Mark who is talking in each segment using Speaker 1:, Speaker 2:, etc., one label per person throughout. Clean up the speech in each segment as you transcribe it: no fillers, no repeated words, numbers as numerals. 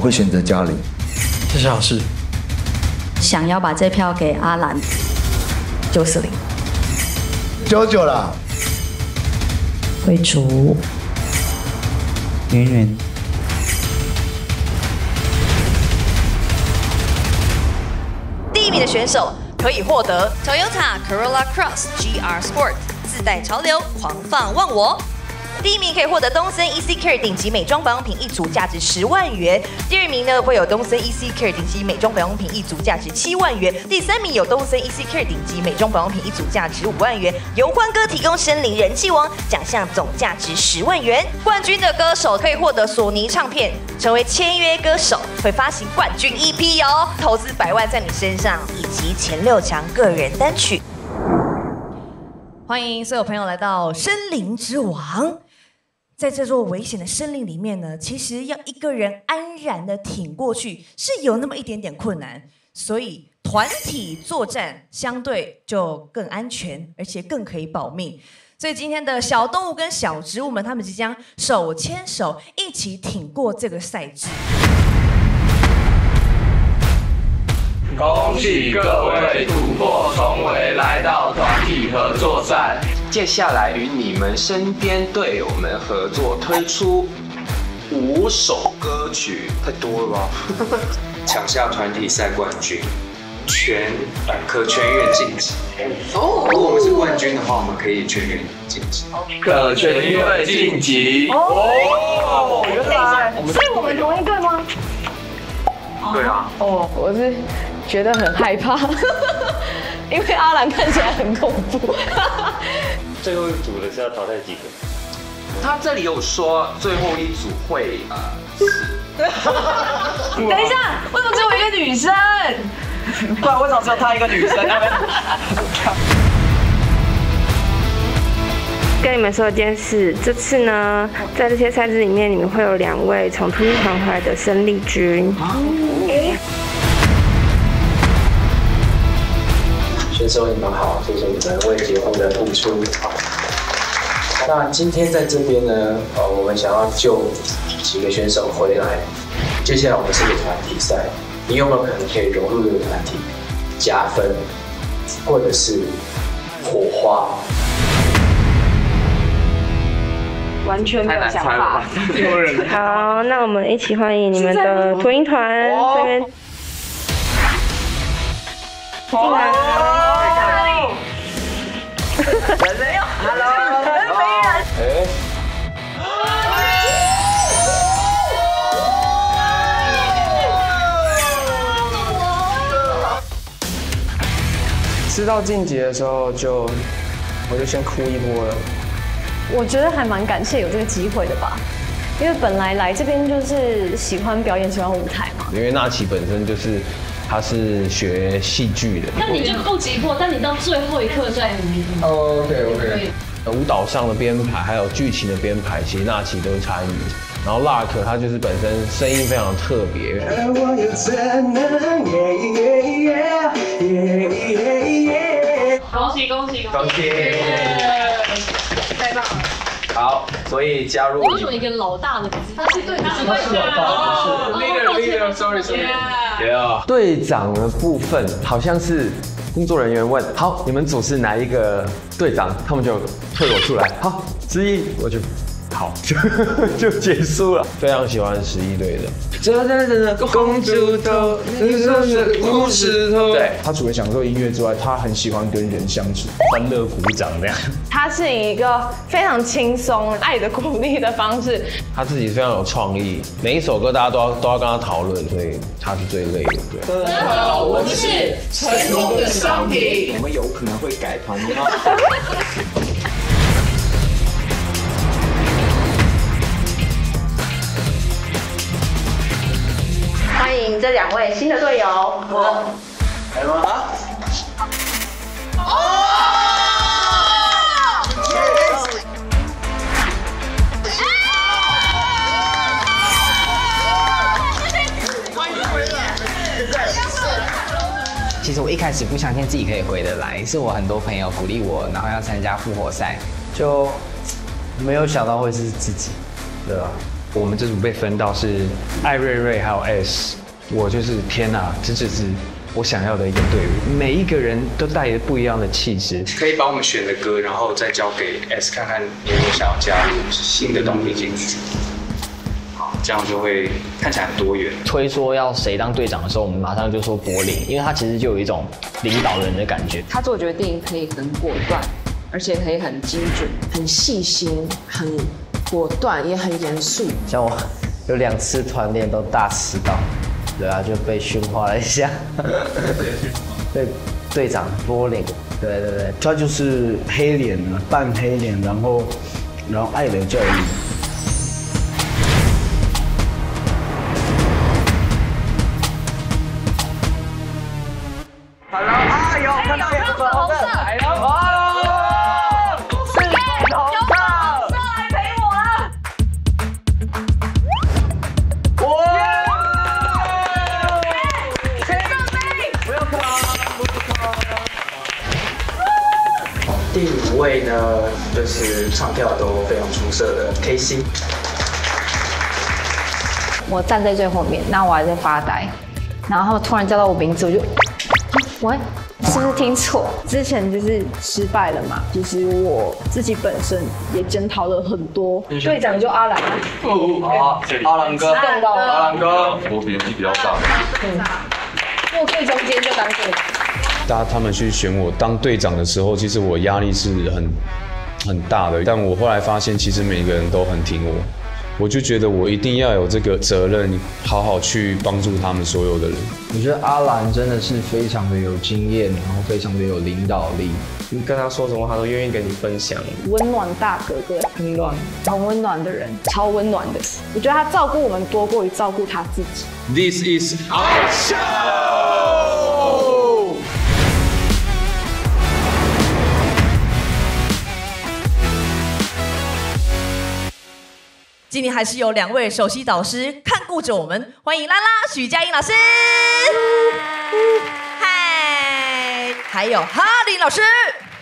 Speaker 1: 我会选择嘉玲。
Speaker 2: 这是好事。
Speaker 3: 想要把这票给阿兰，90。
Speaker 1: 99啦。
Speaker 3: 会除。
Speaker 4: 圆圆。
Speaker 5: 第1名的选手可以获得 Toyota Corolla Cross GR Sport 自带潮流，狂放忘我。第1名可以获得东森 EC Care 顶级美妆保养品一组价值10万元。第2名呢会有东森 EC Care 顶级美妆保养品一组价值7万元。第3名有东森 EC Care 顶级美妆保养品一组价值5万元。由欢哥提供森林人气王奖项总价值10万元。冠军的歌手可以获得索尼唱片，成为签约歌手，会发行冠军 EP 哦，投资100万在你身上，以及前6强个人单曲。欢迎所有朋友来到森林之王。在这座危险的森林里面呢，其实要一个人安然的挺过去是有那么一点点困难，所以团体作战相对就更安全，而且更可以保命。所以今天的小动物跟小植物们，他们即将手牵手一起挺过这个赛制。
Speaker 6: 恭喜各位突破重围，来到团体合作赛。
Speaker 7: 接下来与你们身边队友们合作推出5首歌曲，太多了吧？抢下团体赛冠军，可全员晋级。哦，如果我们是冠军的话，我们可以全员晋级。
Speaker 6: 可全员晋级。
Speaker 8: 哦，原来，所以我们同一队吗？
Speaker 7: 对啊。
Speaker 8: 哦，我是觉得很害怕，因为阿兰看起来很恐怖。
Speaker 9: 最后一组的是要淘汰几个？
Speaker 7: 他这里有说最后一组会
Speaker 8: 等一下，为什么只有我一个女生？
Speaker 2: 不然为什么只有她一个女生？
Speaker 10: 跟你们说一件事，这次呢，在这些赛制里面，你们会有2位从突击团回来的生力军。
Speaker 11: 选手你们好，谢谢你们为节目的付出。那今天在这边呢，我们想要救几个选手回来。接下来我们是个团体赛，你有没有可能可以融入这个团体，加分，或者是火花？
Speaker 10: 完全没有想法。好，那我们一起欢迎你们的脱音团这边进来。
Speaker 8: 没有 ，Hello， 没人。
Speaker 12: 知道晋级的时候我就先哭一波了。
Speaker 13: 我觉得还蛮感谢有这个机会的吧，因为本来这边就是喜欢表演、喜欢舞台嘛。
Speaker 14: 因为纳奇本身他是学戏剧的，
Speaker 13: 那你就够急迫，但你到最后一刻再。
Speaker 14: OK。舞蹈上的编排还有剧情的编排，其实纳奇都会参与。然后 Lark 他就是本身声音非常特别。
Speaker 13: 恭喜！太棒了！
Speaker 11: 好，所以加入
Speaker 13: 为什么一个老大的不是？他是队长，
Speaker 6: leader sorry。
Speaker 15: 队长的部分好像是工作人员问，好，你们组是哪一个队长？他们就推我出来，好，之一，我就好，就结束了。
Speaker 14: 非常喜欢11队的。
Speaker 12: 公主头，故事头。对，他除了享受音乐之外，他很喜欢跟人相处，
Speaker 14: 欢乐鼓掌那样。
Speaker 8: 他是以一个非常轻松、爱的鼓励的方式。
Speaker 14: 他自己非常有创意，每一首歌大家都要跟他讨论，所以他是最累的。对。
Speaker 6: 大家好，我们是成功的商品。
Speaker 11: 我们有可能会改团吗？
Speaker 5: 欢迎这2位新的队友。
Speaker 11: 来吗？
Speaker 4: 其实我一开始不相信自己可以回得来，是我很多朋友鼓励我，然后要参加复活赛，
Speaker 11: 就没有想到会是自己，对吧？
Speaker 16: 我们这组被分到是艾瑞瑞还有 S， 我就是天哪，这就是我想要的一个队伍，每一个人都带着不一样的气质。
Speaker 7: 可以把我们选的歌，然后再交给 S 看看你有没有想要加入新的东西进去。好，这样就会看起来很多元。
Speaker 4: 推说要谁当队长的时候，我们马上就说柏林，因为他其实就有一种领导人的感觉。
Speaker 8: 他做决定可以很果断，而且可以很精准、很细心、很果断，也很严肃。
Speaker 17: 像我有2次团练都大迟到。对啊，就被训话了一下，被队长柏林，对，
Speaker 12: 他就是黑脸啊，扮黑脸，然后爱的教育。
Speaker 2: 好了啊，有看到有红色，来了哦，是红色，来陪我了。
Speaker 11: 第5位呢，就是唱跳都非常出色的 KC。
Speaker 13: 我站在最后面，那我还在发呆，然后突然叫到我名字，我就，喂，是不是听错？
Speaker 18: 之前就是失败了嘛，其实我自己本身也检讨了很多。队长就阿兰，
Speaker 2: 好，阿兰哥，阿兰哥，
Speaker 1: 我年纪比较大，
Speaker 18: 坐最中间就当队长。
Speaker 19: 他们去选我当队长的时候，其实我压力是很大的。但我后来发现，其实每个人都很挺我，我就觉得我一定要有这个责任，好好去帮助他们所有的人。
Speaker 12: 我觉得阿兰真的是非常的有经验，然后非常的有领导力。
Speaker 9: 你跟他说什么，他都愿意跟你分享。
Speaker 18: 温暖大哥哥，很温暖的人，超温暖的。我觉得他照顾我们多过于照顾他自己。
Speaker 19: This is our show。
Speaker 5: 今天还是有2位首席导师看顾着我们，欢迎拉拉许佳莹老师，嗨，还有哈林老师，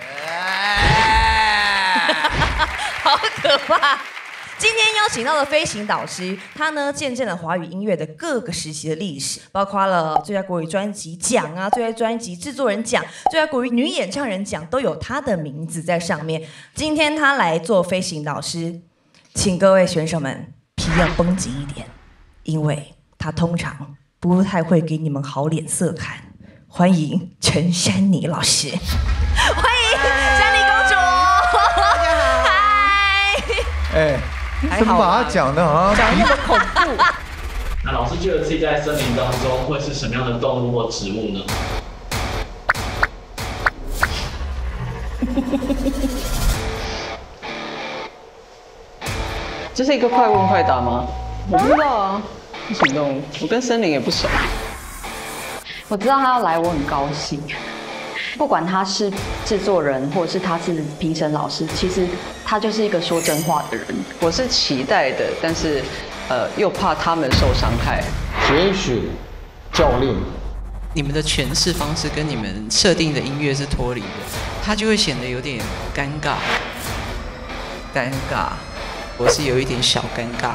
Speaker 5: 好可怕！今天邀请到的飞行导师，他呢见证了华语音乐的各个时期的历史，包括了最佳国语专辑奖啊、最佳专辑制作人奖、最佳国语女演唱人奖，都有他的名字在上面。今天他来做飞行导师。请各位选手们皮要绷紧一点，因为他通常不太会给你们好脸色看。欢迎陈珊妮老师，欢迎珊妮公主，大家好，嗨，
Speaker 1: 怎么把他讲的好像
Speaker 5: 那么恐怖？
Speaker 20: 那老师觉得自己在森林当中会是什么样的动物或植物呢？
Speaker 2: 这是一个快问快答吗？我不知道啊，是什么动物？我跟森林也不熟。
Speaker 3: 我知道他要来，我很高兴。不管他是制作人，或者是他是评审老师，其实他就是一个说真话的人。
Speaker 2: 我是期待的，但是又怕他们受伤害。
Speaker 12: 选选教练，
Speaker 21: 你们的诠释方式跟你们设定的音乐是脱离的，它就会显得有点尴尬。尴尬。我是有一点小尴尬。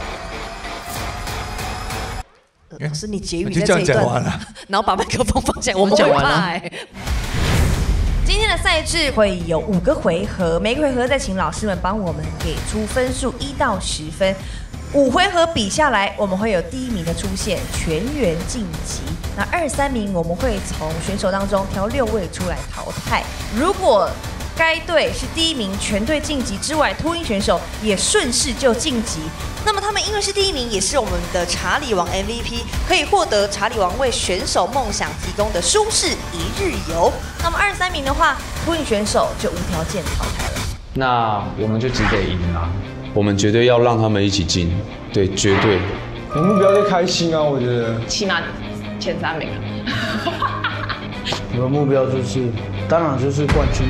Speaker 5: 老师，你结语在这一段，然后把麦克风放下来，我们会怕。今天的赛制会有5个回合，每个回合再请老师们帮我们给出分数1到10分。5回合比下来，我们会有第1名的出现，全员晋级。那2、3名我们会从选手当中挑6位出来淘汰。如果该队是第1名，全队晋级之外，秃鹰选手也顺势就晋级。那么他们因为是第1名，也是我们的查理王 MVP， 可以获得查理王为选手梦想提供的舒适1日游。那么2、3名的话，秃鹰选手就无条件淘汰了。
Speaker 19: 那我们就只得赢啦，我们绝对要让他们一起进，对，绝对。
Speaker 12: 我目标就开心啊，我觉得。
Speaker 8: 起码前3名。
Speaker 12: 我的目标就是，当然就是冠军。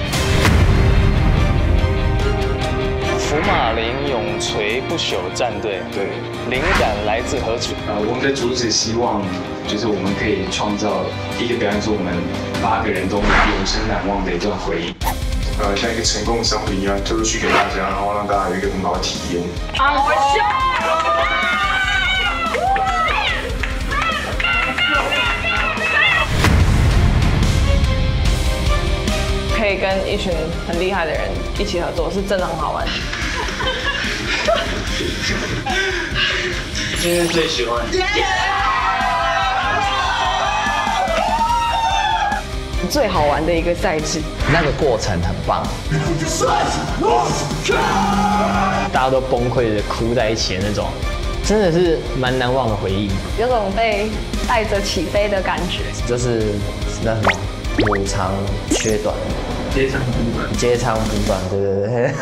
Speaker 9: 福马林永垂不朽战队，对，灵感来自何处？
Speaker 7: 我们的主旨希望就是我们可以创造一个表演，说我们8个人都永生难忘的一段回忆。
Speaker 22: 像一个成功的商品一样推出去给大家，然后让大家有一个很好的体验。
Speaker 2: 好笑！
Speaker 18: 可以跟一群很厉害的人一起合作，是真的很好玩。
Speaker 9: 今天最喜欢。
Speaker 18: 最好玩的一个赛制，
Speaker 4: 那个过程很棒，大家都崩溃的哭在一起的那种，真的是蛮难忘的回忆。
Speaker 18: 有种被带着起飞的感觉。
Speaker 17: 就是那什么母长缺短，
Speaker 9: 截长补短，
Speaker 17: 截长补短，对对对。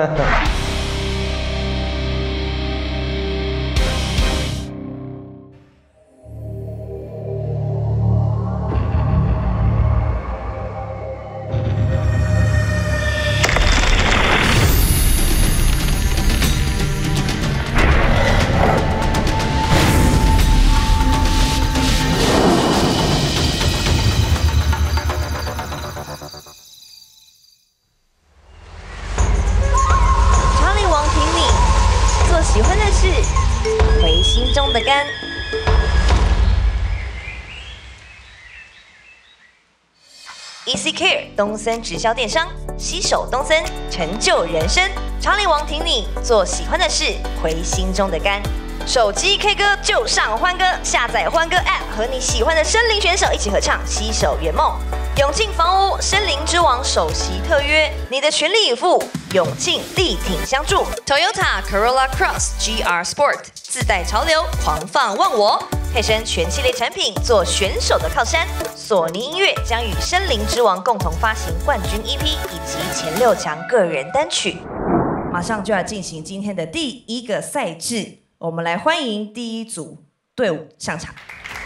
Speaker 5: 喜欢的是回心中的肝。Easy Care 东森直销电商，携手东森，成就人生。长岭王挺你做喜欢的事，回心中的肝。手机 K 歌就上欢歌，下载欢歌 App， 和你喜欢的森林选手一起合唱，携手圆梦。永庆房屋森林之王首席特约，你的全力以赴，永庆力挺相助。Toyota Corolla Cross GR Sport 自带潮流，狂放忘我。配身全系列产品，做选手的靠山。索尼音乐将与森林之王共同发行冠军 EP 以及前6强个人单曲。马上就要进行今天的第1个赛制，我们来欢迎第1组队伍上场。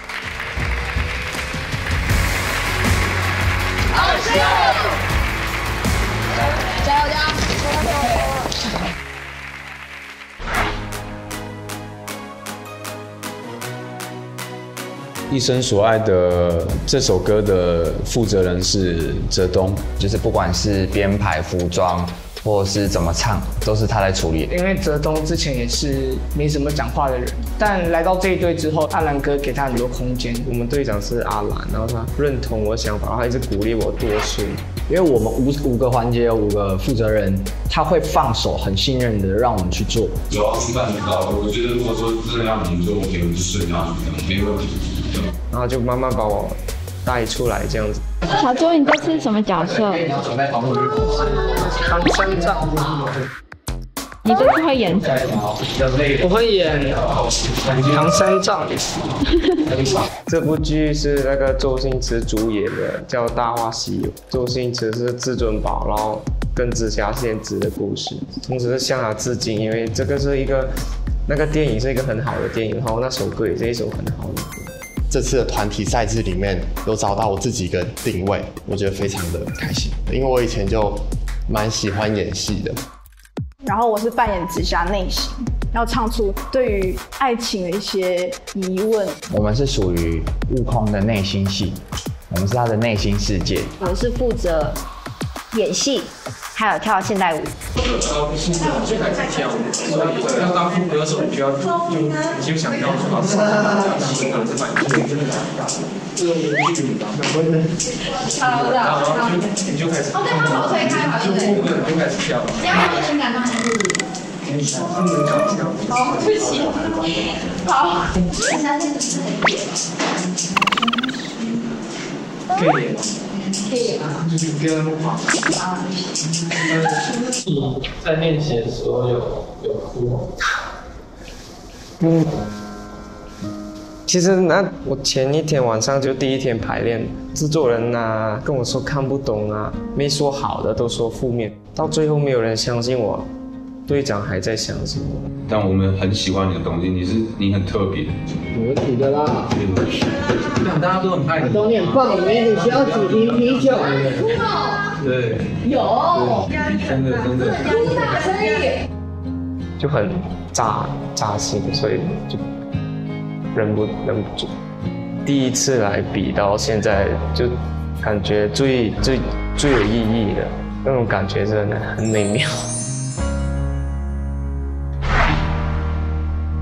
Speaker 2: 加油！加油！
Speaker 19: 一生所爱的这首歌的负责人是哲东，
Speaker 16: 就是不管是编排、服装，或是怎么唱，都是他来处理。
Speaker 10: 因为哲东之前也是没什么讲话的人，但来到这一队之后，阿兰哥给他很多空间。
Speaker 12: 我们队长是阿兰，然后他认同我的想法，然后他一直鼓励我多说。
Speaker 22: 因为我们五个环节有5个负责人，他会放手，很信任的让我们去做。
Speaker 1: 只要是办得到，我觉得如果说真的要你做，我就顺下去，没问题。
Speaker 12: 然后就慢慢把我带出来这样子。
Speaker 13: 小周，你这是什么角色？
Speaker 10: 唐三藏。
Speaker 13: 你这次会演谁？
Speaker 10: 我会演唐三藏。
Speaker 12: 这部剧是那个周星驰主演的，叫《大话西游》。周星驰是至尊宝，然后跟紫霞仙子的故事，同时是向他致敬，因为这个是一个那个电影是一个很好的电影，然后那首歌也是一首很好的歌。
Speaker 23: 这次的团体赛制里面有找到我自己一个定位，我觉得非常的开心，因为我以前就蛮喜欢演戏的。
Speaker 18: 然后我是扮演紫霞内心，要唱出对于爱情的一些疑问。
Speaker 16: 我们是属于悟空的内心戏，我们是他的内心世界。
Speaker 13: 我是负责演戏，还有跳现代舞。
Speaker 9: 就开始跳舞，所以要当副歌手，你就想跳出来，然后你就开始，就副歌你就开始跳。你要有情感吗？
Speaker 2: 好，对不起。好。
Speaker 9: 可以演吗？
Speaker 2: 可以演吗？
Speaker 9: 就是不要那么夸张。在练习的时候有哭吗？
Speaker 12: 其实我前一天晚上就第1天排练，制作人啊跟我说看不懂啊，没说好的都说负面，到最后没有人相信我，队长还在相信我。
Speaker 1: 但我们很喜欢你的东西，你很特别。
Speaker 22: 我提的啦。
Speaker 9: 大家都很爱你。
Speaker 22: 冬天报名，你需要几瓶啤酒？
Speaker 9: 对。
Speaker 2: 有。
Speaker 9: 真的。
Speaker 2: 哭大声一点。
Speaker 12: 就很扎心，所以就忍不住。第一次来比到现在，就感觉最有意义的那种感觉，真的很美妙。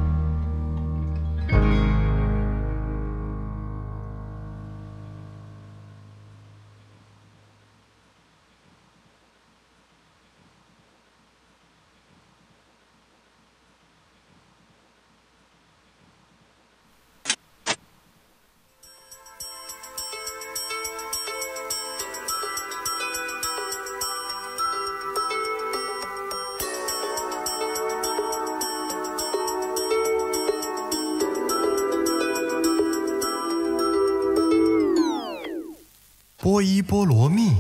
Speaker 6: 波伊波罗蜜。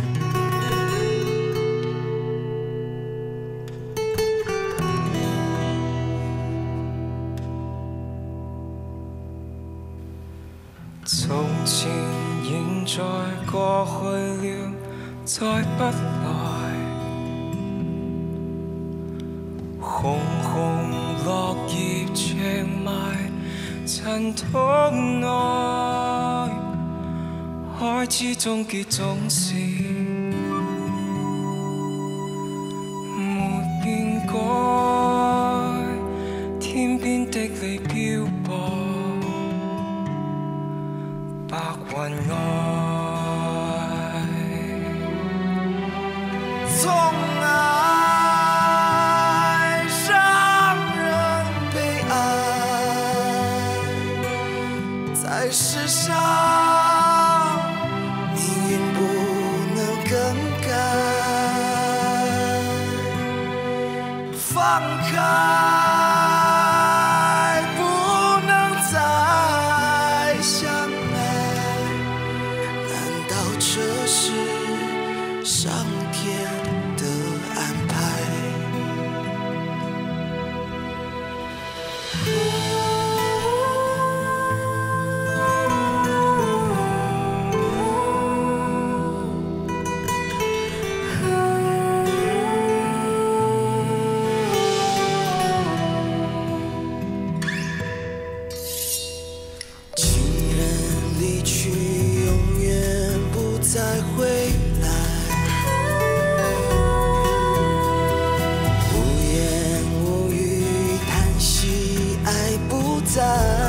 Speaker 14: 從前現在過去了，再不來。紅紅落葉長埋塵土內，開始終結總是沒變改，天邊的你漂泊。白雲外，
Speaker 15: 總愛讓人悲哀，在世上命運不能更改，放開。上天的安排。情人離去，永遠不再回來。在，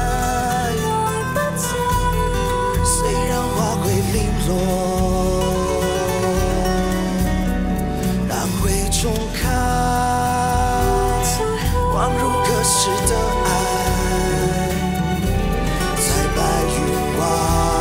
Speaker 15: 虽然花会零落，然会重开，恍如隔世的爱，在白云外。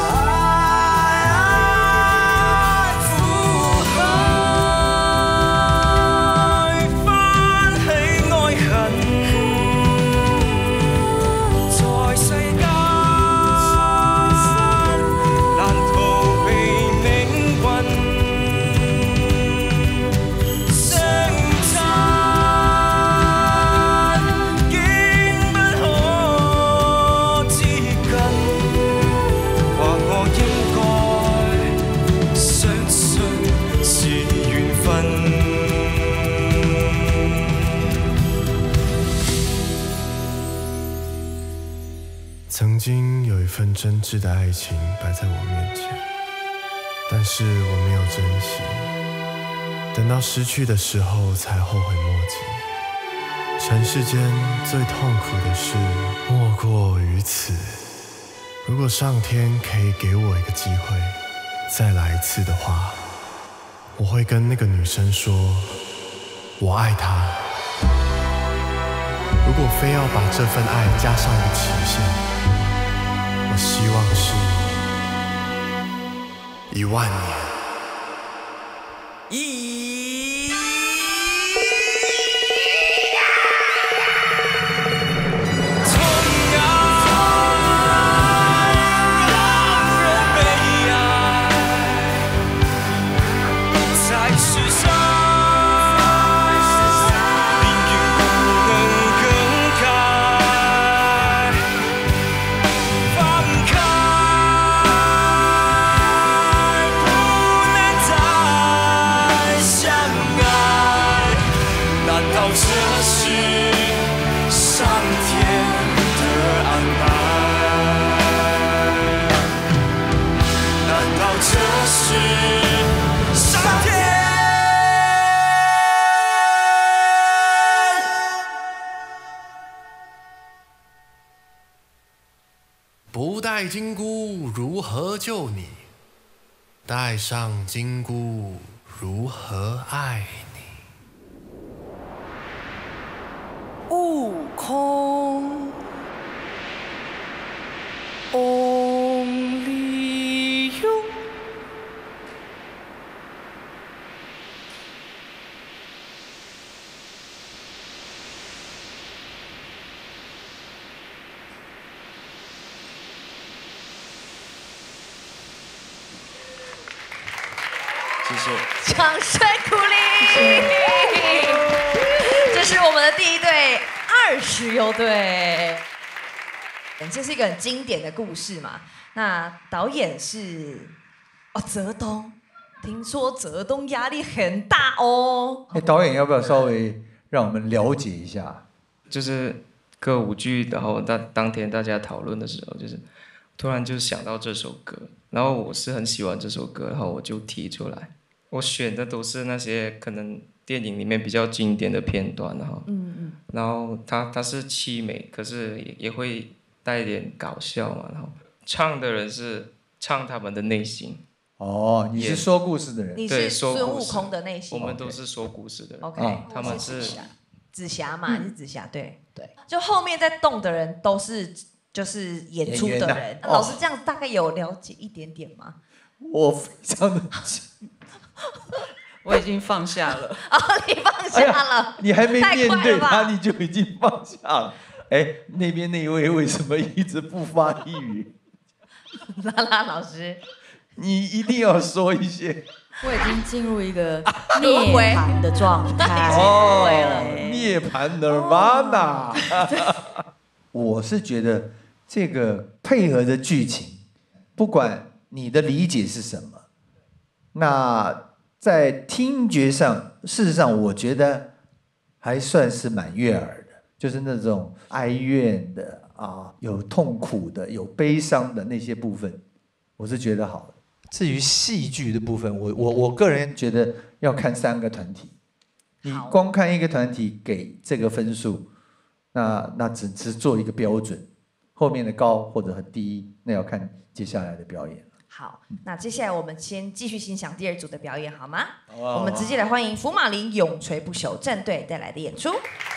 Speaker 6: 曾经有一份真挚的爱情摆在我面前，但是我没有珍惜，等到失去的时候才后悔莫及。尘世间最痛苦的事莫过于此。如果上天可以给我一个机会再来一次的话，我会跟那个女生说我爱她。如果非要把这份爱加上一个期限，我希望是10000年。不戴金箍如何救你？戴上金箍如何爱你？
Speaker 15: 悟空 ，Only you。
Speaker 14: 谢谢。
Speaker 5: 掌声鼓励。这是我们的第一对20优队。这是一个很经典的故事嘛。那导演是泽东，听说泽东压力很大哦。
Speaker 3: 导演要不要稍微让我们了解一下？
Speaker 14: 就是歌舞剧，然后当天大家讨论的时候，就是突然就想到这首歌，然后我是很喜欢这首歌，然后我就提出来。我选的都是那些可能电影里面比较经典的片段，然后它是凄美，可是也会带一点搞笑嘛，然后唱的人是唱他们的内心。
Speaker 3: 哦，你是说故事的人，
Speaker 5: 你是孙悟空的内心。
Speaker 14: 我们都是说故事的人。
Speaker 5: OK，
Speaker 14: 他们是
Speaker 5: 紫霞嘛，你是紫霞，对。就后面在动的人都是就是演出的人。老师这样大概有了解一点点吗？
Speaker 3: 我非常的。
Speaker 21: 我已经放下了。
Speaker 5: 哦，你放下了。
Speaker 3: 你还没面对他，你就已经放下了。哎，那边那一位为什么一直不发一语？
Speaker 5: 拉拉老师，
Speaker 3: 你一定要说一些。
Speaker 2: 我已经进入一个涅槃的状态。
Speaker 3: 哦，涅槃 Nirvana。我是觉得这个配合的剧情，不管你的理解是什么，那在听觉上，事实上我觉得还算是蛮悦耳的，就是那种哀怨的有痛苦的，有悲伤的那些部分，我是觉得好的。至于戏剧的部分，我个人觉得要看3个团体，你光看一个团体给这个分数，那只是做一个标准，后面的高或者很低，那要看接下来的表演。
Speaker 5: 好，那接下来我们先继续欣赏第2组的表演，好吗？
Speaker 3: 我
Speaker 5: 们直接来欢迎福马林永垂不朽战队带来的演出。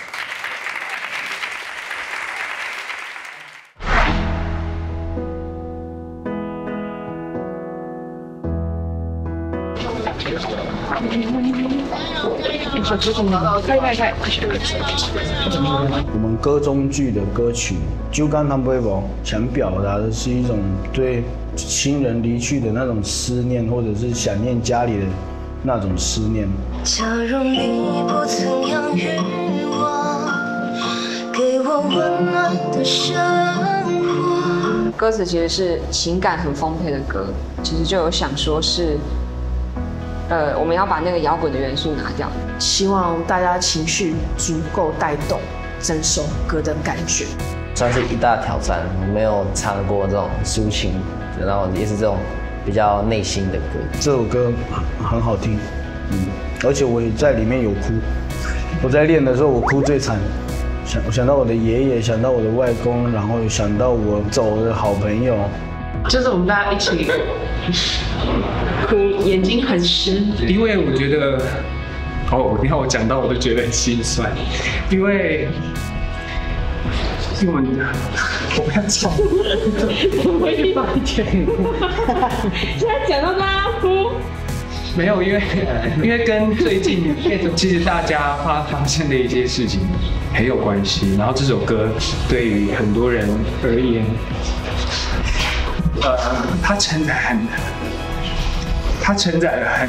Speaker 11: 我们歌中剧的歌曲《酒干倘卖无》想表达的是一种对亲人离去的那种思念，或者是想念家里的那种思念。
Speaker 15: 假如你不曾养育我，给我温暖的生活。
Speaker 8: 歌词其实是情感很丰沛的歌，其实就有想说是。我们要把那个摇滚的元素拿掉，希望大家情绪足够带动整首歌的感觉。
Speaker 17: 算是一大挑战，我没有唱过这种抒情，然后也是这种比较内心的歌。
Speaker 11: 这首歌很好听，而且我也在里面有哭。我在练的时候，我哭最惨，想到我的爷爷，想到我的外公，然后想到我走的好朋友。
Speaker 10: 就是我们大家一起哭，眼睛很湿。
Speaker 20: 因为我觉得，你看我讲到我都觉得很心酸，因为我不要吵，我会慢一点。
Speaker 10: 现在讲到大家哭。
Speaker 20: 没有，因为跟最近其实大家发生的一些事情很有关系。然后这首歌对于很多人而言，它承载了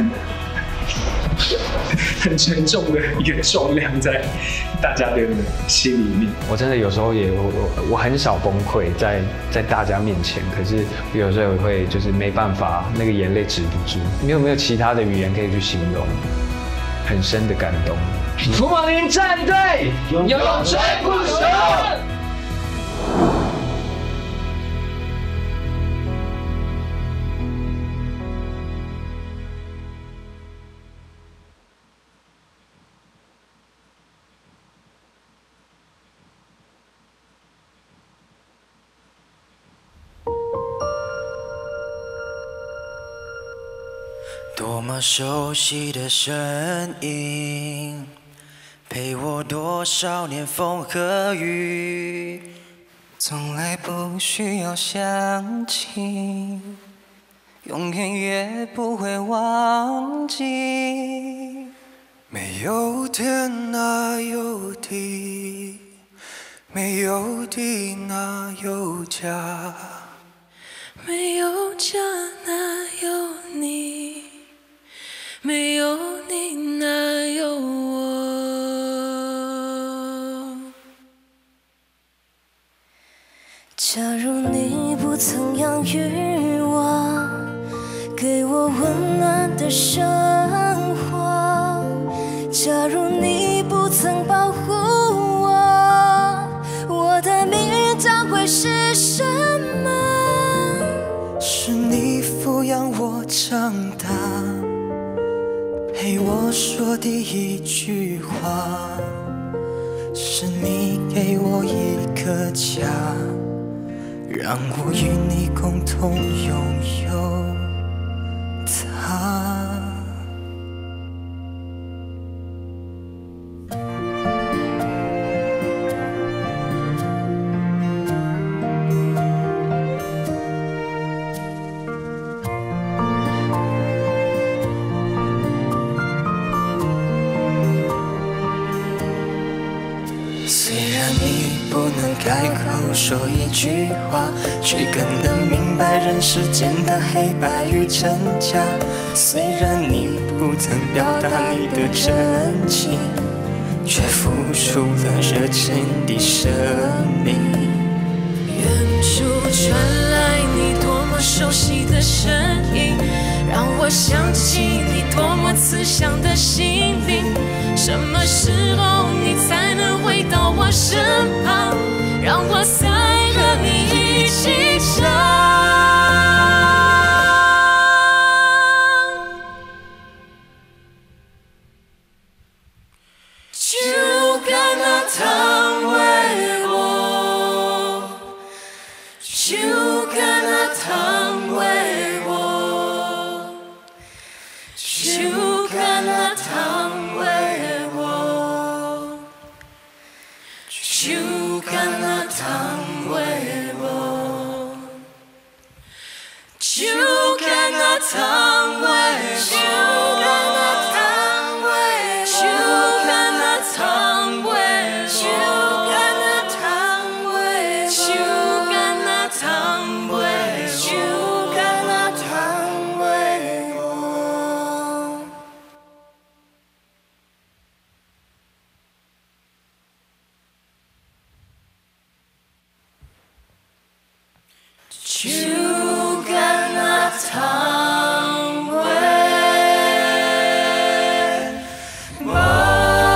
Speaker 20: 很沉重的一个重量在大家的心里面。
Speaker 16: 我真的有时候我很少崩溃在大家面前，可是有时候也会就是没办法，那个眼泪止不住。你有没有其他的语言可以去形容很深的感动？
Speaker 9: 福马林战队永垂不朽。
Speaker 15: 多么熟悉的声音，陪我多少年风和雨，从来不需要想起，永远也不会忘记。没有天哪有地，没有地哪有家，
Speaker 14: 没有家哪有你，
Speaker 4: 相遇我，给我温暖的生活。假如你不曾保护我，我的命运将会是什么？
Speaker 15: 是你抚养我长大，陪我说第一句话，是你给我一个家，让我与你共同拥有它。开口说一句话，却更能明白人世间的黑白与真假。虽然你不曾表达你的真情，却付出了热情的生命。
Speaker 4: 远处传来你多么熟悉的声音，让我想起你多么慈祥的心灵。什么时候你才能回到我身旁，让我再和你一起唱？就该那汤为我，就该那汤为我，就该那汤为我，就该那汤为我，就该那汤为我，就该那汤为我，就该那汤为我，就该那汤为我，就该那汤为我，就该那汤为我。就该那汤为我。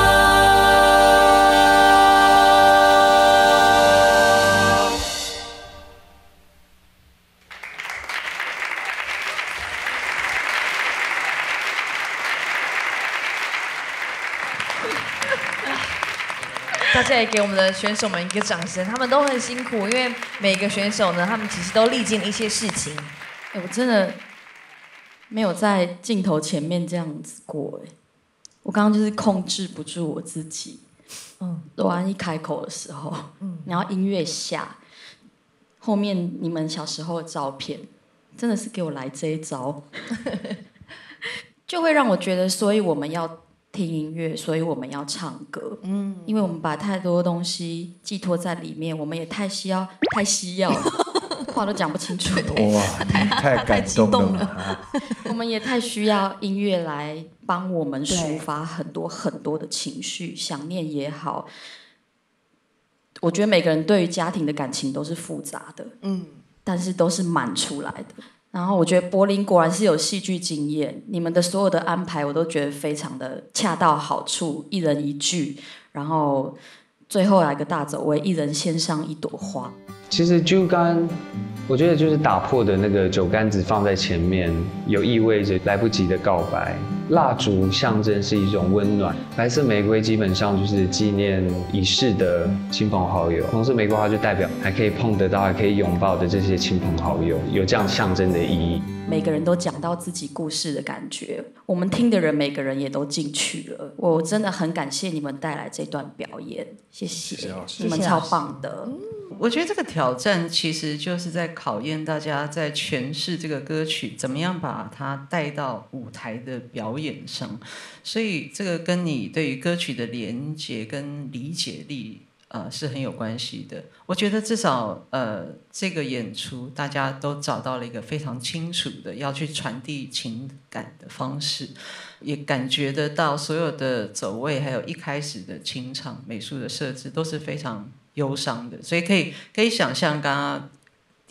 Speaker 5: 大家也给我们的选手们一个掌声，他们都很辛苦，因为每个选手呢，他们其实都历经了一些事情。
Speaker 7: 我真的没有在镜头前面这样子过我刚刚就是控制不住我自己。罗安一开口的时候，然后音乐下，后面你们小时候的照片，真的是给我来这一招，就会让我觉得，所以我们要听音乐，所以我们要唱歌。因为我们把太多东西寄托在里面，我们也太需要，话都讲不清楚。
Speaker 3: 哇，你太感动了。
Speaker 7: 我们也太需要音乐来帮我们抒发很多很多的情绪，想念也好。我觉得每个人对于家庭的感情都是复杂的，但是都是满出来的。然后我觉得柏林果然是有戏剧经验，你们的所有的安排我都觉得非常的恰到好处，一人一句，然后最后来个大走位，一人献上一朵花。
Speaker 16: 其实酒干，我觉得就是打破的那个酒干子放在前面，有意味着来不及的告白。蜡烛象征是一种温暖，白色玫瑰基本上就是纪念已逝的亲朋好友，红色玫瑰花就代表还可以碰得到、还可以拥抱的这些亲朋好友，有这样象征的意义。
Speaker 7: 每个人都讲到自己故事的感觉，我们听的人每个人也都进去了。我真的很感谢你们带来这段表演，谢谢，你们超棒的。
Speaker 21: 我觉得这个挑战其实就是在考验大家在诠释这个歌曲，怎么样把它带到舞台的表演上。所以这个跟你对于歌曲的连结跟理解力是很有关系的。我觉得至少这个演出大家都找到了一个非常清楚的要去传递情感的方式，也感觉得到所有的走位还有一开始的清唱美术的设置都是非常忧伤的，所以可以想象刚刚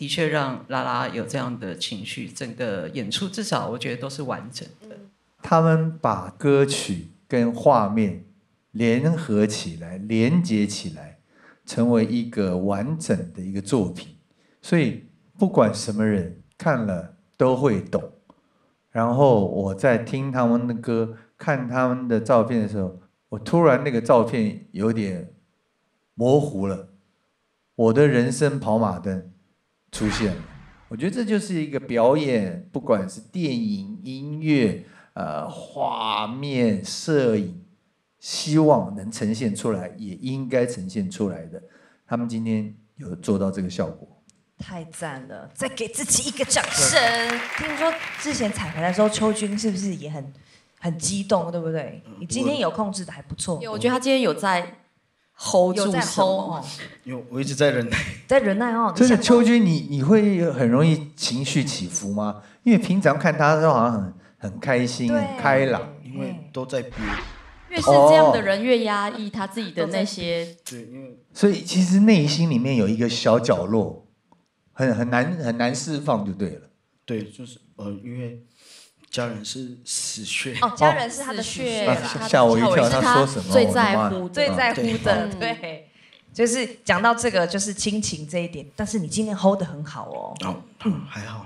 Speaker 21: 的确让拉拉有这样的情绪，整个演出至少我觉得都是完整的。
Speaker 3: 他们把歌曲跟画面联合起来、连接起来，成为一个完整的一个作品。所以不管什么人看了都会懂。然后我在听他们的歌、看他们的照片的时候，我突然那个照片有点模糊了，我的人生跑马灯出现了。我觉得这就是一个表演，不管是电影、音乐、画面、摄影，希望能呈现出来，也应该呈现出来的。他们今天有做到这个效果，
Speaker 5: 太赞了！再给自己一个掌声。听说之前彩排的时候，秋君是不是也很激动，对不对？你今天有控制的还不错。
Speaker 7: 我觉得他今天有在 hold 住什么？
Speaker 11: 因为我一直在忍耐，
Speaker 5: 在忍耐哦。
Speaker 3: 真的，秋君，你会很容易情绪起伏吗？因为平常看他都好像很开心、很开朗，
Speaker 11: 因为都在憋。
Speaker 7: 越是这样的人，越压抑他自己的那些。
Speaker 11: 对，因为
Speaker 3: 所以其实内心里面有一个小角落，很难释放，就对了。
Speaker 11: 对，就是因为家人是死穴。
Speaker 5: 哦，家人是他的血啦。
Speaker 3: 吓我一跳，他说什么？
Speaker 7: 最在乎
Speaker 5: 的，对。就是讲到这个，就是亲情这一点，但是你今天 hold 得很好哦。
Speaker 11: 还好。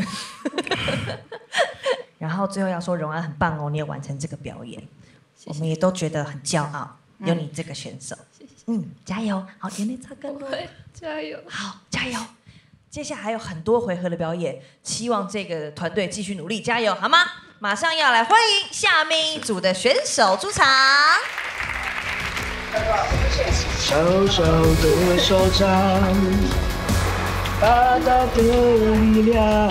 Speaker 5: 然后最后要说，荣安很棒哦，你也完成这个表演，我们也都觉得很骄傲，有你这个选手。加油！好，眼泪擦干了，
Speaker 13: 加油！
Speaker 5: 好，加油！接下来还有很多回合的表演，希望这个团队继续努力，加油，好吗？马上要来欢迎下面一组的选手出场。
Speaker 11: 小小的手掌，大大的力量。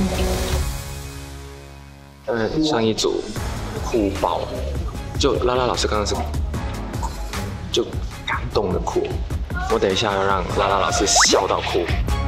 Speaker 9: 上一组哭爆，就拉拉老师刚刚是就感动的哭，我等一下要让拉拉老师笑到哭。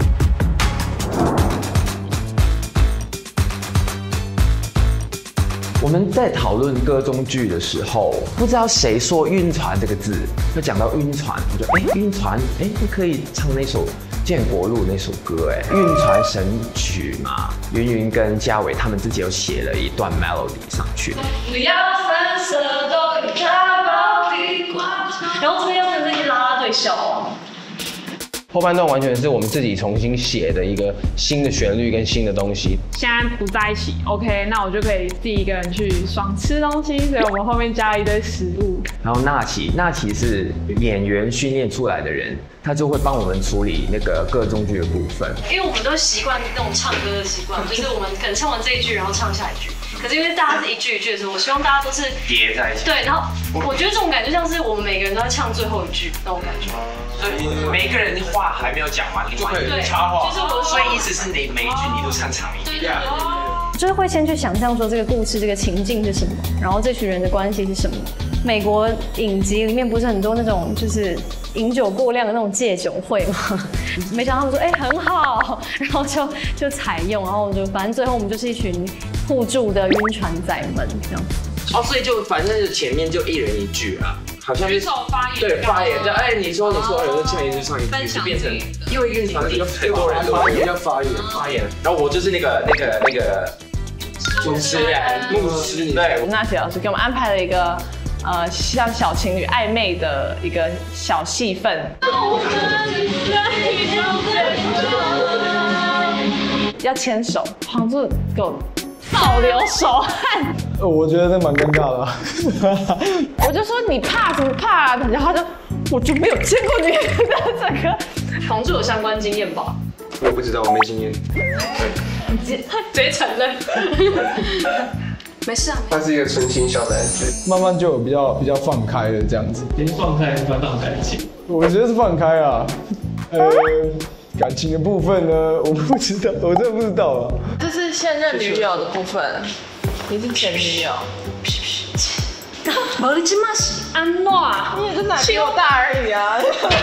Speaker 16: 我们在讨论歌中剧的时候，不知道谁说晕船这个字，就讲到晕船，我就晕船，你可以唱那首建国路那首歌，晕船神曲嘛。云云跟嘉伟他们自己有写了一段 melody 上去。
Speaker 2: 不要三色都可以打包地瓜，然后这边要跟这些啦啦队笑哦。
Speaker 12: 后半段完全是我们自己重新写的一个新的旋律跟新的东西。
Speaker 18: 现在不在一起 ，OK， 那我就可以自己一个人去爽吃东西，所以我们后面加了一堆食物。
Speaker 16: 然后纳奇是演员训练出来的人，他就会帮我们处理那个歌中剧的部分。
Speaker 2: 因为我们都习惯那种唱歌的习惯，就是我们可能唱完这一句，然后唱下一句。可是因为大家是一句一句的时候，我希望大家都是
Speaker 9: 叠在一起。
Speaker 2: 对，然后我觉得这种感觉像是我们每个人都在唱最后一句那种感觉。
Speaker 9: 所以每一个人话还没有讲完，你就可以插话。所以意思是你每一句你都唱长一点。
Speaker 13: 就是会先去想象说这个故事、这个情境是什么，然后这群人的关系是什么。美国影集里面不是很多那种就是饮酒过量的那种戒酒会吗？没想到他们说很好，然后就采用，然后反正最后我们就是一群互助的晕船仔们这样。
Speaker 9: 所以就反正前面就一人一句啊，好像
Speaker 18: 举手发言，
Speaker 9: 对发言，就你说，有人唱一句唱一句，就变成因为晕船就很多人发言要发言，然后我就是那个主持人牧师，对，
Speaker 18: 纳奇老师给我们安排了一个像小情侣暧昧的一个小戏份，要牵手，黄柱给我倒流手汗。
Speaker 11: 我觉得这蛮尴尬的、啊。
Speaker 18: 我就说你怕什么怕、然后他就我就没有见过你的这个。黄柱有相关经验吧？
Speaker 9: 我不知道，我没经验。
Speaker 18: 你直接承认。没事啊。
Speaker 12: 他是一个纯情小男生，
Speaker 11: 慢慢就有比较放开了这样子。
Speaker 20: 放开放感情？
Speaker 11: 我觉得是放开啊。感情的部分呢，我不知道，我真的不知道啊。
Speaker 18: 这是现任女友的部分，你是前女友。
Speaker 2: 我的金马是
Speaker 18: 安诺，你也是奶比我大而已啊。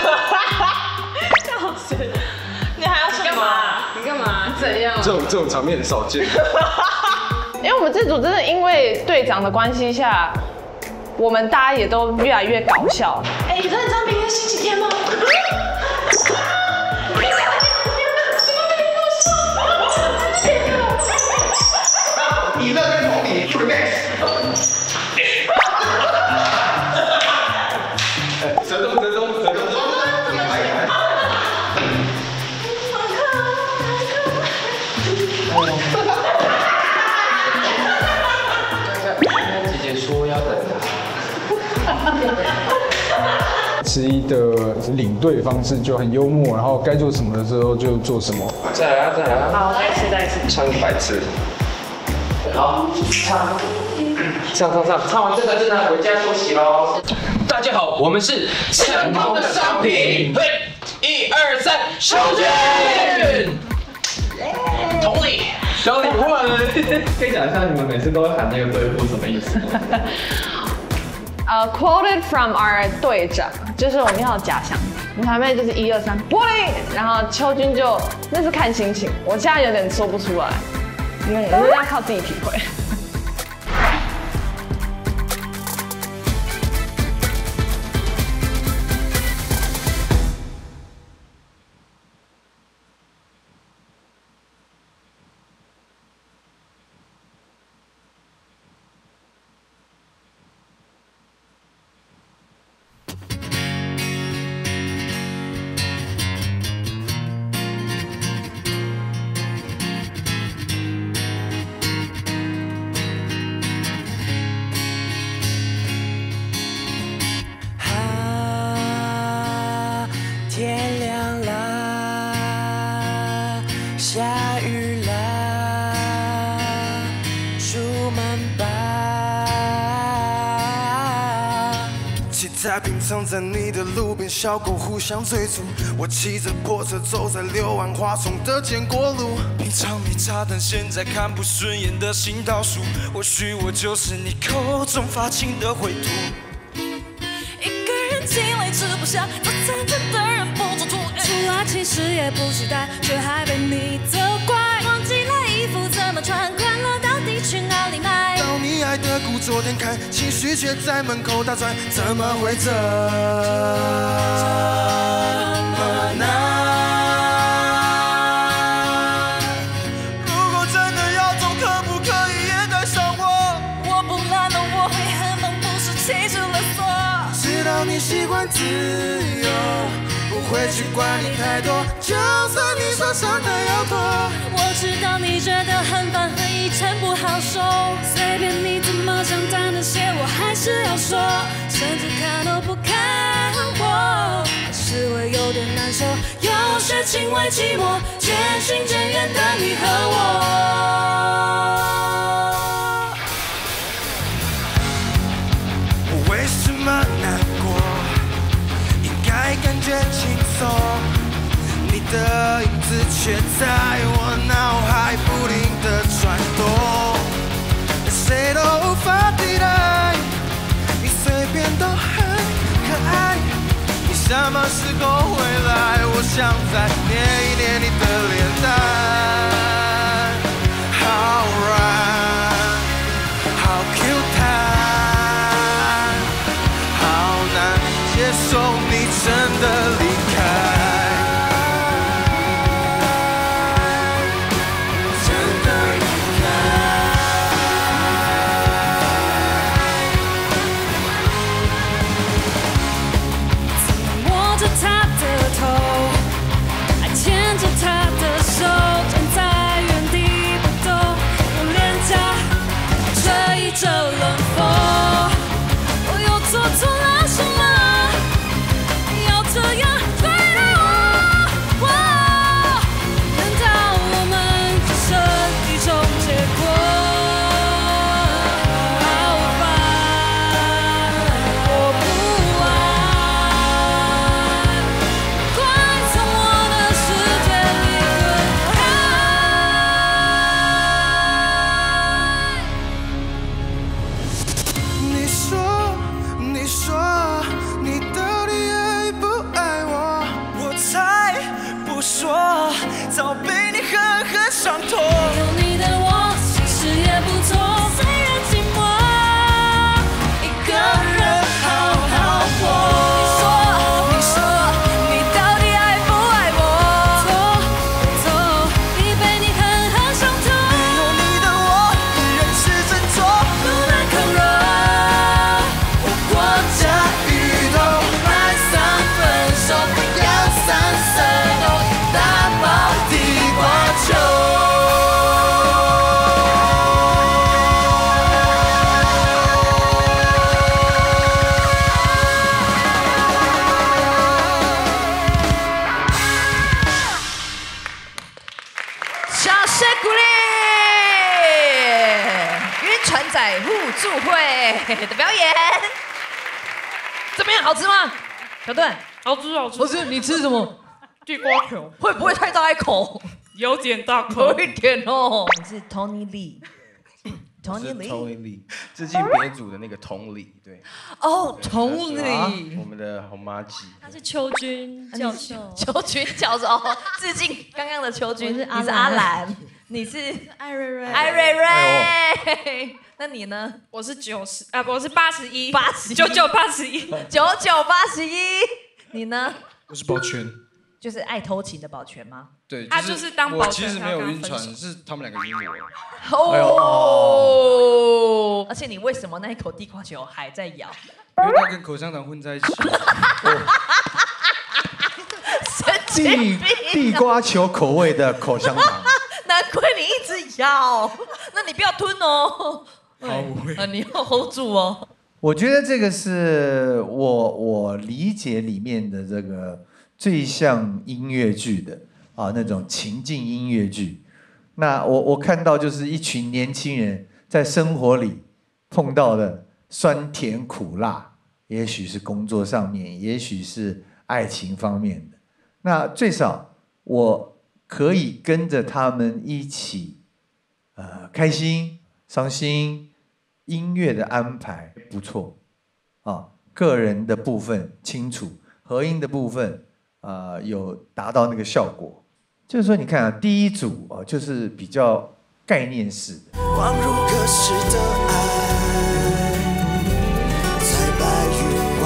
Speaker 18: 笑死！你还要干嘛？你干嘛？怎样？
Speaker 12: 这种场面很少见。
Speaker 18: 因为我们这组真的因为队长的关系下，我们大家也都越来越搞笑。
Speaker 2: 你真的知道明天星期天吗？
Speaker 12: 姐姐说要等
Speaker 20: 迟疑的领队方式就很幽默，然后该做什么的时候就做什么。
Speaker 12: 再来啊，再来啊！
Speaker 13: 好，再一次，再一次。
Speaker 12: 唱100次。好，唱完这个真的回家休息喽。大家好，我们是成功的商品。嘿，1、2、3，收件。同理，
Speaker 20: 小礼物，可以讲一下你们每次都会喊那个队呼什么意思
Speaker 13: ？Quoted from our 队长，就是我们要假想，我们台妹就是1、2、3，玻璃，然后秋君就那是看心情，我现在有点说不出来，你们要靠自己体会。
Speaker 15: 天亮啦，下雨啦，出门吧。骑在平常在你的路边，小狗互相追逐。我骑着破车走在柳暗花丛的坚果路。平常没差，但现在看不顺眼的新倒数。或许我就是你口中发情的灰土。
Speaker 4: 心累吃不下早餐店的人不做主，出来其实也不期待，却还被你责怪。忘记了衣服怎么穿，快乐到底去哪里买？
Speaker 15: 到你爱的古着店看，情绪却在门口打转，怎么会这么难？如果真的要走，可不可以也带上我？
Speaker 4: 我不懒惰，我会很忙，不是情绪勒索。
Speaker 15: 知道你喜欢自由，不会去管你太多，就算你说伤的要多。
Speaker 4: 我知道你觉得很烦，很一成不好受，随便你怎么想，但那些我还是要说，甚至看都不看我，还是会有点难受。有些情为寂寞，渐行渐远的你和我。
Speaker 15: 为什么难过？应该感觉轻松。你的影子却在我脑海不停地转动，谁都无法替代。你随便都很可爱。你什么时候回来？我想再捏一捏你的脸蛋。好软，好 Q 弹。接受你真的离开，真的离开。
Speaker 4: 摸着他的头，还牵着他的手，站在原地不动，用脸颊吹着冷风。我又做错了什么？这样对待我，难道我们只剩一种结果？好烦，我不爱，快从我的世界里
Speaker 15: 滚开。你说，你到底爱不爱我？我才不说，早被你狠狠伤透。
Speaker 4: 有你的我，其实也不错，虽然寂寞，一个人好好过。你说，你到底爱不爱我？错，已被你狠狠伤透。
Speaker 15: 有你的我，依然是振作，
Speaker 4: 不能抗弱。
Speaker 15: 我过着雨都懒散分手，不要散色都打包地瓜球。
Speaker 5: 祝慧的表演，怎么样？好吃吗？小段，
Speaker 18: 好吃好吃。
Speaker 5: 不是你吃什么？
Speaker 18: 地瓜球
Speaker 5: 会不会太大一口？
Speaker 18: 有点大口，
Speaker 5: 有一点哦。你是 Tony Lee。Tony
Speaker 3: Lee， 致敬别组的那个同理，对。
Speaker 5: 哦，同理，
Speaker 3: 我们的红妈鸡。
Speaker 1: 他是邱军教授，
Speaker 5: 邱军教授，致敬刚刚的邱军。你是阿兰，你是
Speaker 1: 艾瑞瑞，
Speaker 5: 艾瑞瑞。那你呢？
Speaker 18: 我是90啊，我是81，
Speaker 5: 9981，9981。你呢？
Speaker 6: 我是保全，
Speaker 5: 就是爱偷情的保全吗？
Speaker 6: 对，
Speaker 18: 他就是当保全。
Speaker 6: 我其实没有晕船，是他们两个晕我。
Speaker 5: 哦，而且你为什么那一口地瓜球还在咬？
Speaker 6: 因为它跟口香糖混在一起。
Speaker 3: 地瓜球口味的口香糖。
Speaker 5: 难怪你一直咬，那你不要吞哦。
Speaker 6: 好，
Speaker 5: 你要 hold 住哦。
Speaker 3: 我觉得这个是我理解里面的这个最像音乐剧的啊那种情境音乐剧。那我看到就是一群年轻人在生活里碰到的酸甜苦辣，也许是工作上面，也许是爱情方面的。那最少我可以跟着他们一起，开心、伤心，音乐的安排不错，啊，个人的部分清楚，合音的部分，有达到那个效果。就是说，你看啊，第一组啊，就是比较概念式的。
Speaker 4: 恍如隔世的爱，在白云外。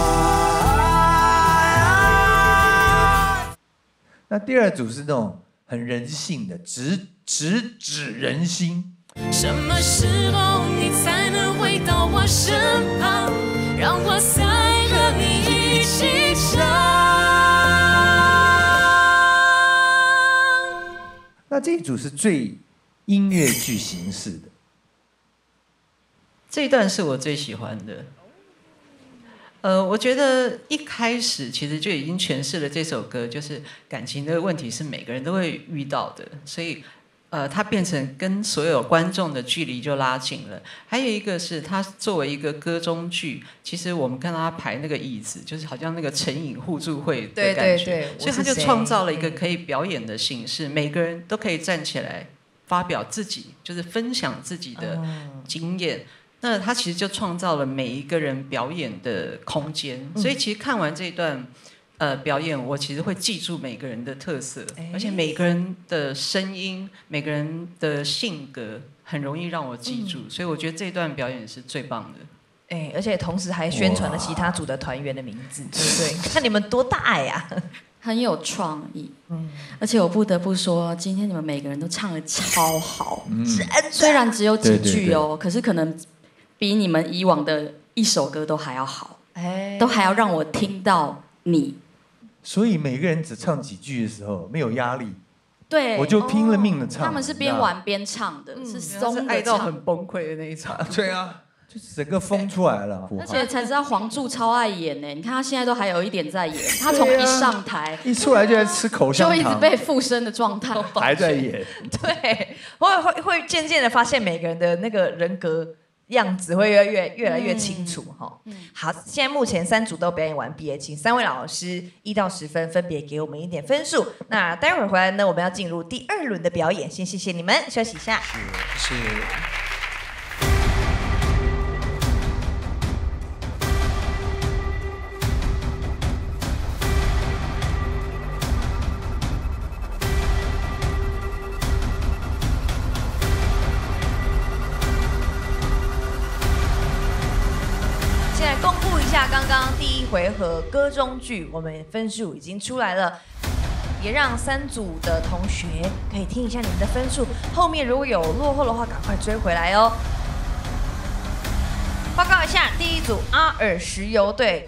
Speaker 3: 那第二组是那种很人性的，直指人心。
Speaker 4: 什么时候你才能回到我身旁，让我再和你一起唱？
Speaker 3: 那这一组是最音乐剧形式的，
Speaker 21: 这一段是我最喜欢的。我觉得一开始其实就已经诠释了这首歌，就是感情的问题是每个人都会遇到的，所以它变成跟所有观众的距离就拉近了。还有一个是它作为一个歌中剧，其实我们看到他排那个椅子，就是好像那个成瘾互助会的感觉，
Speaker 5: 对，
Speaker 21: 所以他就创造了一个可以表演的形式，每个人都可以站起来发表自己，就是分享自己的经验。那他其实就创造了每一个人表演的空间，所以其实看完这一段表演，我其实会记住每个人的特色，而且每个人的声音、每个人的性格很容易让我记住，所以我觉得这一段表演是最棒的。
Speaker 5: 而且同时还宣传了其他组的团员的名字，对不对？看你们多大呀！
Speaker 7: 很有创意，而且我不得不说，今天你们每个人都唱得超好，虽然只有几句哦，可是可能比你们以往的一首歌都还要好，都还要让我听到你。
Speaker 3: 所以每个人只唱几句的时候没有压力，
Speaker 7: 对，
Speaker 3: 我就拼了命的唱。
Speaker 7: 他们是边玩边唱的，是松的唱，
Speaker 21: 爱到很崩溃的那一场。
Speaker 3: 对啊。就是整个疯出来了，
Speaker 7: 而且才知道黄柱超爱演呢。你看他现在都还有一点在演，他从一上台
Speaker 3: 一出来就在吃口香糖，
Speaker 7: 就一直被附身的状态，
Speaker 3: 还在演。
Speaker 5: 对，会渐渐的发现每个人的那个人格样子会越来越清楚哈。好，现在目前3组都表演完毕，请3位老师1到10分分别给我们一点分数。那待会儿回来呢，我们要进入第2轮的表演，先谢谢你们，休息一下。
Speaker 6: 是。
Speaker 5: 刚刚第1回合歌中剧，我们分数已经出来了，也让3组的同学可以听一下你们的分数。后面如果有落后的话，赶快追回来哦。报告一下，第1组阿尔石油队。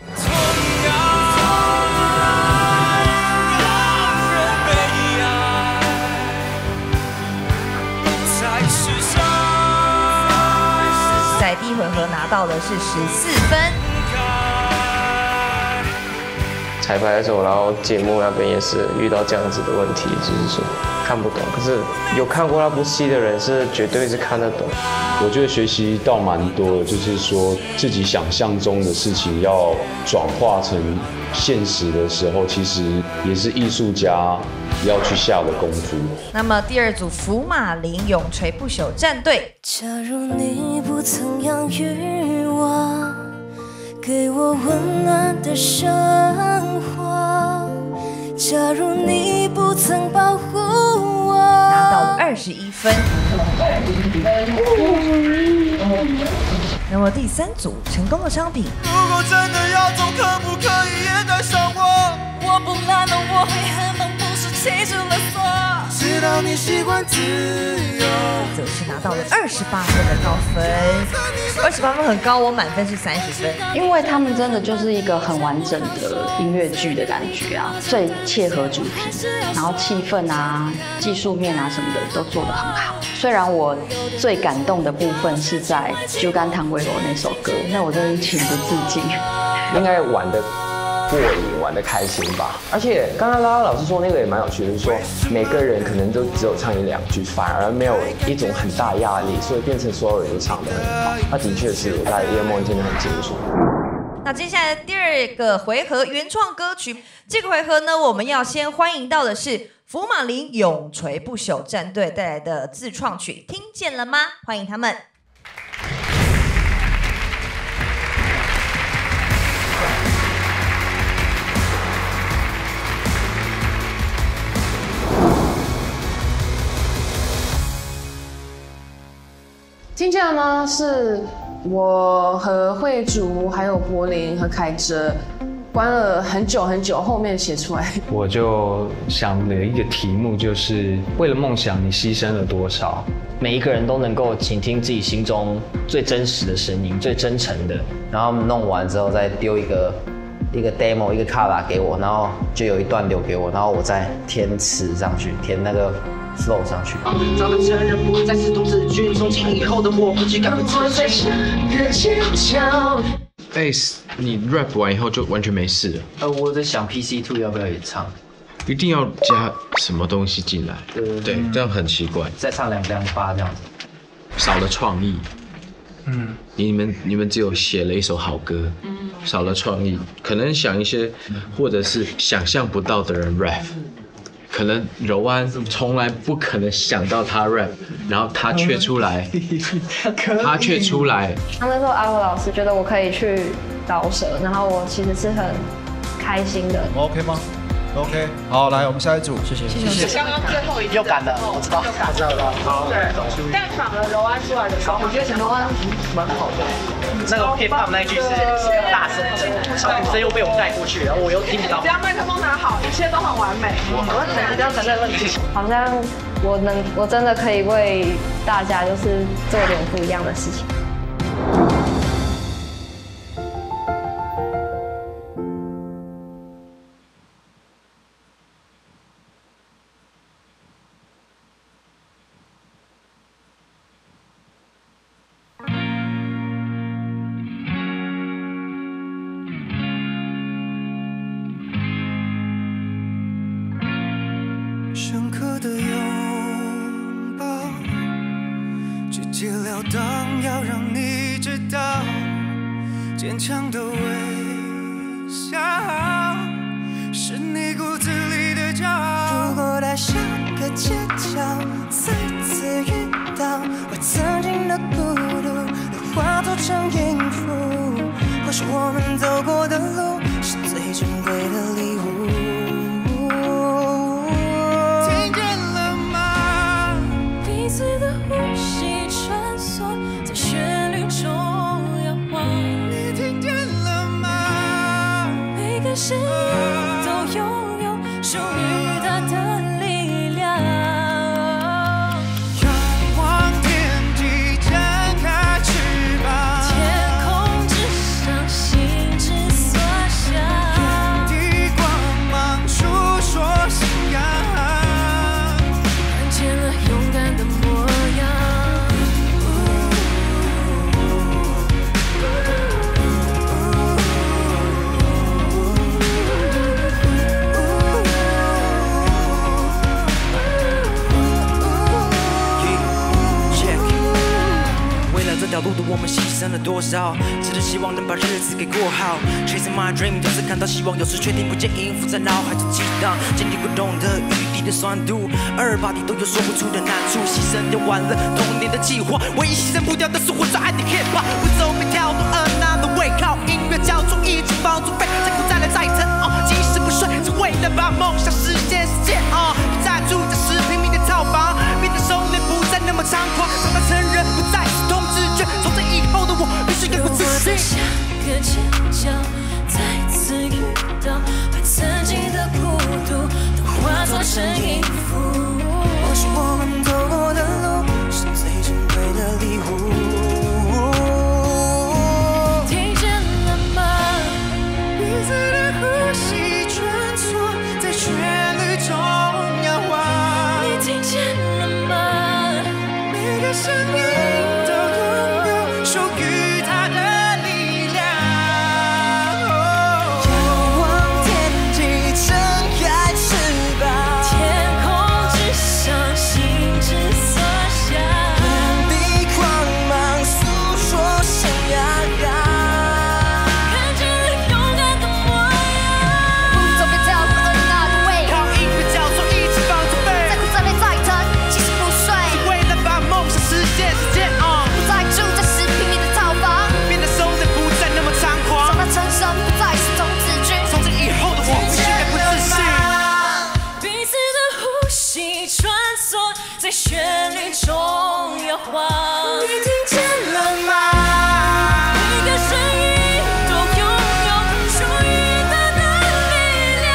Speaker 5: 在第1回合拿到的是14分。
Speaker 12: 彩排的时候，然后节目那边也是遇到这样子的问题，就是说看不懂。可是有看过那部戏的人是绝对是看得懂。
Speaker 19: 我觉得学习到蛮多的，就是说自己想象中的事情要转化成现实的时候，其实也是艺术家要去下的功夫。
Speaker 5: 那么第二组福马林永垂不朽战队。
Speaker 4: 假如你不曾养育我，给我温暖的生活，假如你不曾保护我，
Speaker 5: 拿到了21分。那么第三组成功的商品。
Speaker 4: 如果真的要走，可不可以也带上我？我不懒惰，我会很忙，不是气质勒索。知道你习惯自由，
Speaker 5: 则是拿到了28分的高分，28分很高哦，满分是30分。
Speaker 7: 因为他们真的就是一个很完整的音乐剧的感觉啊，最切合主题，然后气氛啊、技术面啊什么的都做得很好。虽然我最感动的部分是在《酒干倘卖无》那首歌，那我真的情不自禁。
Speaker 9: 应该玩的过瘾，玩的开心吧。而且刚刚拉拉老师说那个也蛮有趣的，就是说每个人可能都只有唱1、2句，反而没有一种很大压力，所以变成所有人都唱得很好。那的确是我在夜梦真的很清楚。
Speaker 5: 那接下来第2个回合原创歌曲，这个回合呢，我们要先欢迎到的是福马林永垂不朽战队带来的自创曲，听见了吗？欢迎他们。
Speaker 18: 听见了吗？是我和慧竹、还有柏林和凯哲关了很久很久，后面写出来。
Speaker 16: 我就想了一个题目，就是为了梦想，你牺牲了多少？
Speaker 17: 每一个人都能够倾听自己心中最真实的声音，最真诚的。然后弄完之后再丢一个 demo 一个卡拉给我，然后就有一段留给我，然后我再填词上去，填那个 flow 上去。
Speaker 15: 早的承认不再是独自军，从今以后的我不惧敢为自己更坚强。
Speaker 22: Ace， 你 rap 完以后就完全没事了。
Speaker 17: 我在想 PC2 要不要也唱？
Speaker 22: 一定要加什么东西进来？对，这样很奇怪。
Speaker 17: 再唱2、8这样子，
Speaker 22: 少了创意。你们只有写了一首好歌，少了创意，可能想一些或者是想象不到的人 rap。可能柔安从来不可能想到他 rap， 然后他却出来，他却出来。
Speaker 13: 他们说阿伟老师觉得我可以去饶舌，然后我其实是很开心的。
Speaker 23: OK 吗 ？OK， 好，来，我们下一组，谢谢。
Speaker 18: 刚刚最后一
Speaker 17: 又赶了，我知道。
Speaker 18: 但反而柔安出来的时候，我觉得柔安蛮好的。
Speaker 17: 那个偏胖那一句是大声的，声又被我带过去，然后我又听不到。
Speaker 18: 只要麦克风拿好，一切都很完美。我不要承认问题。
Speaker 13: 好像我真的可以为大家就是做点不一样的事情。
Speaker 4: 深刻的拥抱，直截了当，要让你知道，坚强的微笑是你骨子里的骄傲。如果它像个街角，次次遇到，把曾经的孤独都化作成音符，或许我们走过的路是最珍贵的礼物。彼此的呼吸穿梭在旋律中摇晃，你听见了吗？每个声音都拥有属于它的力量。仰望天际，展开翅膀，天空之上，心之所
Speaker 15: 条路的我们牺牲了多少？只是希望能把日子给过好。Chasing my dream， 总是看到希望，有时却听不见音符在脑海中激荡。经历过懂得雨滴的酸度，2把底都有说不出的难处。牺牲掉完了童年的计划，唯一牺牲不掉的是我最爱的 hip hop。我走每条路another way， 靠音乐交出一直房租费，再苦再累再疼即使不睡，是为了把梦想实现。不再住在10平米的套房，变得少年不再那么猖狂，长大成人不再是统治权，从这以后的我必须给我自信。
Speaker 4: 下个街角，再次遇到，把自己的孤独都化作成衣服。
Speaker 15: 或许我们走过的路是最珍贵的礼物。
Speaker 4: 听见了吗？
Speaker 15: 彼此的呼吸穿梭在旋律中摇晃。
Speaker 4: 你听见了吗？
Speaker 15: 每个声音都拥有属于它的力量。仰望天际，撑开翅膀，
Speaker 4: 天空之上，心之所向，
Speaker 15: 远比光芒诉说信仰。
Speaker 4: 看见了勇敢的模样。
Speaker 8: 不走别跳入another way，
Speaker 15: 靠音乐交错一起放着背，
Speaker 8: 再苦再累再疼，即使不睡，
Speaker 15: 是为了把梦想实现。
Speaker 8: 不再住在10平米的套房，
Speaker 15: 变得松的不再那么猖狂，
Speaker 8: 长大成神不再是童子军，
Speaker 15: 从今以后的我必须给我自信。
Speaker 4: 彼此的呼吸穿梭在旋律中摇晃。
Speaker 15: 你听见了吗？
Speaker 4: 每个声音都拥有属于它的力量。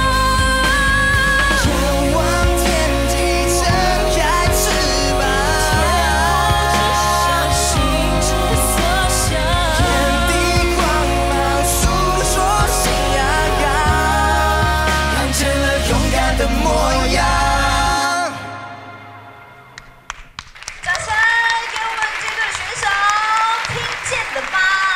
Speaker 15: 仰望天际，撑开翅膀，
Speaker 4: 天空之上，心之所向，
Speaker 15: 远比光芒诉说信仰。看见了勇敢的模样。
Speaker 5: 掌声给我们这对选手，听见了吗？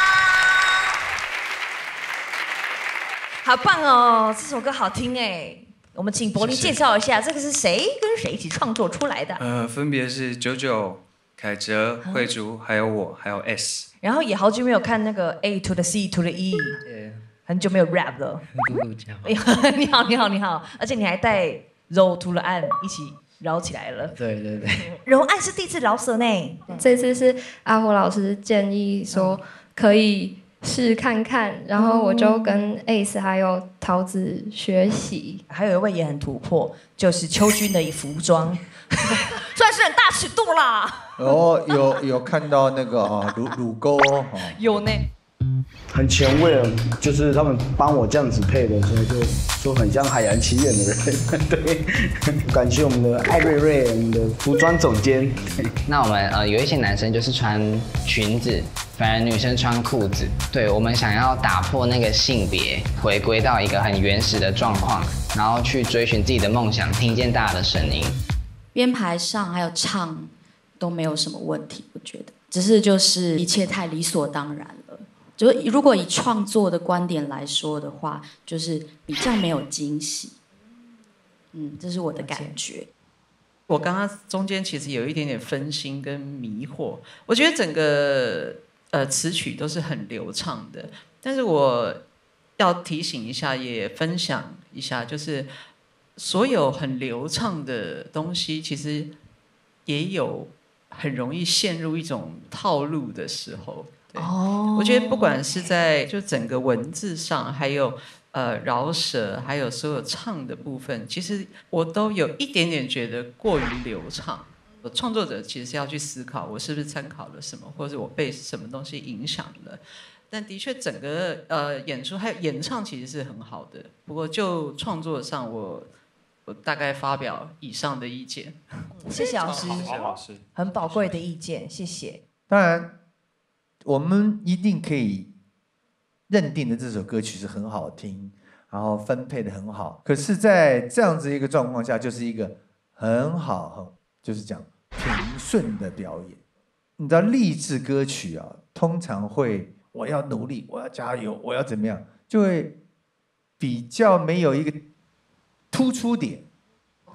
Speaker 5: 好棒哦，这首歌好听哎。我们请柏林介绍一下，这个是谁跟谁一起创作出来的？
Speaker 20: 分别是99、凯哲、慧竹，还有我，还有 S。
Speaker 5: 然后也好久没有看那个 A to the C to the E， 很久没有 rap 了。你好，你好，你好，而且你还带柔 to the 岸一起绕起来了。
Speaker 10: 对对对，
Speaker 5: 柔岸是第一次饶舌呢，
Speaker 1: 这次是阿火老师建议说可以试看看，然后我就跟 Ace 还有桃子学习。
Speaker 5: 还有一位也很突破，就是秋君的服装，算是很大尺度啦。
Speaker 3: 哦，有看到那个乳沟哦，
Speaker 5: 有呢。
Speaker 11: 很前卫，就是他们帮我这样子配的，所以就说很像海洋奇缘的人。对，感谢我们的艾瑞瑞，我们的服装总监。
Speaker 17: 那我们有一些男生就是穿裙子，反而女生穿裤子。对，我们想要打破那个性别，回归到一个很原始的状况，然后去追寻自己的梦想，听见大家的声音。
Speaker 7: 编排上还有唱都没有什么问题，我觉得，只是就是一切太理所当然了。就是如果以创作的观点来说的话，就是比较没有惊喜。这是我的感觉。
Speaker 21: 我刚刚中间其实有一点点分心跟迷惑，我觉得整个词曲都是很流畅的，但是我要提醒一下，也分享一下，就是所有很流畅的东西，其实也有很容易陷入一种套路的时候。我觉得不管是在就整个文字上，还有饶舌，还有所有唱的部分，其实我都有一点点觉得过于流畅。创作者其实是要去思考，我是不是参考了什么，或者我被什么东西影响了。但的确，整个演出还有演唱其实是很好的。不过就创作上，我大概发表以上的意见。
Speaker 5: 谢谢老师，
Speaker 23: 谢谢老师，
Speaker 5: 很宝贵的意见，谢谢。
Speaker 3: 当然，我们一定可以认定的这首歌曲是很好听，然后分配的很好。可是，在这样子一个状况下，就是一个很好，就是讲平顺的表演。你知道励志歌曲啊，通常会我要努力，我要加油，我要怎么样，就会比较没有一个突出点。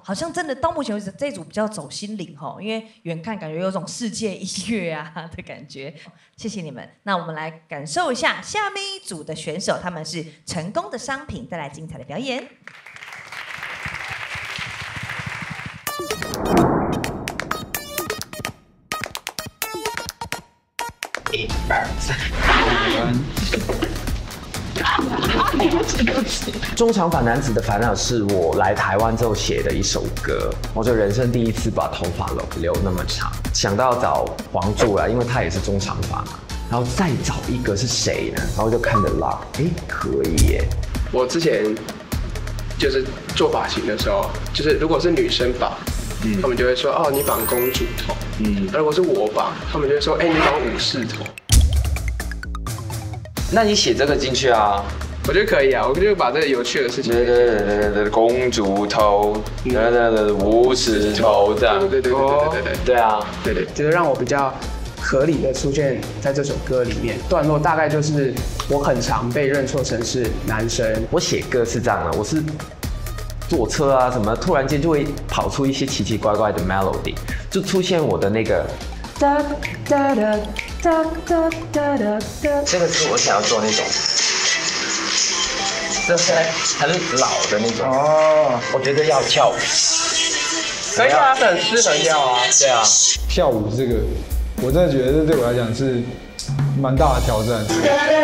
Speaker 2: 好像真的到目前为止这一组比较走心灵哈，因为远看感觉有种世界音乐啊的感觉。谢谢你们，那我们来感受一下下面一组的选手，他们是成功的商品，带来精彩的表演。
Speaker 9: 1、2、3。中长发男子的烦恼是我来台湾之后写的一首歌，我就人生第一次把头发留那么长，想到找黄柱啦，因为他也是中长发嘛，然后再找一个是谁呢？然后就看着 Lock， 可以耶。
Speaker 10: 我之前就是做发型的时候，就是如果是女生绑，他们就会说哦你绑公主头，如果是我绑，他们就会说你绑武士头。
Speaker 9: 那你写这个进去啊？
Speaker 10: 我觉得可以啊，我就把这个有趣的事情。
Speaker 9: 公主头，武士头这样。对啊，
Speaker 10: 对，就是让我比较合理的出现在这首歌里面。段落大概就是我很常被认错成是男生。
Speaker 9: 我写歌是这样的，我是坐车啊什么，突然间就会跑出一些奇奇怪怪的 melody， 就出现我的那个。这个是我想要做那种，这是很老的那种哦。我觉得要跳舞，
Speaker 10: 可以啊，很适合跳啊。
Speaker 9: 对啊，
Speaker 14: 跳舞这个，我真的觉得这对我来讲是蛮大的挑战。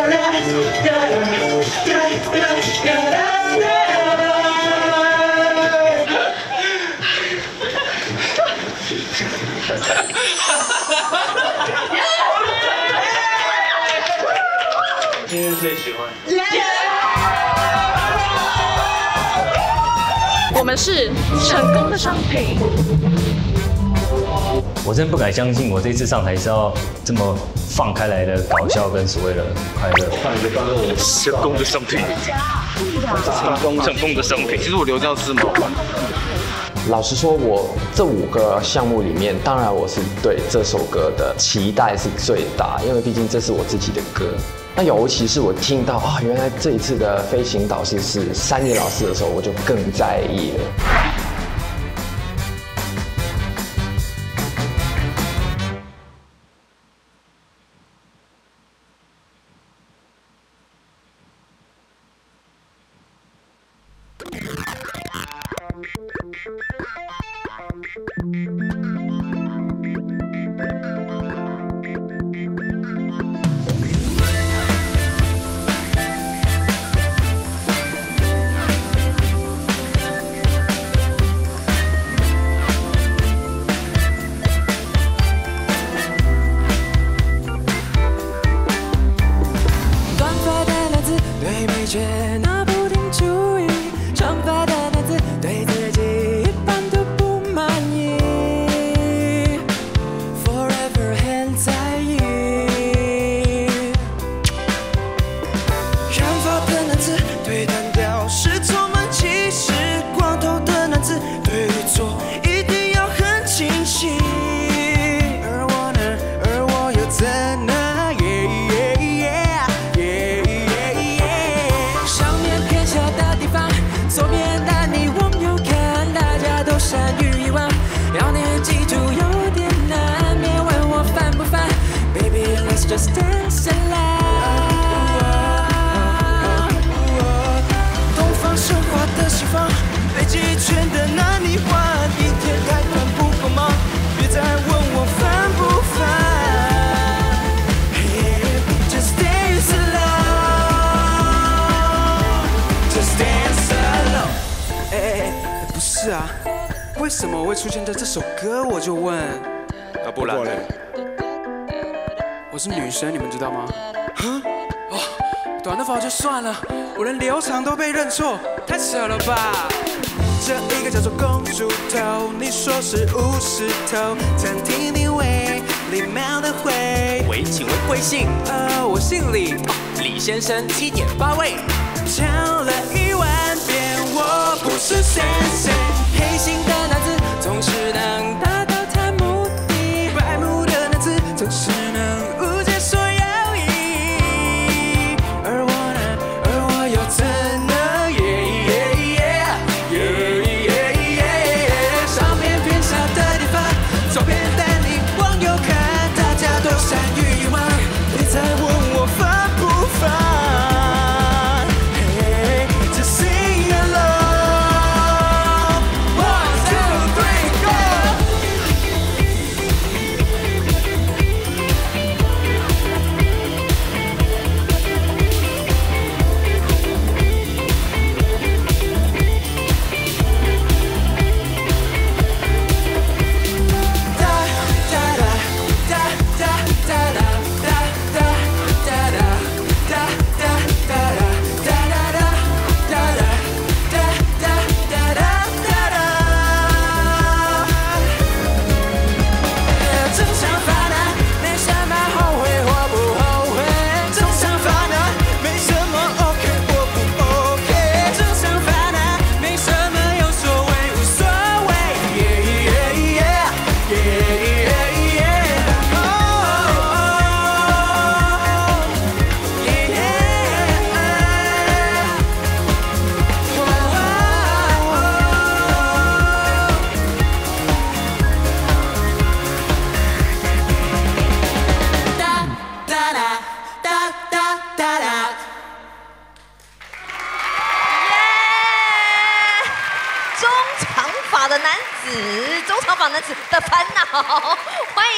Speaker 10: 今天最喜欢。
Speaker 13: 我们是成功的商品。
Speaker 24: 我真不敢相信，我这次上台是要这么放开来的搞笑跟所谓的快乐。
Speaker 22: 成功的商品，成功的商品。其实我留教字母。
Speaker 9: 老实说，我这5个项目里面，当然我是对这首歌的期待是最大，因为毕竟这是我自己的歌。那尤其是我听到原来这一次的飞行导师是3野老师的时候，我就更在意了。
Speaker 25: 为什么我会出现在这首歌？我就问，
Speaker 22: 不然呢？
Speaker 25: 我是女生，你们知道吗？短头发就算了，我连留长都被认错，太扯了吧！这一个叫做公主头，你说是武士头，餐厅定位，礼貌的回。
Speaker 26: 喂，请问贵姓？
Speaker 25: 我姓李，
Speaker 26: 李先生7.8位。
Speaker 25: 讲了1万遍，我不是先生。黑心的男子总是能达到他目的，白目的男子总是能误解所有意义。而我呢？而我又怎能？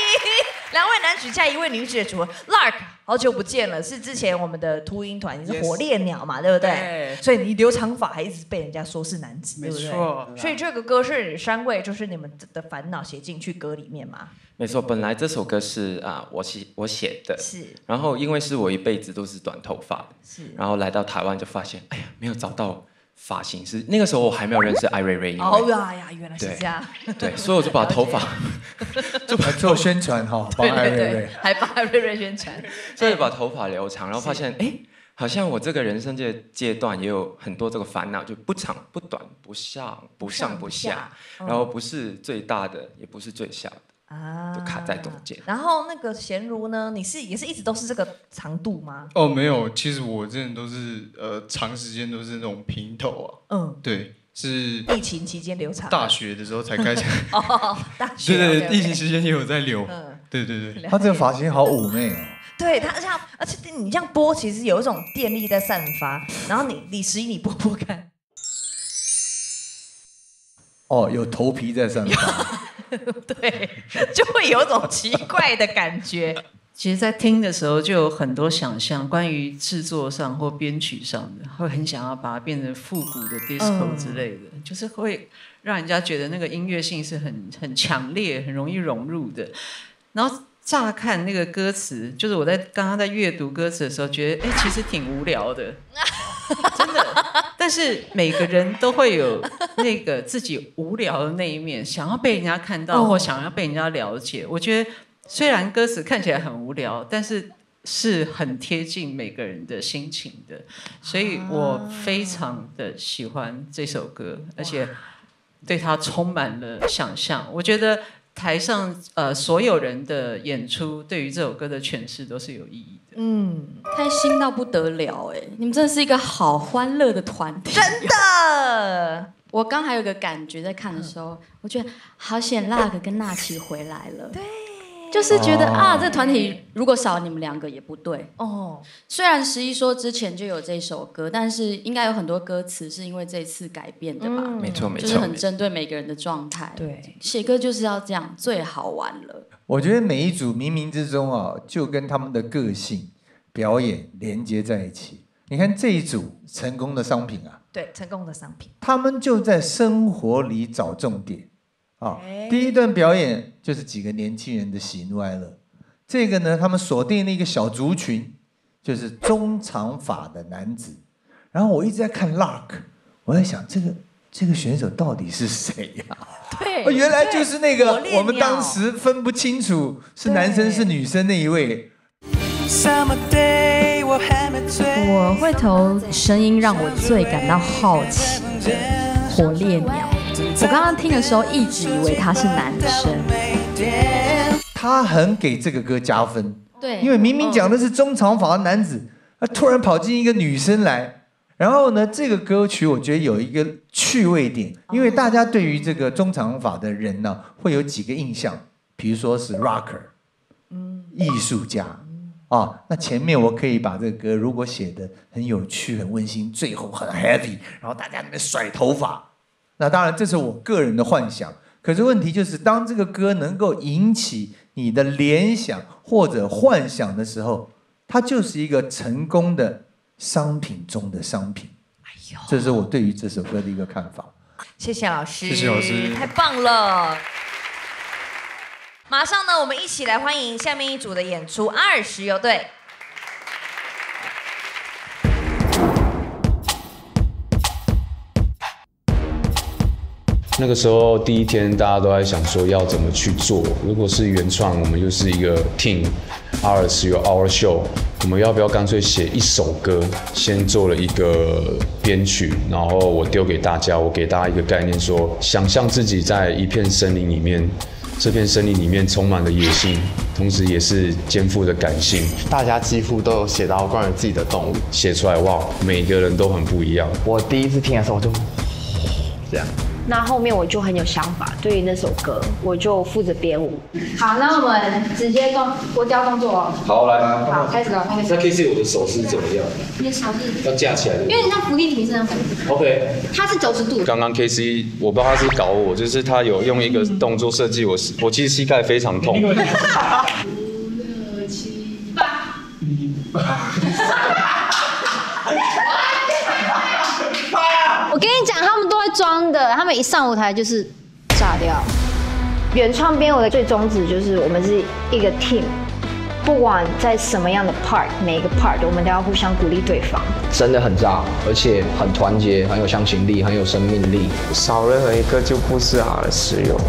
Speaker 2: 两位男举加一位女举的组合 ，Lark 好久不见了，是之前我们的秃鹰团，你是火烈鸟嘛，对不对？
Speaker 21: 对。
Speaker 2: 所以你留长发还一直被人家说是男子，对不对？
Speaker 21: 没错。
Speaker 2: 所以这个歌是3位就是你们的烦恼写进去歌里面吗？
Speaker 6: 没错，本来这首歌是我写的，
Speaker 2: 是。
Speaker 6: 然后因为是我一辈子都是短头发的，
Speaker 2: 是。
Speaker 6: 然后来到台湾就发现，哎呀，没有找到发型师。那个时候我还没有认识艾瑞瑞。
Speaker 2: 哦呀，原来是这样。
Speaker 6: 对，所以我就把头发
Speaker 3: 就做宣传哈，帮艾瑞瑞，
Speaker 2: 还帮艾瑞瑞宣传。
Speaker 6: 所以把头发留长，然后发现哎。好像我这个人生阶段也有很多这个烦恼，就不长不短，不上不下，然后不是最大的，也不是最小的，就卡在中间。
Speaker 2: 然后那个贤如呢，你也是一直都是这个长度吗？
Speaker 8: 哦，没有，其实我真的都是长时间都是那种平头啊。对，是
Speaker 2: 疫情期间留长。
Speaker 8: 大学的时候才开始。
Speaker 2: 哦，大学。
Speaker 8: 对，疫情期间也有在留。对。
Speaker 3: 他这个发型好妩媚哦。
Speaker 2: 对他而且你这样拨，其实有一种电力在散发。然后你实际你拨拨看，
Speaker 3: 哦，有头皮在散发，
Speaker 2: 对，就会有一种奇怪的感觉。
Speaker 21: 其实，在听的时候就有很多想象，关于制作上或编曲上的，会很想要把它变成复古的 disco 之类的，就是会让人家觉得那个音乐性是很强烈、很容易融入的。然后乍看那个歌词，就是我刚刚在阅读歌词的时候，觉得其实挺无聊的，真的。但是每个人都会有那个自己无聊的那一面，想要被人家看到，或想要被人家了解。我觉得虽然歌词看起来很无聊，但是是很贴近每个人的心情的，所以我非常的喜欢这首歌，而且对它充满了想象。我觉得台上所有人的演出对于这首歌的诠释都是有意义的。
Speaker 7: 开心到不得了哎！你们真的是一个好欢乐的团体，
Speaker 2: 真的。
Speaker 7: 我刚还有个感觉，在看的时候，我觉得好险，Lark跟娜琪回来了。对。就是觉得这团体如果少你们2个也不对哦。虽然11说之前就有这首歌，但是应该有很多歌词是因为这次改变的吧？
Speaker 6: 没错，
Speaker 7: 就是很针对每个人的状态。对，写歌就是要这样，最好玩了。
Speaker 3: 我觉得每一组冥冥之中就跟他们的个性、表演连接在一起。你看这一组成功的商品啊，
Speaker 2: 对，成功的商品，
Speaker 3: 他们就在生活里找重点。第一段表演就是几个年轻人的喜怒哀乐，这个呢，他们锁定了一个小族群，就是中长发的男子。然后我一直在看 Lark， 我在想这个选手到底是谁呀？对，原来就是那个我们当时分不清楚是男生是女生那一位。
Speaker 7: 我会投声音让我最感到好奇的火烈鸟。我刚刚听的时候一直以为他是男生，
Speaker 3: 他很给这个歌加分，
Speaker 7: 对，
Speaker 3: 因为明明讲的是中长发的男子，他突然跑进一个女生来，然后呢，这个歌曲我觉得有一个趣味点，因为大家对于这个中长发的人呢，会有几个印象，比如说是 rocker， 艺术家，那前面我可以把这个歌如果写得很有趣、很温馨，最后很 heavy， 然后大家在那边甩头发。那当然，这是我个人的幻想。可是问题就是，当这个歌能够引起你的联想或者幻想的时候，它就是一个成功的商品中的商品。这是我对于这首歌的一个看法。
Speaker 2: 谢谢老师，
Speaker 8: 谢谢老师，
Speaker 2: 太棒了！马上呢，我们一起来欢迎下面一组的演出，阿尔石油队。
Speaker 12: 那个时候第一天，大家都在想说要怎么去做。如果是原创，我们就是一个 team， ours 有 our show， 我们要不要干脆写一首歌？先做了一个编曲，然后我丢给大家，我给大家一个概念说，想象自己在一片森林里面，这片森林里面充满了野性，同时也是肩负着感性。
Speaker 9: 大家几乎都有写到关于自己的动物，
Speaker 12: 写出来哇，每个人都很不一样。
Speaker 9: 我第一次听的时候我就这样。
Speaker 13: 那后面我就很有想法，对于那首歌，我就负责编舞。好，那我们直接国雕动作哦。
Speaker 12: 好，来，
Speaker 13: 好，开始了。
Speaker 12: 那 KC 我的手是怎么样？
Speaker 13: 你的手是
Speaker 12: 要架起来的，
Speaker 13: 因为你像浮力挺身的感觉。
Speaker 12: OK，
Speaker 13: 它是90度。
Speaker 12: 刚刚 KC 我不知道他是搞我，就是他有用一个动作设计我其实膝盖非常痛。5、6、7、8。
Speaker 13: 我跟你讲，他们都会装的，他们一上舞台就是炸掉。原创编舞的最宗旨就是我们是一个 team， 不管在什么样的 part， 每一个 part 我们都要互相鼓励对方。
Speaker 17: 真的很炸，而且很团结，很有向心力，很有生命力。
Speaker 4: 少任何一个就不是好的使用。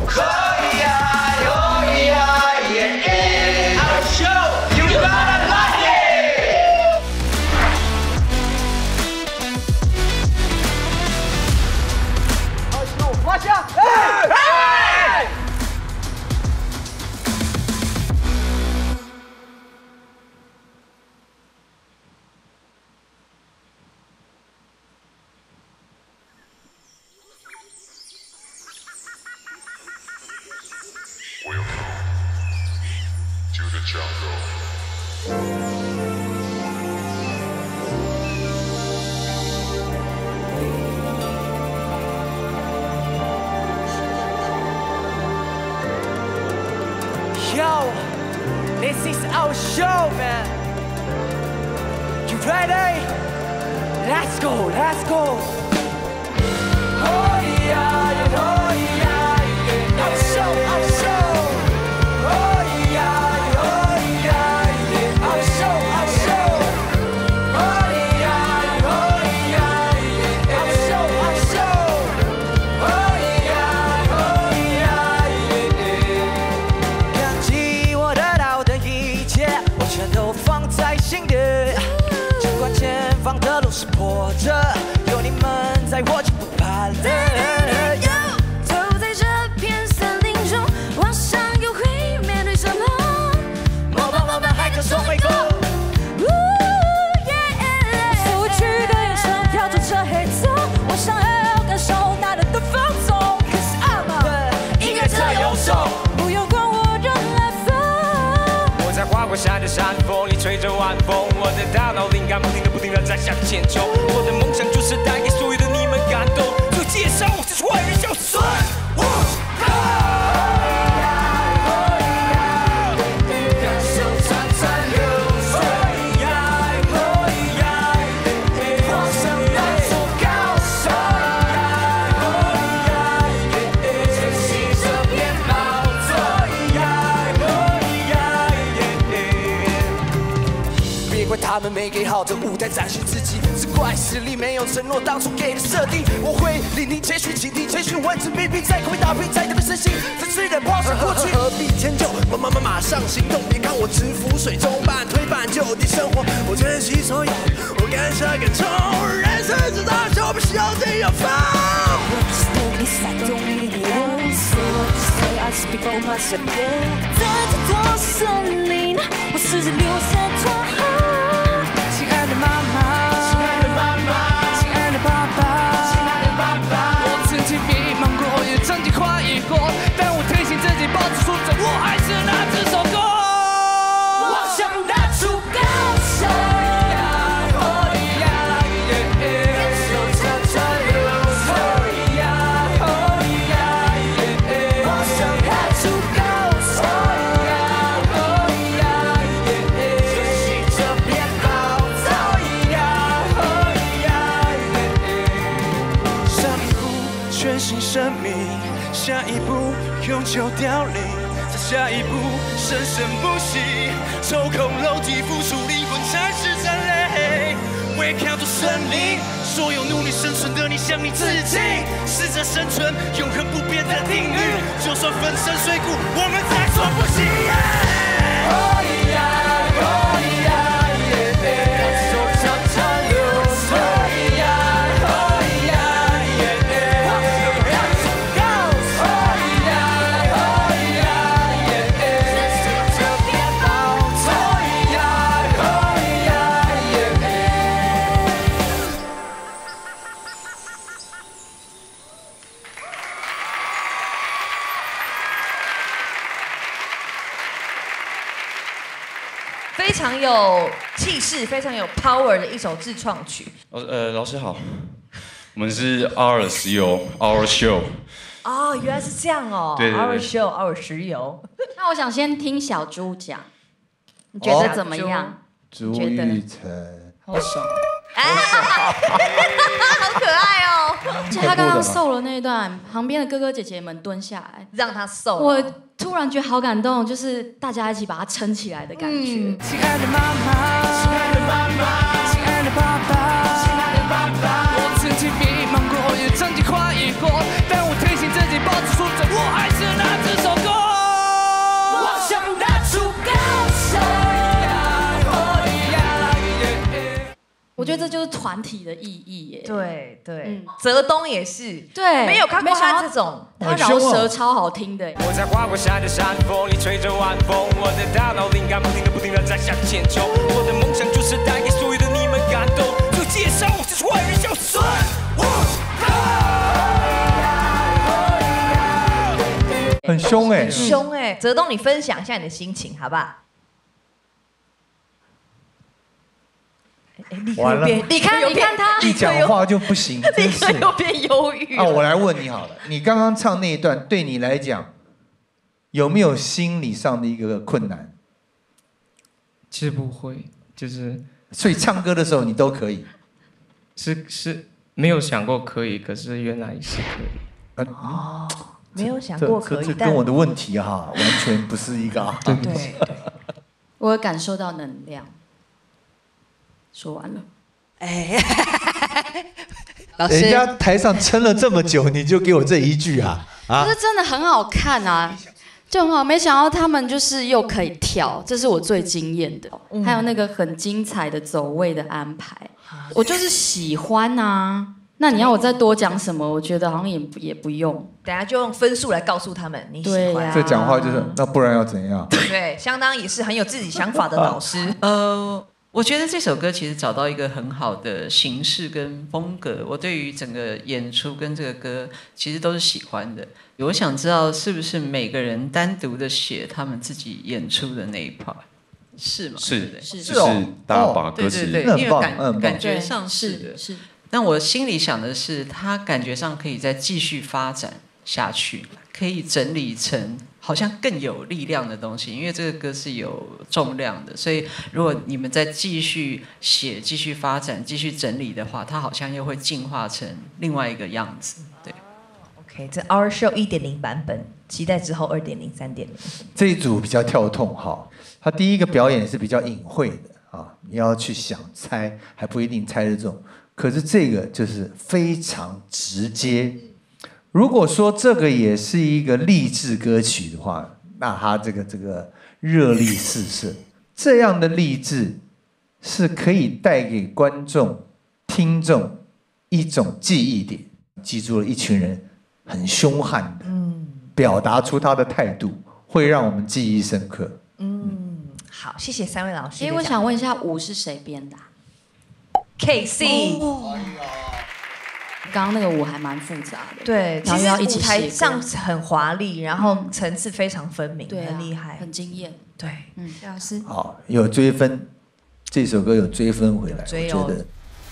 Speaker 25: Yo, this is our show, man. You ready? Let's go, let's go. Oh yeah, oh yeah, yeah. Our show, our show. Oh yeah, oh yeah, yeah. Our show, our show. Oh yeah, oh yeah, yeah. Our show, our show. Oh yeah, oh yeah, yeah. 感激我得到的一切，我全都放在心底。尽管前方的路是坡折，有你们在，我就不怕了。走在这片森林中，晚上又会面对什么？某某还可说回过。拂去的忧伤，跳出这黑色，我想要感受那人的放纵。可是阿玛，音乐这有手，不用管我人来分。我在花果山的山峰里吹着晚风，我的大脑灵感不停地在向前冲。我的梦想就是带给所有的你们感动，就介绍我就是坏人小孙。他们没给好的舞台展示自己，是怪实力没有承诺当初给的设定。我会聆听、谦虚、倾听、谦虚、文字、批评，在口味搭配，在特别身心，在虽然抛上过去，何必迁就？马上行动，别看我直浮水中，半推半就地生活。我珍惜所有，我敢下敢冲，人生直到就不需要这样放。在这座森林，我试着流散脱后。亲爱的妈妈，亲爱的妈妈，亲爱的爸爸，亲爱的爸爸，我曾经迷茫过，也曾经怀疑过，但我提醒自己保持初衷，我还是那这首歌。我想拿出高手。生命，下一步永久凋零，再下一步生生不息，抽空楼梯付出灵魂才是战累。为抗住森林，所有努力生存的你，像你自己，试着生存永恒不变的定律。就算粉身碎骨，我们在所不惜。
Speaker 2: 非常有气势、非常有 power 的一首自创曲。
Speaker 1: 老师好，我们是 Our 石油 Our Show。
Speaker 2: 哦，原来是这样哦。
Speaker 1: 对
Speaker 2: Our Show Our 石油。
Speaker 7: 那我想先听小猪讲，你觉得怎么样？
Speaker 3: 朱玉成，
Speaker 7: 好爽。
Speaker 2: 好可爱哦！
Speaker 7: 而且他刚刚瘦了那一段，旁边的哥哥姐姐们蹲下来
Speaker 2: 让他瘦。
Speaker 7: 我突然觉得好感动，就是大家一起把他撑起来的感觉。
Speaker 25: 亲爱的妈妈，亲爱的妈妈，亲爱的爸爸，亲爱的爸爸，我曾经迷茫过，也曾经怀疑过，但我提醒自己保持纯真，我还是拿这首歌，我想拿出高声。
Speaker 7: 我觉得这就是团体的意义耶。
Speaker 2: 对对，泽东也是，
Speaker 7: 对，
Speaker 2: 没有看过他这种，
Speaker 7: 他饶舌超好听的。
Speaker 25: 我在花果山的山峰里吹着晚风，我的大脑灵感不停地在向前冲。我的梦想就是带给所有的你们感动，就介绍我就是坏人小孙。
Speaker 3: 很凶哎，
Speaker 2: 凶哎！泽东，你分享一下你的心情好不好？
Speaker 3: 完了，
Speaker 2: 你看他
Speaker 3: 一讲话就不行，
Speaker 2: 立刻又变忧郁。
Speaker 3: 啊，我来问你好了，你刚刚唱那一段，对你来讲有没有心理上的一个困难？
Speaker 15: 其实不会，就是
Speaker 3: 所以唱歌的时候你都可以，
Speaker 15: 是没有想过可以，可是原来是可以。
Speaker 2: 哦，没有想过可以，
Speaker 3: 这跟我的问题哈完全不是一个。
Speaker 2: 对，
Speaker 7: 我有感受到能量。说完了，
Speaker 2: 哎，老师，
Speaker 3: 人家台上撑了这么久，你就给我这一句啊？
Speaker 7: 可是真的很好看啊，就很好。没想到他们就是又可以跳，这是我最惊艳的。还有那个很精彩的走位的安排，我就是喜欢啊。那你要我再多讲什么？我觉得好像也不用。
Speaker 2: 等下就用分数来告诉他们你喜欢。
Speaker 3: 这讲话就是那不然要怎样？
Speaker 2: 对，相当也是很有自己想法的老师。
Speaker 21: 我觉得这首歌其实找到一个很好的形式跟风格，我对于整个演出跟这个歌其实都是喜欢的。我想知道是不是每个人单独的写他们自己演出的那一 part， 是吗？
Speaker 1: 是，
Speaker 21: 是
Speaker 1: 就是大家把歌词，
Speaker 21: 对，因为感觉上是的。
Speaker 7: 是。
Speaker 21: 但我心里想的是，他感觉上可以再继续发展下去，可以整理成好像更有力量的东西，因为这个歌是有重量的，所以如果你们再继续写、继续发展、继续整理的话，它好像又会进化成另外一个样子。对
Speaker 2: ，OK， 这 Our Show 1.0 版本，期待之后2.0、3.0。
Speaker 3: 这一组比较跳痛哈，他第一个表演是比较隐晦的啊，你要去想猜，还不一定猜得中。可是这个就是非常直接。如果说这个也是一个励志歌曲的话，那他这个热力四射，这样的励志是可以带给观众、听众一种记忆点，记住了一群人很凶悍的，表达出他的态度，会让我们记忆深刻。
Speaker 2: 好，谢谢3位老师。
Speaker 7: 我想问一下，舞是谁编的
Speaker 2: ？KC。
Speaker 7: 刚刚那个舞还蛮复杂的，
Speaker 2: 对，
Speaker 7: 然后要一起
Speaker 2: 舞台上很华丽，然后层次非常分明，很厉害，
Speaker 7: 很惊艳。
Speaker 2: 对，老师。
Speaker 3: 好，有追分，这首歌有追分回来，我觉得。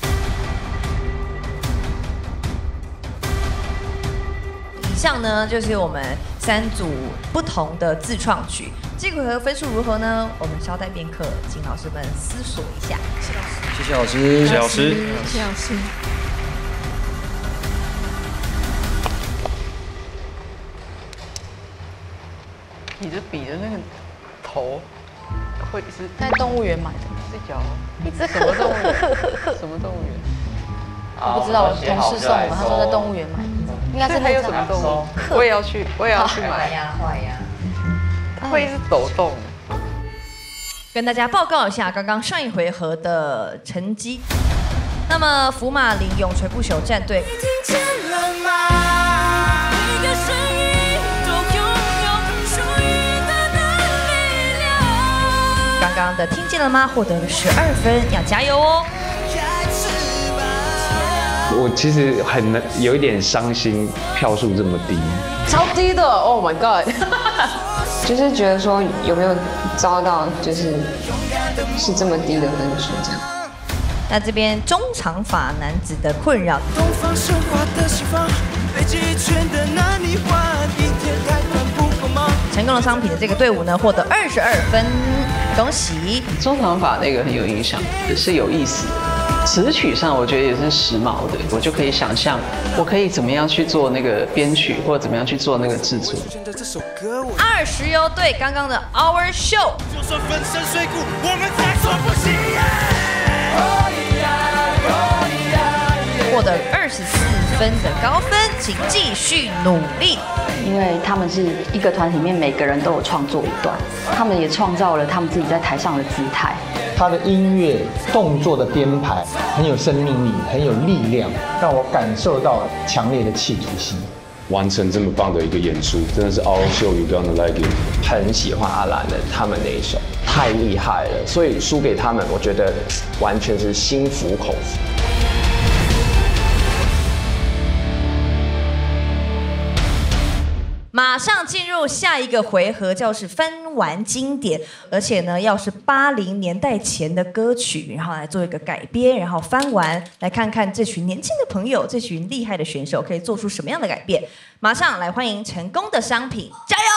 Speaker 2: 以上呢就是我们3组不同的自创曲，这个回合分数如何呢？我们稍待片刻，请老师们思索一下。
Speaker 1: 谢谢老师，谢谢老师，
Speaker 7: 谢谢老师。
Speaker 21: 你的笔的那个头会是
Speaker 7: 在动物园买的，
Speaker 21: 这脚
Speaker 7: 一只
Speaker 21: 什么动物园？什么动物园？
Speaker 7: 我不知道，我同事送我，他说在动物园买的，应该是
Speaker 21: 还有什么动物？我也要去买
Speaker 2: 呀，坏呀，
Speaker 21: 它会一直抖动。
Speaker 2: 跟大家报告一下刚刚上一回合的成绩。那么福马林永垂不朽战队。刚刚的听见了吗？获得了12分，要加油哦！
Speaker 12: 我其实有一点伤心，票数这么低，
Speaker 16: 超低的 ，Oh my god！
Speaker 13: 就是觉得说有没有遭到就是这么低的分数这样。
Speaker 2: 那这边中长发男子的困扰。
Speaker 25: 东方神话的西方，北极圈的那你换一天太短不够吗？
Speaker 2: 成功的商品的这个队伍呢，获得22分，恭喜！
Speaker 21: 中长发那个很有影响，也是有意思的。词曲上我觉得也是时髦的，我就可以想象我可以怎么样去做那个编曲，或者怎么样去做那个制作。
Speaker 2: 20优队刚刚的 Our Show，
Speaker 25: 就算粉身碎骨，我们再说不行。
Speaker 2: 获得24分的高分，请继续努力。
Speaker 7: 因为他们是一个团体里面每个人都有创作一段，他们也创造了他们自己在台上的姿态。
Speaker 11: 他的音乐动作的编排很有生命力，很有力量，让我感受到强烈的企图心。
Speaker 12: 完成这么棒的一个演出，真的是 Our Show You Gonna Like It。
Speaker 9: 很喜欢阿兰的他们那一首，太厉害了，所以输给他们，我觉得完全是心服口服。
Speaker 2: 马上进入下一个回合，就是翻玩经典，而且呢，要是80年代前的歌曲，然后来做一个改编，然后翻玩，来看看这群年轻的朋友，这群厉害的选手可以做出什么样的改变。马上来欢迎成功的商品，加油！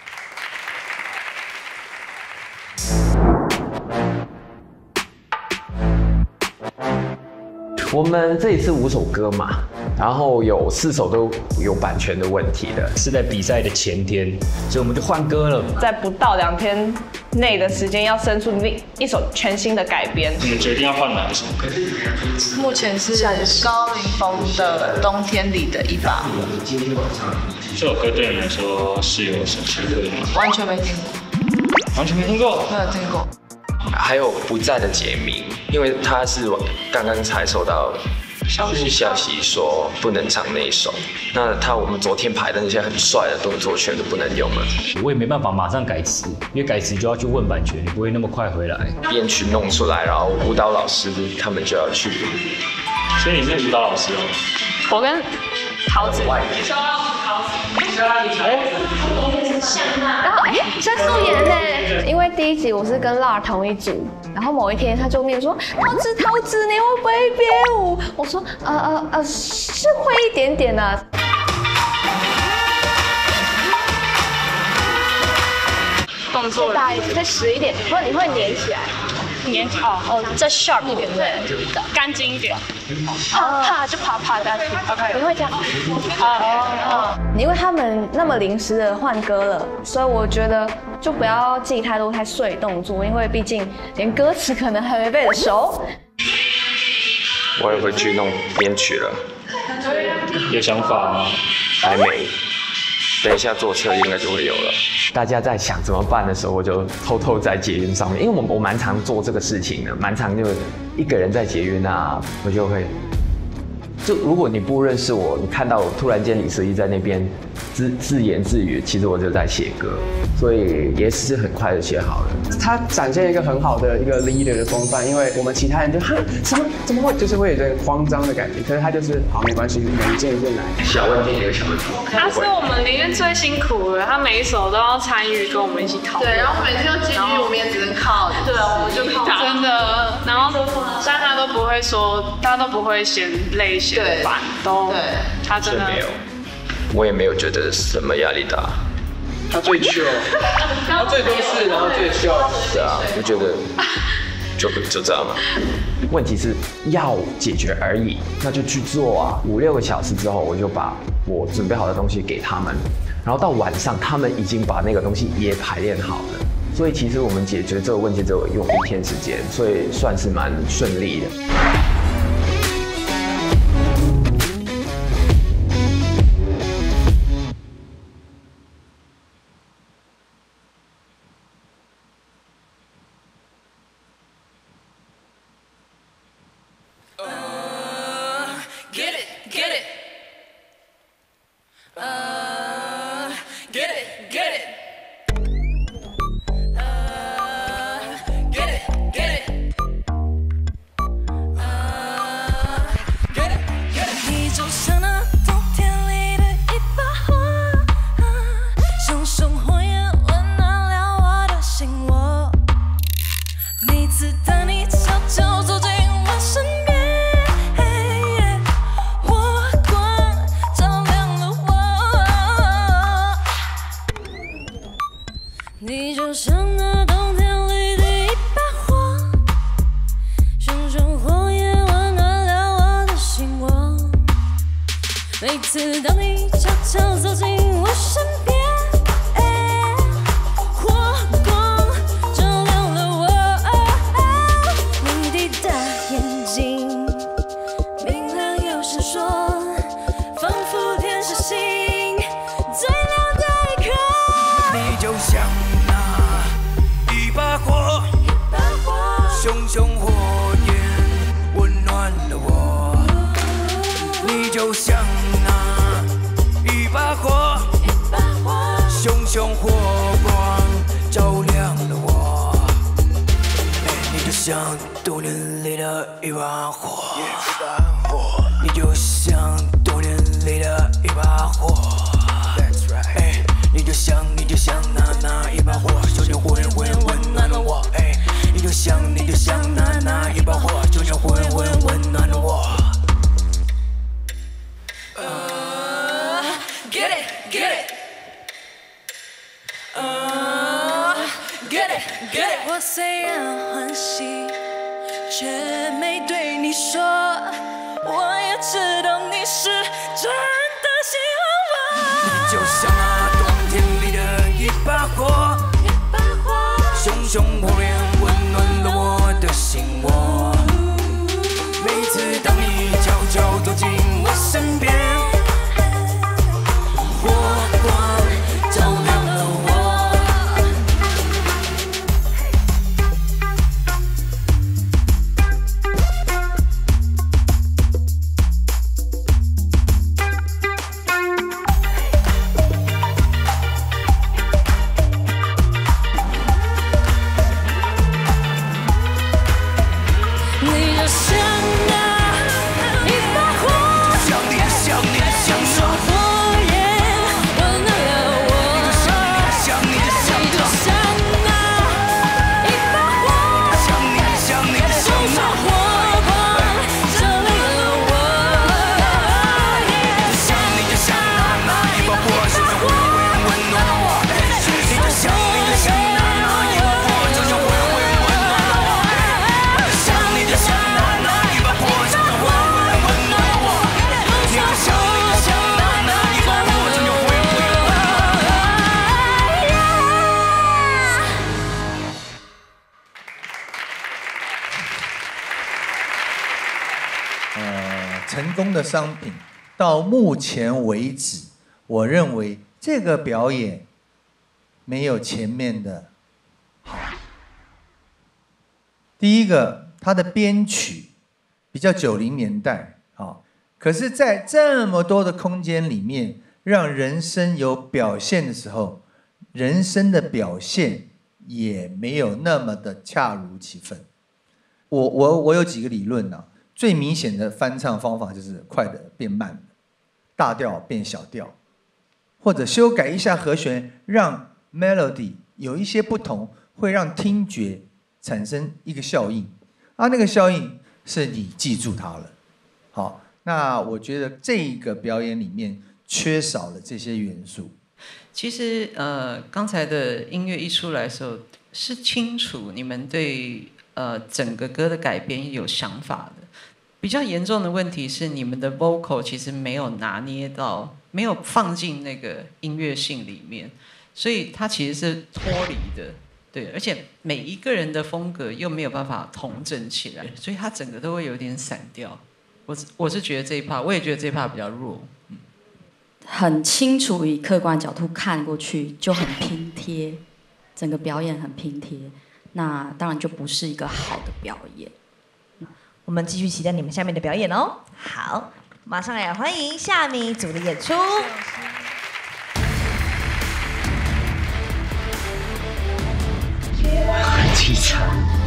Speaker 9: 我们这一次5首歌嘛，然后有4首都有版权的问题的，
Speaker 24: 是在比赛的前天，所以我们就换歌了。
Speaker 13: 在不到2天内的时间，要生出另一首全新的改编。
Speaker 24: 你们决定要换哪一首歌？
Speaker 16: 目前是高凌风的《冬天里的一把火》。
Speaker 24: 这首歌对你来说是有什么深刻的吗？
Speaker 16: 完全没听过。
Speaker 24: 完全没听过？
Speaker 16: 没有听过。
Speaker 6: 还有不在的杰明，因为他是刚刚才收到消息说不能唱那一首，那我们昨天排的那些很帅的动作全都不能用了。
Speaker 24: 我也没办法马上改词，因为改词就要去问版权，你不会那么快回来。
Speaker 6: 编曲弄出来，然后舞蹈老师他们就要去。
Speaker 24: 所以你是舞蹈老师哦？
Speaker 13: 我跟桃子。然后申素妍呢？因为第一集我是跟辣同一组，然后某一天他就跟我说：“桃子，你会不会编舞？”我说：“是会一点点啊。”动作大一点，再实一点，不然你会粘起来。粘再 sharp 一点，对，干净一点。啪就啪下去。OK， 你会这样？因为他们那么临时的换歌了，所以我觉得就不要记太多太碎动作，因为毕竟连歌词可能还没背得熟。
Speaker 6: 我也会去弄编曲了。
Speaker 24: 有想法吗？
Speaker 6: 还没。等一下坐车应该就会有了。
Speaker 9: 大家在想怎么办的时候，我就偷偷在捷运上面，因为我蛮常做这个事情的，蛮常就一个人在捷运啊，我就会，就如果你不认识我，你看到我突然间李思怡在那边自言自语，其实我就在写歌，所以也是很快的写好了。
Speaker 10: 他展现一个很好的一个 leader 的风范，因为我们其他人就怎么会，就是会有点慌张的感觉，可是他就是好没关系，我们见来。
Speaker 6: 小问题一个小问题。
Speaker 18: 他是我们里面最辛苦的，他每一首都要参与跟我们一起讨论。
Speaker 16: 对，然后每次要结局，我们也只能靠。
Speaker 18: 对，我们就靠他。真的，然后但他都不会说，他都不会嫌累嫌烦，都他真的
Speaker 6: 没有。我也没有觉得什么压力大。
Speaker 10: 他最 chill， 他最多事，然后最 chill。
Speaker 6: 对啊，我觉得就这样嘛。
Speaker 9: 问题是要解决而已，那就去做啊。5-6个小时之后，我就把我准备好的东西给他们，然后到晚上，他们已经把那个东西也排练好了。所以其实我们解决这个问题只有用1天时间，所以算是蛮顺利的。
Speaker 25: 熊熊火焰温暖了我，你就像那一把火，熊熊火光照亮了我，你就像冬天里的一把火，你就像冬天里的一把火，你就像那一把火，熊熊火焰温暖了我，你就像那一把火，熊熊火焰温暖了我。Get it, get it. Get it, get it. 我虽然欢喜，却没对你说，我也知道你是真的喜欢我。你就像那冬天里的一把火，熊熊火焰温暖了我的心窝。每次当你悄悄走进我身边，火光照亮了我。你就像那一把火，像你的香手，火焰温暖了我。你就像那一把火，像你的香手，火光照亮了我。你就像那一把火，熊熊火焰温暖了我。你就像那一把火，熊熊火焰温暖了我。你就像那一把火，熊熊火焰温暖了我。你就像那一把火，熊熊火焰温暖了我。
Speaker 3: 成功的商品，到目前为止，我认为这个表演没有前面的好。第一个，它的编曲比较90年代啊，可是，在这么多的空间里面，让人声有表现的时候，人声的表现也没有那么的恰如其分。我有几个理论啊。最明显的翻唱方法就是快的变慢的，大调变小调，或者修改一下和弦，让 melody 有一些不同，会让听觉产生一个效应，那个效应是你记住它了。好，那我觉得这个表演里面缺少了这些元素。
Speaker 21: 其实刚才的音乐一出来的时候，是清楚你们对整个歌的改编有想法的。比较严重的问题是，你们的 vocal 其实没有拿捏到，没有放进那个音乐性里面，所以它其实是脱离的，对，而且每一个人的风格又没有办法统整起来，所以它整个都会有点散掉。我是觉得这一 part， 我也觉得这一 part 比较弱。
Speaker 7: 很清楚以客观角度看过去就很拼贴，整个表演很拼贴，那当然就不是一个好的表演。
Speaker 2: 我们继续期待你们下面的表演哦。好，马上来欢迎下面一组的演出。
Speaker 24: 很凄惨，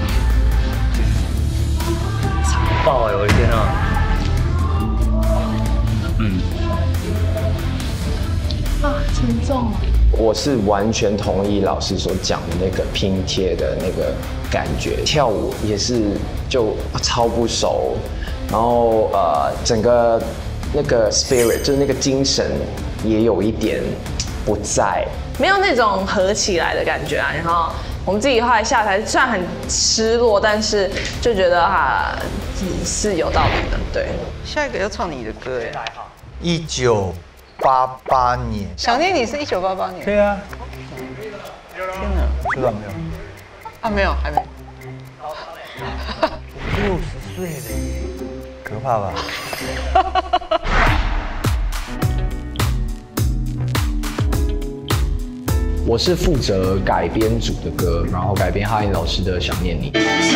Speaker 24: 惨爆哎！我的天啊！
Speaker 16: 沉重。
Speaker 9: 我是完全同意老师所讲的那个拼贴的那个感觉，跳舞也是就超不熟，然后整个那个 spirit 就是那个精神也有一点不在，
Speaker 16: 没有那种合起来的感觉啊。然后我们自己后来下台，虽然很失落，但是就觉得是有道理的。对，
Speaker 21: 下一个要唱你的歌哎。
Speaker 3: 1988年。
Speaker 21: 想念你是1988年。
Speaker 3: 对啊。
Speaker 21: 天哪，
Speaker 3: 知道没有？
Speaker 21: 啊，没有，还没。
Speaker 3: 60岁了耶，可怕吧？
Speaker 17: 我是负责改编组的歌，然后改编哈林老师的《想念你》。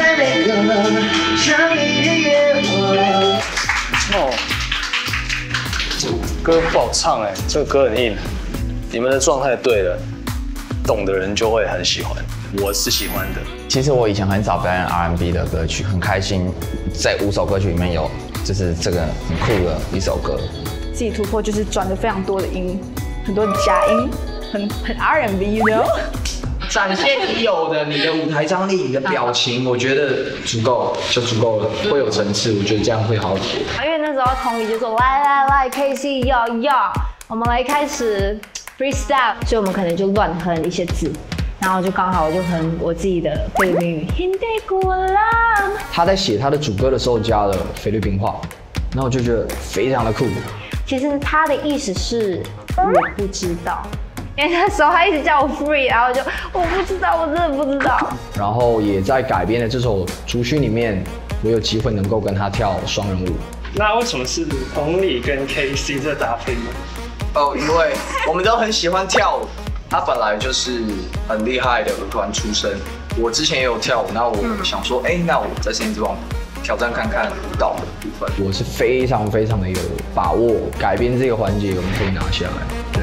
Speaker 24: 哦，这歌不好唱哎，这个歌很硬。你们的状态对了，懂的人就会很喜欢。我是喜欢的。
Speaker 17: 其实我以前很少表演 R&B 的歌曲，很开心在5首歌曲里面有就是这个很酷的一首歌。
Speaker 13: 自己突破就是转了非常多的音，很多假音，很 R&B， you know。
Speaker 17: 展现你有的，你的舞台张力，你的表情，我觉得足够就足够了，会有层次，我觉得这样会好一点。
Speaker 13: 因为那时候同理就说来 KC 要，我们来开始 freestyle， 所以我们可能就乱哼一些字，然后就刚好我就哼我自己的菲律宾语。他在写他的主歌的时候加了菲律宾话，然后我就觉得非常的酷。其实他的意思是我不知道。因为那时候他一直叫我 free， 然后就我不知道，我真的不知道。然后也在改编的这首《竹絮》里面，我有机会能够跟他跳双人舞。
Speaker 24: 那为什么是同理跟 KC 这搭配呢？
Speaker 17: 哦，因为我们都很喜欢跳舞。他本来就是很厉害的舞团出身，我之前也有跳舞，那我想说，那我在森林之王挑战看看舞蹈的部分。我是非常非常的有把握，改编这个环节我们可以拿下来。对。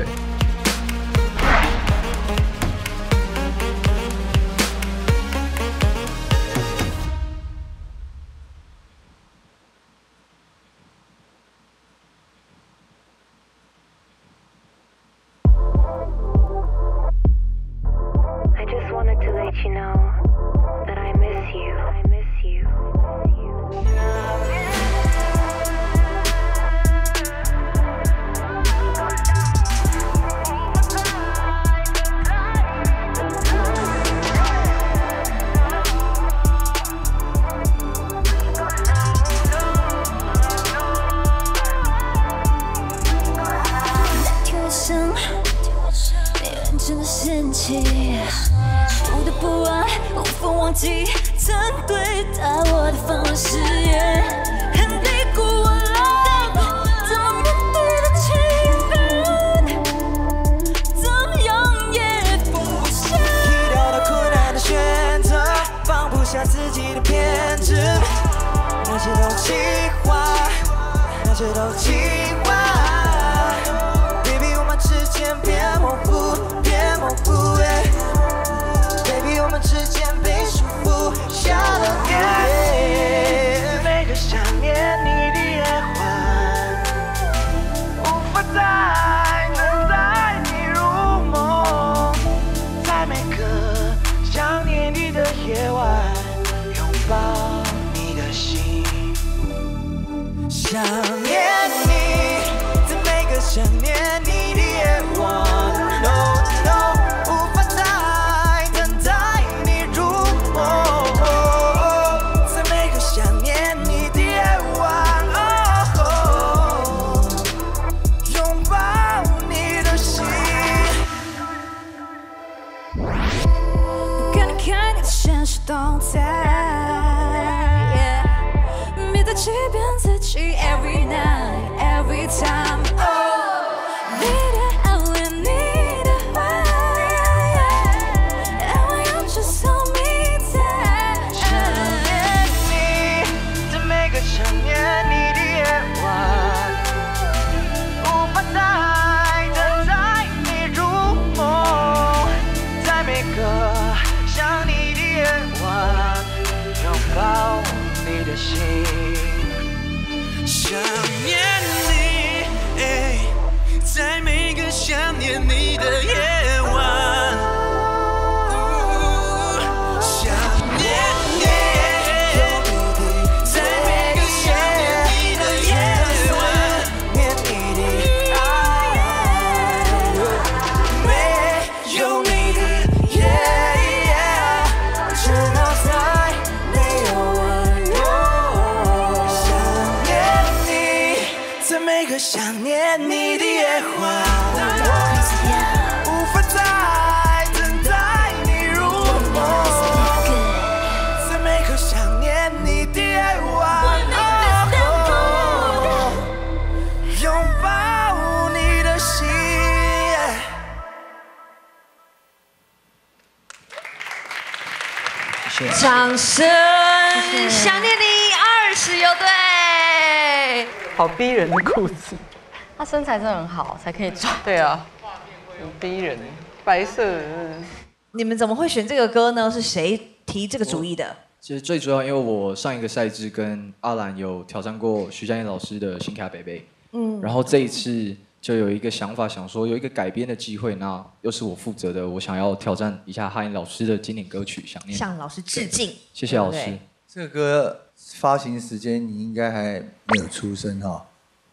Speaker 2: 掌声！想念你20游队。
Speaker 5: 好逼人的裤子。
Speaker 7: 他身材真的很好，才可以穿。
Speaker 5: 对啊，很逼人，白色的。
Speaker 2: 你们怎么会选这个歌呢？是谁提这个主意的？
Speaker 14: 其实最主要，因为我上一个赛制跟阿兰有挑战过徐佳莹老师的《新卡北北》，然后这一次就有一个想法，想说有一个改编的机会，那又是我负责的，我想要挑战一下哈林老师的经典歌曲《想念》，
Speaker 2: 向老师致敬。
Speaker 14: 谢谢老师。
Speaker 3: 这个歌发行时间你应该还没有出生哈。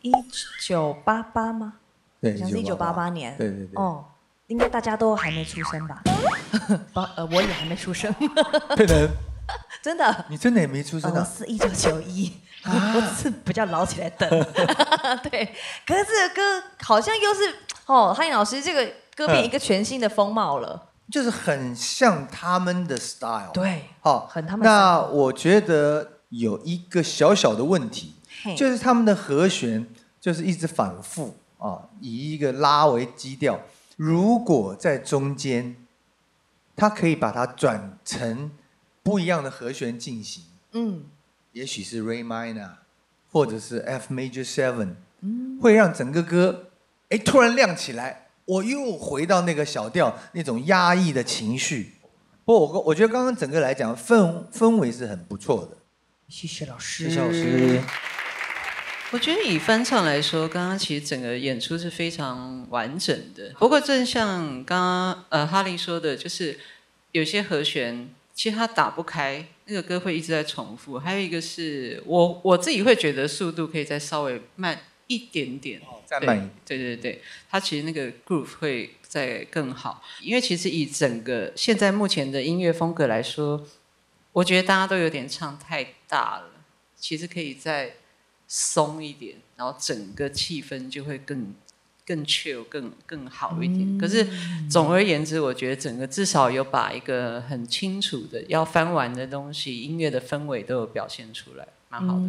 Speaker 2: 1988吗？
Speaker 3: 对，
Speaker 2: 好像是1988年。
Speaker 3: 对对对。
Speaker 2: 哦，应该大家都还没出生吧？我也还没出生。
Speaker 3: 骗人！
Speaker 2: 真的？
Speaker 3: 你真的也没出生啊？
Speaker 2: 是1991，我只是比较老起来等。对，可是这个歌好像又是哈林老师这个歌变一个全新的风貌了，
Speaker 3: 就是很像他们的 style。
Speaker 2: 对，
Speaker 3: 好，
Speaker 2: 很他们。
Speaker 3: 那我觉得有一个小小的问题。就是他们的和弦就是一直反复啊，以一个拉为基调。如果在中间，它可以把它转成不一样的和弦进行，也许是 Re minor， 或者是 F major 7，会让整个歌突然亮起来，我又回到那个小调那种压抑的情绪。不过我觉得刚刚整个来讲氛围是很不错的。
Speaker 2: 谢谢老师。
Speaker 14: 谢谢老师。
Speaker 21: 我觉得以翻唱来说，刚刚其实整个演出是非常完整的。不过正像刚刚哈林说的，就是有些和弦其实它打不开，那个歌会一直在重复。还有一个是我自己会觉得速度可以再稍微慢一点点，
Speaker 3: 再慢一点。
Speaker 21: 对对对，它其实那个 groove 会再更好。因为其实以整个现在目前的音乐风格来说，我觉得大家都有点唱太大了，其实可以再松一点，然后整个气氛就会更 chill 更好一点。可是总而言之，我觉得整个至少有把一个很清楚的要翻完的东西，音乐的氛围都有表现出来，蛮好的。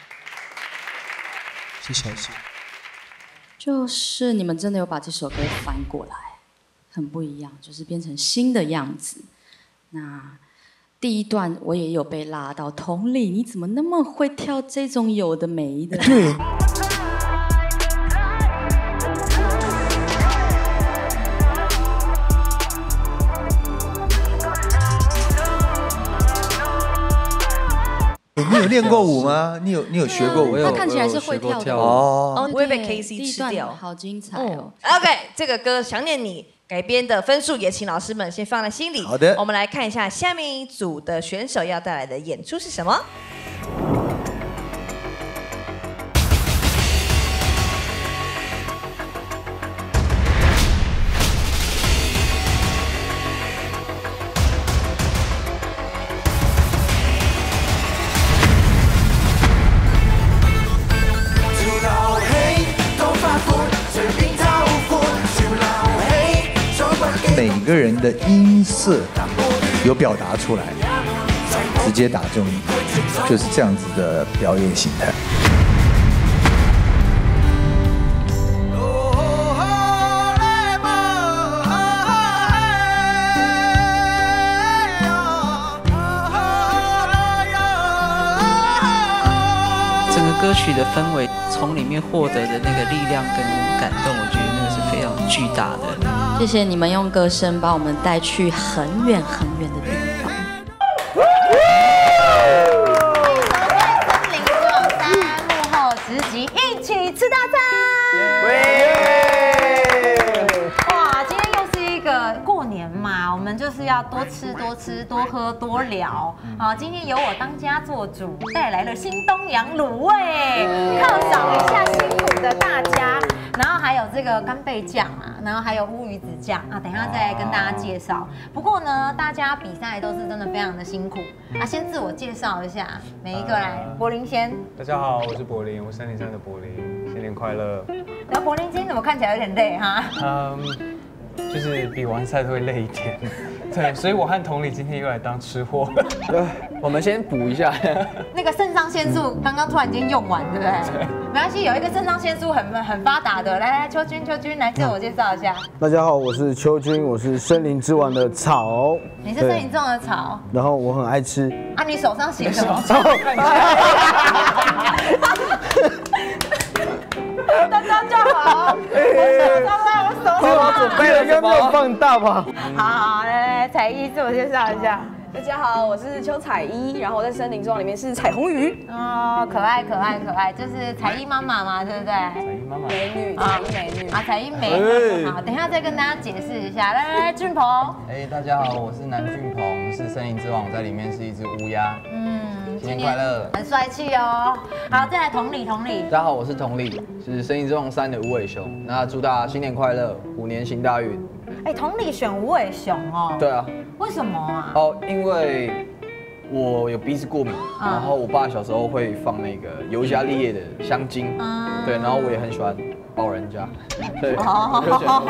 Speaker 14: 谢谢老师。
Speaker 7: 就是你们真的有把这首歌翻过来，很不一样，就是变成新的样子。那第一段我也有被拉到，同理，你怎么那么会跳这种有的没的？
Speaker 3: 对。你有练过舞吗？你有学过舞？
Speaker 7: 他看起来是会跳的
Speaker 3: 哦。
Speaker 2: 我会被 KC 吃掉，
Speaker 7: 好精彩哦。
Speaker 2: OK， 这个歌《想念你》改编的分数也请老师们先放在心里。
Speaker 3: 好的，
Speaker 2: 我们来看一下下面一组的选手要带来的演出是什么。
Speaker 3: 每个人的音色有表达出来，直接打中你，就是这样子的表演形态。
Speaker 21: 整个歌曲的氛围，从里面获得的那个力量跟感动，我觉得那个是非常巨大的。
Speaker 7: 谢谢你们用歌声把我们带去很远很远的地方。
Speaker 19: 森林之王3幕后直击一起吃大餐。哇，今天又是一个过年嘛，我们就是要多吃多吃多喝多聊。好，今天由我当家做主，带来了新东阳卤味，犒赏一下辛苦的大家。然后还有这个干贝酱啊，然后还有乌鱼子酱啊，等一下再跟大家介绍。不过呢，大家比赛都是真的非常的辛苦啊。先自我介绍一下，每一个来，柏林先。
Speaker 20: 大家好，我是柏林，我303的柏林，新年快乐。
Speaker 19: 然后柏林今天怎么看起来有点累哈？
Speaker 20: 就是比完赛都会累一点。 对，所以我和同理今天又来当吃货。
Speaker 14: 我们先补一下。
Speaker 19: 那个肾上腺素刚刚突然间用完，对不对？没关系，有一个肾上腺素很发达的，来，秋君来自我介绍一下。
Speaker 4: 大家好，我是秋君，我是森林之王的草。
Speaker 19: 你是森林之王的草。然
Speaker 4: 后我很爱吃。
Speaker 19: 啊，你手上写什么？大家好，我手上
Speaker 4: 准备了，应该没有放大吧？
Speaker 19: 好，来，彩衣自我介绍一下。
Speaker 8: 大家好，我是邱彩衣，然后我在森林之王里面是彩虹鱼。
Speaker 19: 哦，可爱，就是彩衣妈妈嘛，对不对？彩
Speaker 8: 衣妈妈，美女，彩衣美女。
Speaker 19: 啊，彩衣美女。好，等一下再跟大家解释一下。来，俊鹏。
Speaker 15: 大家好，我是南俊鹏，是森林之王，我在里面是一只乌鸦。新年快乐，
Speaker 19: 很帅气哦。好，再来同理。
Speaker 14: 大家好，我是同理，是森林之王3的无尾熊。那祝大家新年快乐，虎年行大运。
Speaker 19: 同理选无尾熊哦。
Speaker 14: 对啊。
Speaker 19: 为什么啊？
Speaker 14: 因为我有鼻子过敏，然后我爸小时候会放那个尤加利叶的香精，对，然后我也很喜欢抱人家，对。好，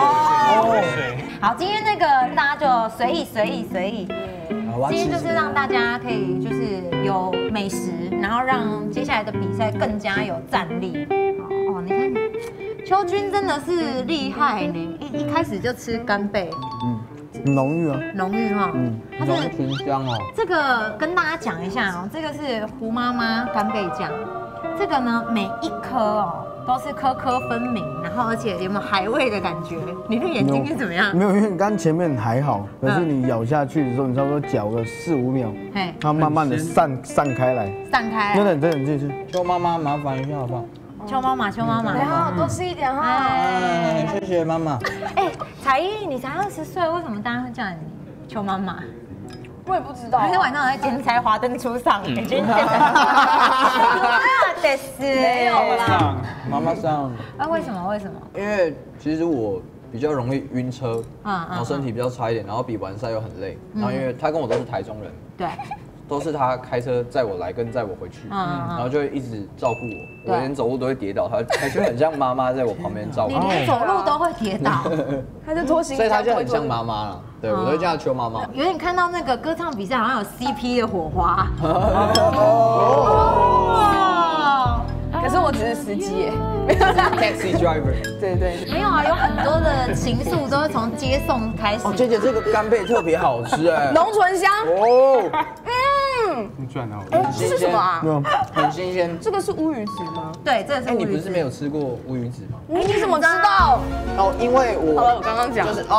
Speaker 19: 今天那个大家就随意。今天就是让大家可以就是有美食，然后让接下来的比赛更加有战力。你看秋君真的是厉害呢，一开始就吃干贝。
Speaker 4: 浓郁啊，
Speaker 19: 浓郁哈，
Speaker 4: 它真的挺香哦。
Speaker 19: 这个跟大家讲一下哦，这个是胡妈妈干贝酱，这个呢每一颗哦都是颗颗分明，然后而且有没有海味的感觉？你的眼睛是怎么样？
Speaker 4: 没有，因为刚前面还好，可是你咬下去的时候，你差不多嚼个4、5秒，它慢慢的散开来。真的继续。
Speaker 15: 邱妈妈麻烦一下好不好？
Speaker 19: 邱妈妈，
Speaker 8: 好，多吃一点哈。
Speaker 15: 谢谢妈妈。
Speaker 19: 彩衣，你才20岁，为什么大家会叫你邱妈妈？
Speaker 8: 我也不知道。
Speaker 19: 昨天晚上在剪彩华灯初上，已经剪彩。
Speaker 8: 没有啦。
Speaker 15: 妈妈上。
Speaker 19: 为什么？
Speaker 14: 因为其实我比较容易晕车，然后身体比较差一点，然后比完赛又很累，然后因为他跟我都是台中人，
Speaker 19: 对。
Speaker 14: 都是他开车载我来跟载我回去，然后就会一直照顾我，我连走路都会跌倒，他就很像妈妈在我旁边照顾。
Speaker 19: 你连走路都会跌倒，
Speaker 8: 他就拖行李，
Speaker 14: 所以他就很像妈妈了。对，我都叫他邱妈妈。
Speaker 19: 有点看到那个歌唱比赛好像有 CP 的火花。
Speaker 8: 可是我只是司机耶，
Speaker 14: 没有 taxi driver。
Speaker 8: 对，
Speaker 19: 没有啊，有很多的情愫都是从接送开始。
Speaker 14: 姐姐这个干贝特别好吃哎，
Speaker 8: 浓醇香
Speaker 14: 哦。
Speaker 20: 你赚到了。
Speaker 8: 这是什么啊？
Speaker 14: 很新鲜。
Speaker 8: 这个是乌鱼子吗？
Speaker 19: 对，这个是乌鱼子。
Speaker 14: 你不是没有吃过乌鱼子吗？
Speaker 8: 你怎么知道？
Speaker 14: 因为我
Speaker 8: 好了，我刚刚讲
Speaker 14: 就是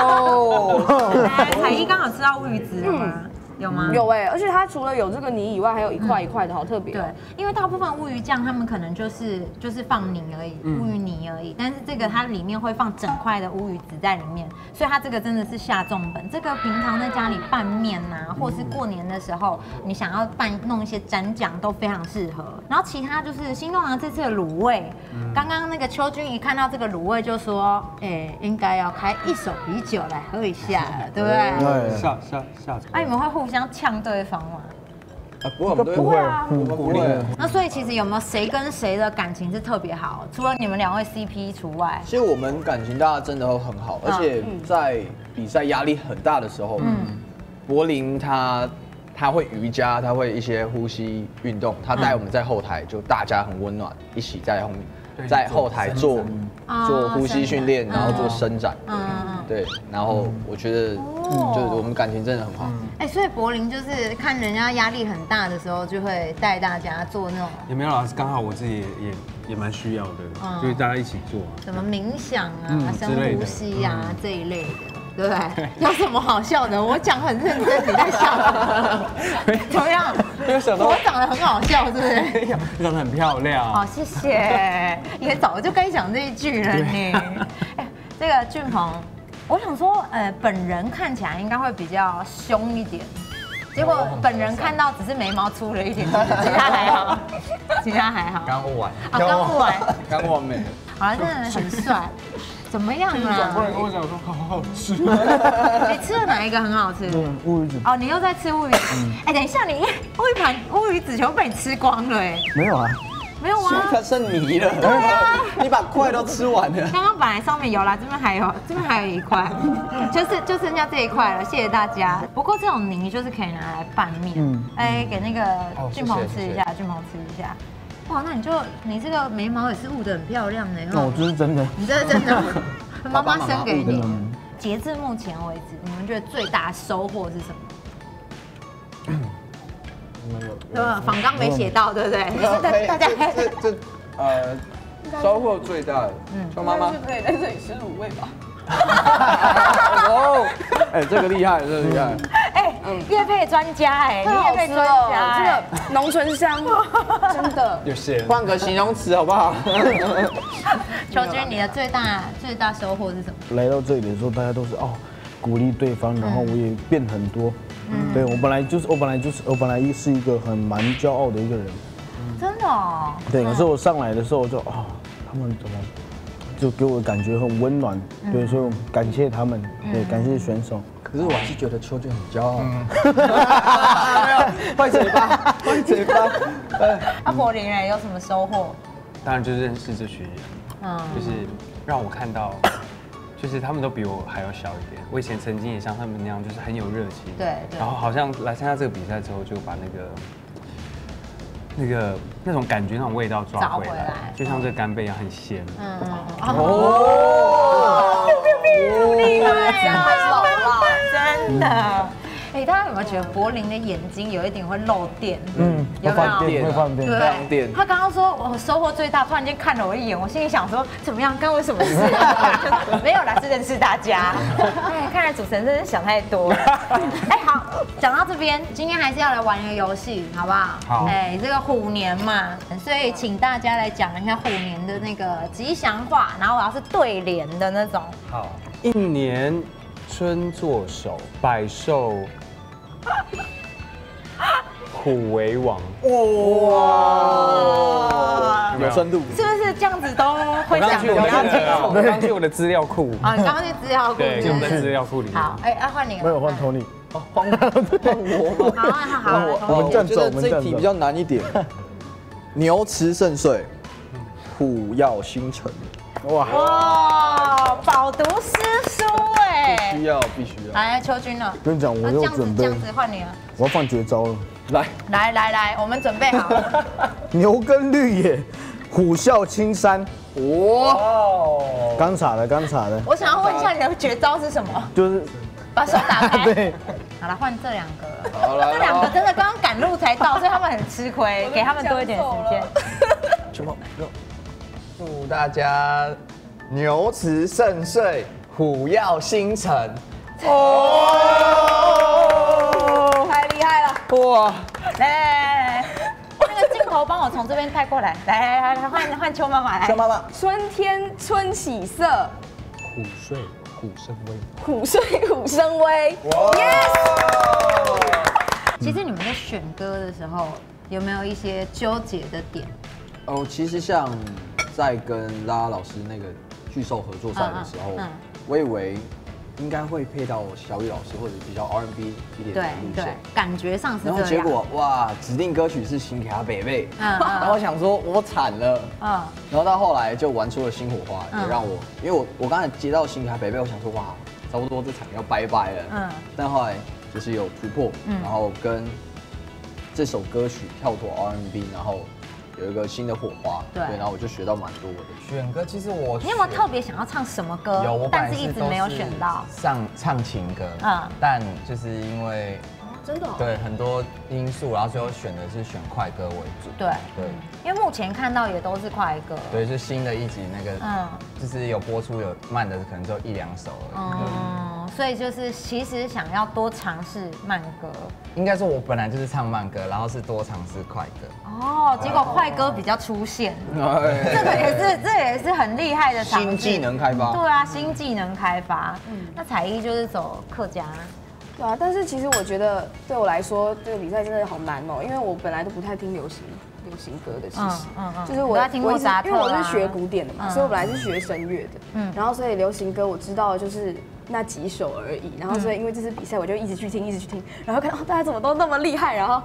Speaker 19: 彩衣刚好吃到乌鱼子了吗？有吗？
Speaker 8: 有而且它除了有这个泥以外，还有一块一块的，好特别。
Speaker 19: 对，因为大部分乌鱼酱他们可能就是放泥而已，乌鱼泥而已。但是这个它里面会放整块的乌鱼子在里面，所以它这个真的是下重本。这个平常在家里拌面呐，或是过年的时候你想要弄一些蘸酱都非常适合。然后其他就是新东阳这次的卤味，刚刚那个秋君一看到这个卤味就说，应该要开1手啤酒来喝一下了，对不对？
Speaker 20: 对，下。
Speaker 19: 你们会互相呛对方吗？
Speaker 14: 不会啊，我们不会。
Speaker 19: 那所以其实有没有谁跟谁的感情是特别好？除了你们2位 CP 除外，
Speaker 14: 其实我们感情大家真的都很好，而且在比赛压力很大的时候，柏林他会瑜伽，他会一些呼吸运动，他带我们在后台就大家很温暖，一起在后面。在后台做呼吸训练，然后做伸展，对，然后我觉得就是我们感情真的很好。
Speaker 19: 所以柏林就是看人家压力很大的时候，就会带大家做那种。
Speaker 20: 也没有啦，刚好我自己也蛮需要的，就是大家一起做。
Speaker 19: 什么冥想啊、深呼吸啊这一类的。对不对？有什么好笑的？我讲很认真，你在笑，怎么样？我长得很好笑，是不是？
Speaker 20: 你长得很漂亮。
Speaker 19: 好，谢谢。也早就该讲这一句了呢。这个俊鹏，我想说，本人看起来应该会比较凶一点，结果本人看到只是眉毛粗了一点，其他还好，其他还好。
Speaker 15: 刚悟完。
Speaker 14: 刚完美。
Speaker 19: 好了，真的很帅。怎么样啊？
Speaker 20: 转过来跟我讲说好好吃。
Speaker 19: 你吃了哪一个很好吃？
Speaker 4: 乌鱼子。
Speaker 19: 哦，你又在吃乌鱼子。等一下，你一盘乌鱼子全部被你吃光了哎。
Speaker 4: 没有啊，
Speaker 19: 没有啊，
Speaker 4: 它剩泥了。
Speaker 19: 对啊，
Speaker 4: 你把块都吃完了。
Speaker 19: 刚刚本来上面有啦，这边还有一块，就剩下这一块了。谢谢大家。不过这种泥就是可以拿来拌面。哎，给那个俊鹏吃一下，俊鹏吃一下。哇，那你这个眉毛也是雾得很漂亮呢。
Speaker 4: 哦，这是真的。
Speaker 19: 你这是真的，妈妈生给你。截至目前为止，你们觉得最大收获是什么？对吧？访纲没写到，对不对？大家
Speaker 4: 收获最大的，说妈妈
Speaker 16: 是可以在这里吃卤味吧？
Speaker 4: 哦，哎，这个厉害，这个厉害。
Speaker 19: 哎，业配专家哎，你业配专家，
Speaker 16: 这个浓醇香，真的。
Speaker 4: 有些换个形容词好不好？
Speaker 19: 秋君，你的最大收获是什么？
Speaker 4: 来到这里的时候，大家都是鼓励对方，然后我也变很多。对我本来是一个蛮骄傲的一个人。
Speaker 19: 真的哦。
Speaker 4: 对，可是我上来的时候就他们怎么就给我的感觉很温暖，对，所以我感谢他们，对，感谢选手。可是我还是觉得秋君很骄傲。坏嘴巴，坏嘴巴。
Speaker 19: 阿柏林人有什么收获？
Speaker 20: 当然就是认识这群人，就是让我看到，就是他们都比我还要小一点。我以前曾经也像他们那样，就是很有热情，
Speaker 19: 对，
Speaker 20: 然后好像来参加这个比赛之后，就把那种感觉、那种味道抓回来，就像这干贝一样，很鲜。
Speaker 19: 厉害啊！真的。哎，大家有没有觉得柏林的眼睛有一点会漏电？有没有？
Speaker 4: 会放电，
Speaker 19: 对。他刚刚说我收获最大，突然间看了我一眼，我心里想说怎么样？干我什么事？没有啦，是认识大家。哎，看来主持人真是想太多。哎，好，讲到这边，今天还是要来玩一个游戏，好不好？
Speaker 20: 好。
Speaker 19: 哎，这个虎年嘛，所以请大家来讲一下虎年的那个吉祥话，然后我要是对联的那种。
Speaker 20: 好，一年春作首，百寿虎为王。哇，
Speaker 4: 有深度，
Speaker 19: 是不是这样子都会想比较清楚？
Speaker 20: 我刚去我的资料库
Speaker 19: 啊，你刚刚去资料库，
Speaker 20: 对，就在资料库里面。
Speaker 19: 好，哎，换你了，
Speaker 4: 没有换 Tony，
Speaker 19: 换我吗？好，
Speaker 4: 我们这样走，这题比较难一点。牛辞肾岁，虎耀星辰。
Speaker 19: 哇，饱读诗书哎，
Speaker 4: 必须要。
Speaker 19: 来，秋君了，
Speaker 4: 跟你讲，我有准备，
Speaker 19: 这样子换你了，
Speaker 4: 我要放绝招了，
Speaker 19: 来，我们准备好了。
Speaker 4: 牛耕绿野，虎啸青山。哇，刚查的。
Speaker 19: 我想要问一下你的绝招是什么？
Speaker 4: 就是
Speaker 19: 把手打开。
Speaker 4: 对，
Speaker 19: 好了，换这两个。好了，这两个真的刚刚赶路才到，所以他们很吃亏，给他们多一点时间。
Speaker 4: 什么？祝大家牛辞肾岁，虎耀星辰。
Speaker 16: 太厉害了！
Speaker 19: 哇！来，那个镜头帮我从这边带过来。来，换邱妈妈来。
Speaker 4: 邱妈妈，
Speaker 16: 春天春喜色，
Speaker 20: 虎睡虎生威。
Speaker 16: 虎睡虎生威。
Speaker 19: Yes！ 其实你们在选歌的时候，有没有一些纠结的点？
Speaker 4: 其实像在跟拉拉老师那个巨兽合作赛的时候，我以为应该会配到小雨老师或者比较 R&B 一点的路线，
Speaker 19: 感觉上是这样。
Speaker 4: 然后结果哇，指定歌曲是新卡北贝，然后我想说我惨了，然后到后来就玩出了新火花，也让我，因为我刚才接到新卡北贝，我想说哇，差不多这场要拜拜了，但后来就是有突破，然后跟这首歌曲跳脱 R&B， 然后有一个新的火花，对，然后我就学到蛮多的。
Speaker 15: 选歌其实你
Speaker 19: 有没有特别想要唱什么歌？
Speaker 15: 有，
Speaker 19: 但是一直没有选到。
Speaker 15: 唱情歌，但就是因为
Speaker 19: 真的
Speaker 15: 对很多因素，然后最后选快歌为主。
Speaker 19: 对，因为目前看到也都是快歌。
Speaker 15: 对，是新的一集那个，就是有播出有慢的，可能就1-2首而已。
Speaker 19: 所以就是其实想要多尝试慢歌。
Speaker 15: 应该说，我本来就是唱慢歌，然后是多尝试快歌。
Speaker 19: 结果快歌比较出现，这也是很厉害的尝试。
Speaker 4: 新技能开发。
Speaker 19: 对啊，新技能开发。那彩衣就是走客家。
Speaker 16: 对啊，但是其实我觉得对我来说，这个比赛真的好难哦，因为我本来都不太听流行歌的，其实，就是我因为我是学古典的嘛，所以我本来是学声乐的，然后所以流行歌我知道的就是那几首而已，然后所以因为这次比赛我就一直去听，然后看大家怎么都那么厉害，然后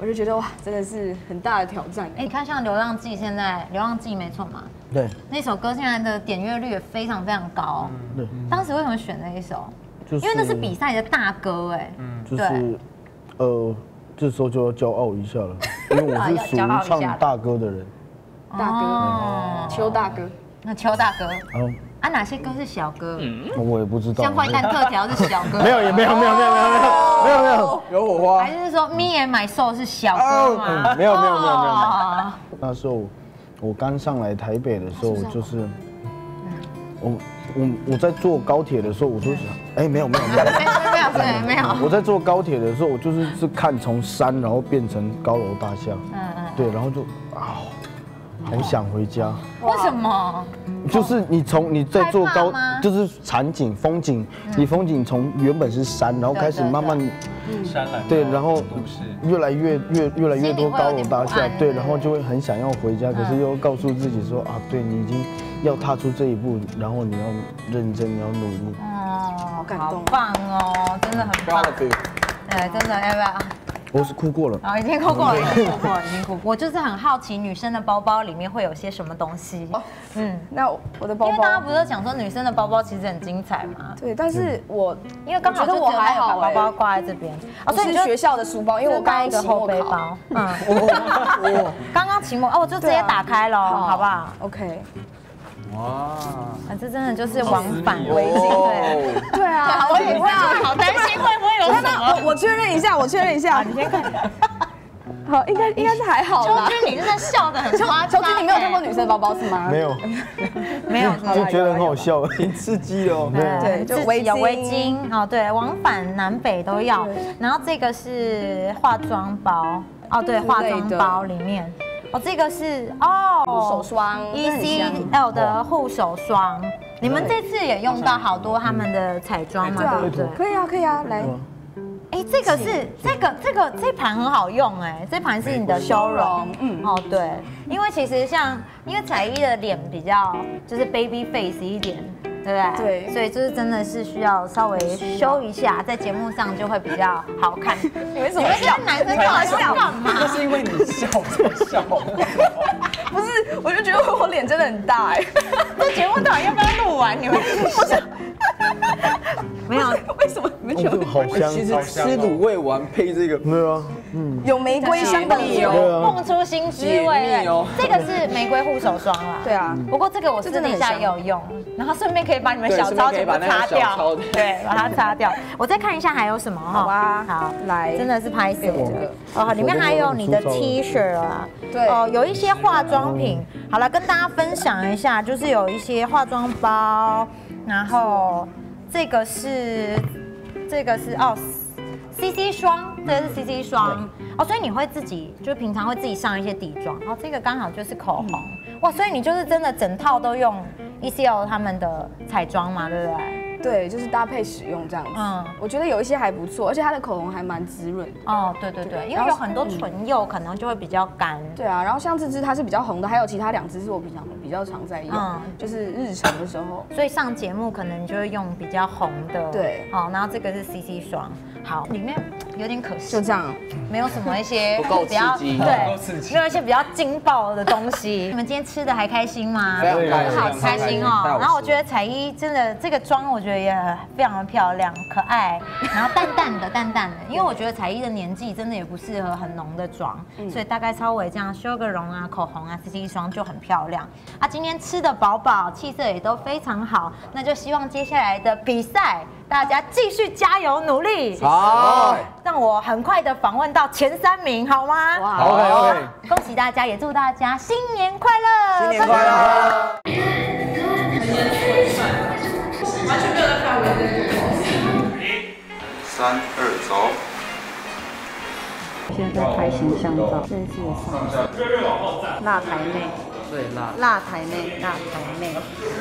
Speaker 16: 我就觉得哇，真的是很大的挑战。
Speaker 19: 你看像《流浪记》，现在《流浪记》没错嘛？
Speaker 1: 对。
Speaker 19: 那首歌现在的点阅率也非常非常高。
Speaker 1: 对。
Speaker 19: 当时为什么选那一首？
Speaker 1: 就是
Speaker 19: 因为那是比赛的大歌哎。
Speaker 1: 就是这时候就要骄傲一下了，因为我是属于唱大歌的人。
Speaker 16: 大哥，邱大哥。
Speaker 19: 那邱大哥。啊，哪些歌是小歌？
Speaker 1: 我也不知道。
Speaker 19: 像坏蛋特调是小歌。
Speaker 1: 没有，没有，
Speaker 4: 有火花。
Speaker 19: 还是说 Me and My Soul 是小歌吗？
Speaker 1: 没有。那时候我刚上来台北的时候，就是我在坐高铁的时候，我就想，没有。我在坐高铁的时候，我就是看从山然后变成高楼大厦，对，然后就好想回家。
Speaker 19: 为什么？
Speaker 1: 就是你在做高，就是场景风景，你风景从原本是山，然后开始慢慢
Speaker 20: 山来，
Speaker 1: 对，然后越来越多高楼大厦，对，然后就会很想要回家，可是又告诉自己说对你已经要踏出这一步，然后你要认真，你要努力。
Speaker 19: 好感动，好棒哦，真的很棒。对，真的要不要？
Speaker 1: 我是哭过了，
Speaker 19: 已经哭过了。我就是很好奇，女生的包包里面会有些什么东西？
Speaker 16: 那我的包包，
Speaker 19: 因为大家不是讲说女生的包包其实很精彩嘛？
Speaker 16: 对，但是
Speaker 19: 因为刚好我还好，把包包挂在这边。
Speaker 16: 所以你学校的书包，因为我
Speaker 19: 带一个后背包。刚刚期末我就直接打开了，好不好
Speaker 16: ？OK。
Speaker 4: 哇，
Speaker 19: 这真的就是往返围巾，
Speaker 16: 对啊，
Speaker 19: 我也会好担心会不会有什么。
Speaker 16: 我确认一下，
Speaker 19: 你先看。
Speaker 16: 好，应该是还好啦。
Speaker 19: 秋君，你真的笑得很夸张。
Speaker 16: 秋君，你没有看过女生包包是吗？
Speaker 1: 没有，就觉得很好笑，挺刺激的哦。
Speaker 16: 对，就
Speaker 19: 围巾，对，往返南北都要。然后这个是化妆包，对，化妆包里面。这个是
Speaker 16: 护手霜
Speaker 19: ，ECL 的护手霜。你们这次也用到好多他们的彩妆嘛，对不对？
Speaker 16: 可以啊，来。
Speaker 19: 这个是这盘很好用这盘是你的修容，对，因为其实因为彩衣的脸比较就是 baby face 一点。对不对？对，所以就是真的是需要稍微修一下，在节目上就会比较好看。
Speaker 16: 你为什么笑？
Speaker 19: 男生笑干嘛？
Speaker 4: 那是因为你笑才笑。
Speaker 16: 不是，我就觉得我脸真的很大
Speaker 19: 这节目到底要不要录完？你们没有？
Speaker 16: 为什么你们觉得
Speaker 1: 好香？
Speaker 4: 其实吃卤味丸配这个，
Speaker 1: 没有啊，
Speaker 16: 有玫瑰香的
Speaker 19: 蹦出新滋味哦。这个是玫瑰护手霜啦。
Speaker 16: 对啊，
Speaker 19: 不过这个我私底下也有用，然后顺便可以把你们小抄全部擦掉，对，把它擦掉。我再看一下还有什么哈。
Speaker 16: 好啊，
Speaker 19: 好，
Speaker 16: 来，
Speaker 19: 真的是拍摄的里面还有你的 T 恤啊，
Speaker 16: 对，
Speaker 19: 有一些化妆品。好了，跟大家分享一下，就是有一些化妆包，然后这个是CC 霜，这个是 CC 霜所以你会自己就平常会自己上一些底妆，这个刚好就是口红，哇，所以你就是真的整套都用 ECL 他们的彩妆嘛，对不对？
Speaker 16: 对，就是搭配使用这样子。我觉得有一些还不错，而且它的口红还蛮滋润的。
Speaker 19: 对，因为有很多唇釉可能就会比较干。
Speaker 16: 对啊，然后像这支它是比较红的，还有其他2支是我平常比较常在用，就是日常的时候。
Speaker 19: 所以上节目可能就会用比较红的。
Speaker 16: 对，
Speaker 19: 然后这个是 CC 霜，好，里面有点可惜，
Speaker 16: 就这样，
Speaker 19: 没有什么一些
Speaker 4: 不够刺激，
Speaker 19: 没有一些比较劲爆的东西。你们今天吃的还开心吗？好开心哦。然后我觉得彩衣真的这个妆，我觉得也非常的漂亮、可爱，然后淡淡的，因为我觉得彩衣的年纪真的也不适合很浓的妆，所以大概稍微这样修个容啊、口红啊、CC 霜就很漂亮。今天吃的饱饱，气色也都非常好，那就希望接下来的比赛大家继续加油努力。
Speaker 4: 好，
Speaker 19: 让我很快的访问到前3名，好吗？
Speaker 4: 好 ，OK，
Speaker 19: 恭喜大家，也祝大家新年快乐！
Speaker 4: 新年快乐！
Speaker 11: 完全没有在看我的
Speaker 12: 3、2，走。
Speaker 22: 现在拍形象照，这是辣台妹，
Speaker 4: 对
Speaker 22: 辣台妹，辣台妹。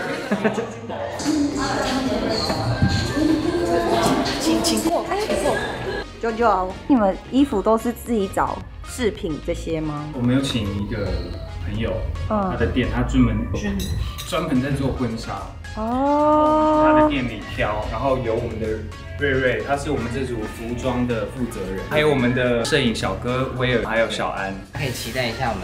Speaker 22: 请过。舅舅，你们衣服都是自己找饰品这些吗？
Speaker 20: 我们有请一个朋友，他的店，他专门在做婚纱，
Speaker 6: 哦，他的店里挑，然后有我们的瑞瑞，他是我们这组服装的负责人，还有我们的摄影小哥威尔，还有小安，
Speaker 15: 可以期待一下我们。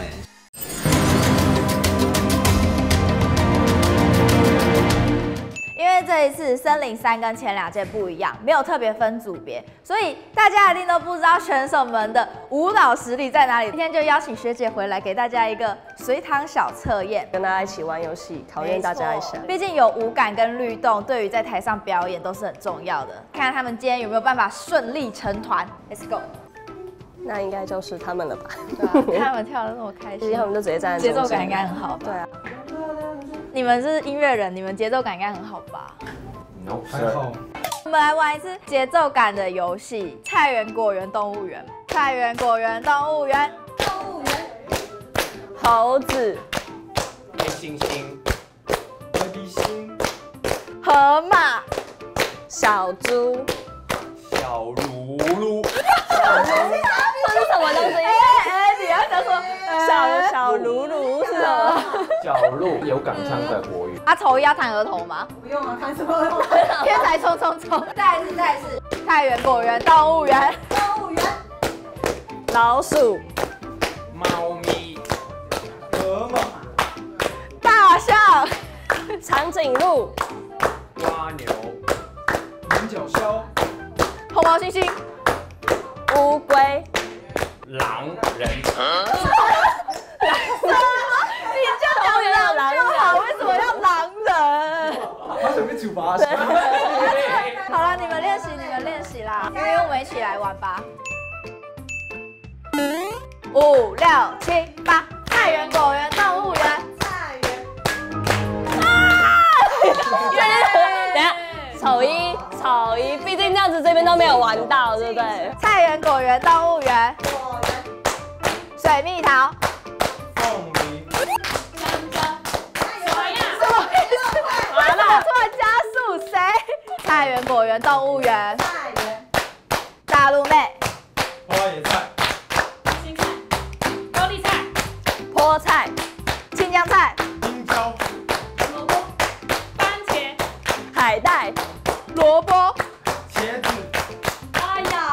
Speaker 10: 因为这一次森林3跟前2届不一样，没有特别分组别，所以大家一定都不知道选手们的舞蹈实力在哪里。今天就邀请学姐回来，给大家一个随堂小测验，
Speaker 12: 跟大家一起玩游戏，考验大家一下。
Speaker 10: 毕竟有舞感跟律动，对于在台上表演都是很重要的。看看他们今天有没有办法顺利成团。Let's go。
Speaker 12: 那应该就是他们了吧？
Speaker 10: 对啊，看他们跳得那么开心，
Speaker 12: 他们就直接站在
Speaker 10: 节奏感应该很好吧？对啊。你们是音乐人，你们节奏感应该很好吧？
Speaker 6: 还好。
Speaker 10: 我们来玩一次节奏感的游戏，菜园、果园、动物园。菜园、果园、动物园。动物园。猴子。
Speaker 6: 黑猩猩。黑猩猩。
Speaker 10: 河马。
Speaker 12: 小猪。
Speaker 6: 小鲁鲁。
Speaker 12: 这是什么东西？
Speaker 10: 你要讲说
Speaker 12: 小鲁鲁是什么？
Speaker 9: 角落有港腔的国语。
Speaker 10: 头要弹额头吗？
Speaker 16: 不用啊，弹什么？
Speaker 10: 天才冲冲冲！再一次，菜园、果园、动物园。动物园。
Speaker 12: 老鼠。
Speaker 6: 猫咪。河马。
Speaker 10: 大象。
Speaker 12: 长颈鹿。
Speaker 6: 蜗牛。独角枭。
Speaker 10: 红毛猩猩。
Speaker 12: 乌龟。
Speaker 6: 狼人。
Speaker 10: 你就讲狼就好，为什么要狼人？
Speaker 6: 他准备处罚。
Speaker 10: 好了，你们练习啦，因为我们一起来玩吧。5、6、7、8，菜园、果园、动物园。菜园。
Speaker 12: 等下，丑一，毕竟这样子这边都没有玩到，对不对？
Speaker 10: 菜园、果园、动物园。水蜜桃。突然加速，谁？菜园、果园、动物园。大陆妹。
Speaker 6: 花椰菜。
Speaker 11: 青菜。高丽菜。
Speaker 10: 菠菜。青江菜。
Speaker 6: 青椒。
Speaker 11: 萝卜。番茄。
Speaker 12: 海带。
Speaker 10: 萝卜。
Speaker 6: 茄子。
Speaker 11: 哎呀！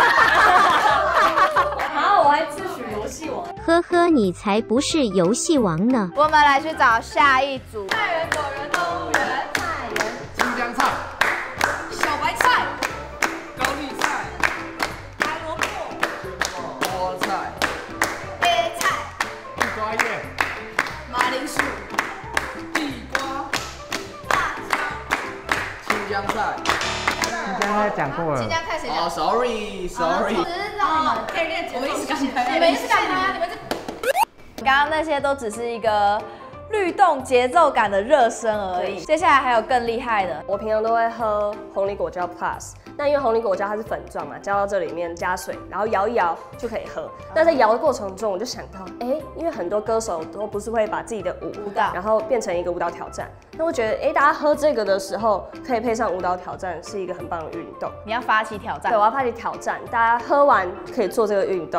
Speaker 19: 好，我还自诩游戏王。
Speaker 18: 呵呵，你才不是游戏王呢。
Speaker 10: 我们来去找下一组。
Speaker 11: 菜园、果园、动物园。
Speaker 10: 菜园。
Speaker 6: 青江菜。
Speaker 11: 小白菜。
Speaker 6: 高丽菜。
Speaker 11: 白萝卜。
Speaker 6: 菠菜。
Speaker 10: 椰菜。
Speaker 6: 地瓜叶。
Speaker 11: 马铃薯。
Speaker 6: 地瓜。
Speaker 11: 辣椒。
Speaker 6: 青江菜。
Speaker 15: 青江菜讲过了。
Speaker 10: 青江菜谁讲？
Speaker 6: 哦 ，sorry。
Speaker 10: 只是让你们可以练节奏。我们一直干嘛？你们一直干嘛？你们这刚刚那些都只是一个律动节奏感的热身而已，接下来还有更厉害的。
Speaker 12: 我平常都会喝红梨果胶 Plus， 那因为红梨果胶它是粉状嘛，加到这里面加水，然后摇一摇就可以喝。那在摇的过程中，我就想到，因为很多歌手都不是会把自己的舞蹈，然后变成一个舞蹈挑战。那我觉得，大家喝这个的时候，可以配上舞蹈挑战，是一个很棒的运动。
Speaker 10: 你要发起挑战？
Speaker 12: 对，我要发起挑战，大家喝完可以做这个运动。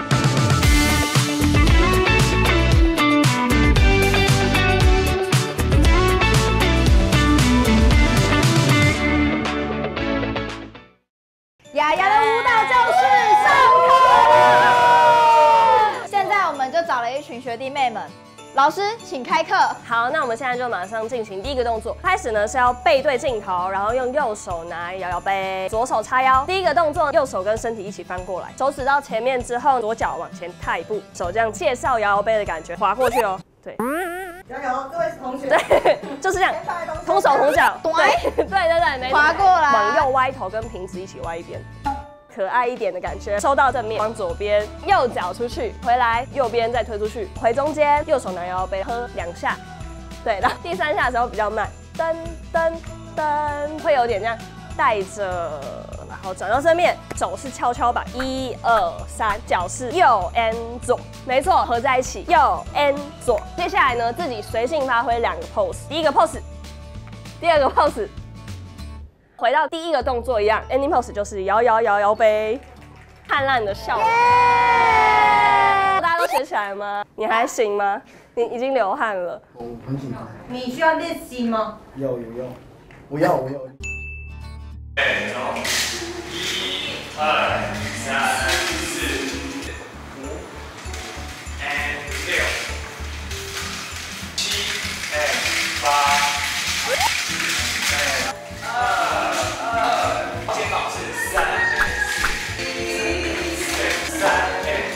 Speaker 10: 雅雅的舞蹈教室上课了！现在我们就找了一群学弟妹们，老师请开课。
Speaker 12: 好，那我们现在就马上进行第一个动作。开始呢是要背对镜头，然后用右手拿摇摇杯，左手叉腰。第一个动作，右手跟身体一起翻过来，手指到前面之后，左脚往前踏一步，手这样介绍摇摇杯的感觉，滑过去哦。对。
Speaker 16: 加油，各位同学。
Speaker 12: 对，就是这样，同手同脚。对，没错。
Speaker 10: 滑过来，
Speaker 12: 往右歪头，跟瓶子一起歪一边。可爱一点的感觉，收到正面，往左边，右脚出去，回来，右边再推出去，回中间，右手拿摇摇杯喝2下，对，然后第3下的时候比较慢，噔噔噔，会有点这样带着，然后转到正面，手是跷跷板，1、2、3，脚是右 and 左，没错，合在一起，右 and 左。接下来呢，自己随性发挥2个 pose， 第一个 pose， 第2个 pose。回到第一个动作一样 ，ending pose 就是摇摇摇摇杯，灿烂的笑容。大家都学起来。 来吗？你还行吗？你已经流汗了。
Speaker 1: 我很紧张。
Speaker 19: 你需要练习吗？
Speaker 1: 有，我要。1、2、3、4、5 and 6、7 and 8。肩膀是3 and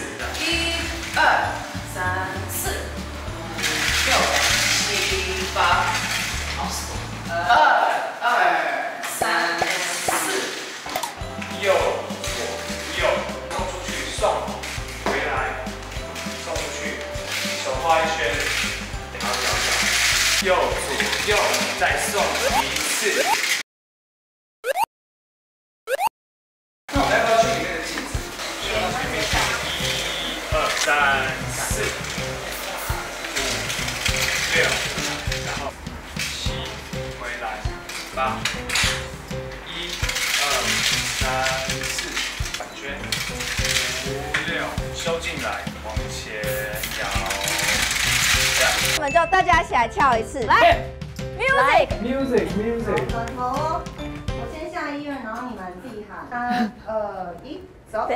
Speaker 1: 4。1、2、3、4、6、7、8。2、3、4。右左右，送出去，送回来，送出去，手画一圈，然后摇，右左右，再送一次。那我们要不要去里面的镜子？去到前面去。1、2、3、4、5、6，然后7回来，8。1、2、3、4，反圈，5、6，收进来，往前摇。
Speaker 10: 我们就大家一起来跳一次，来
Speaker 1: ，music。
Speaker 22: 转头，我先下音乐，然后你们自己喊3、2、1，走。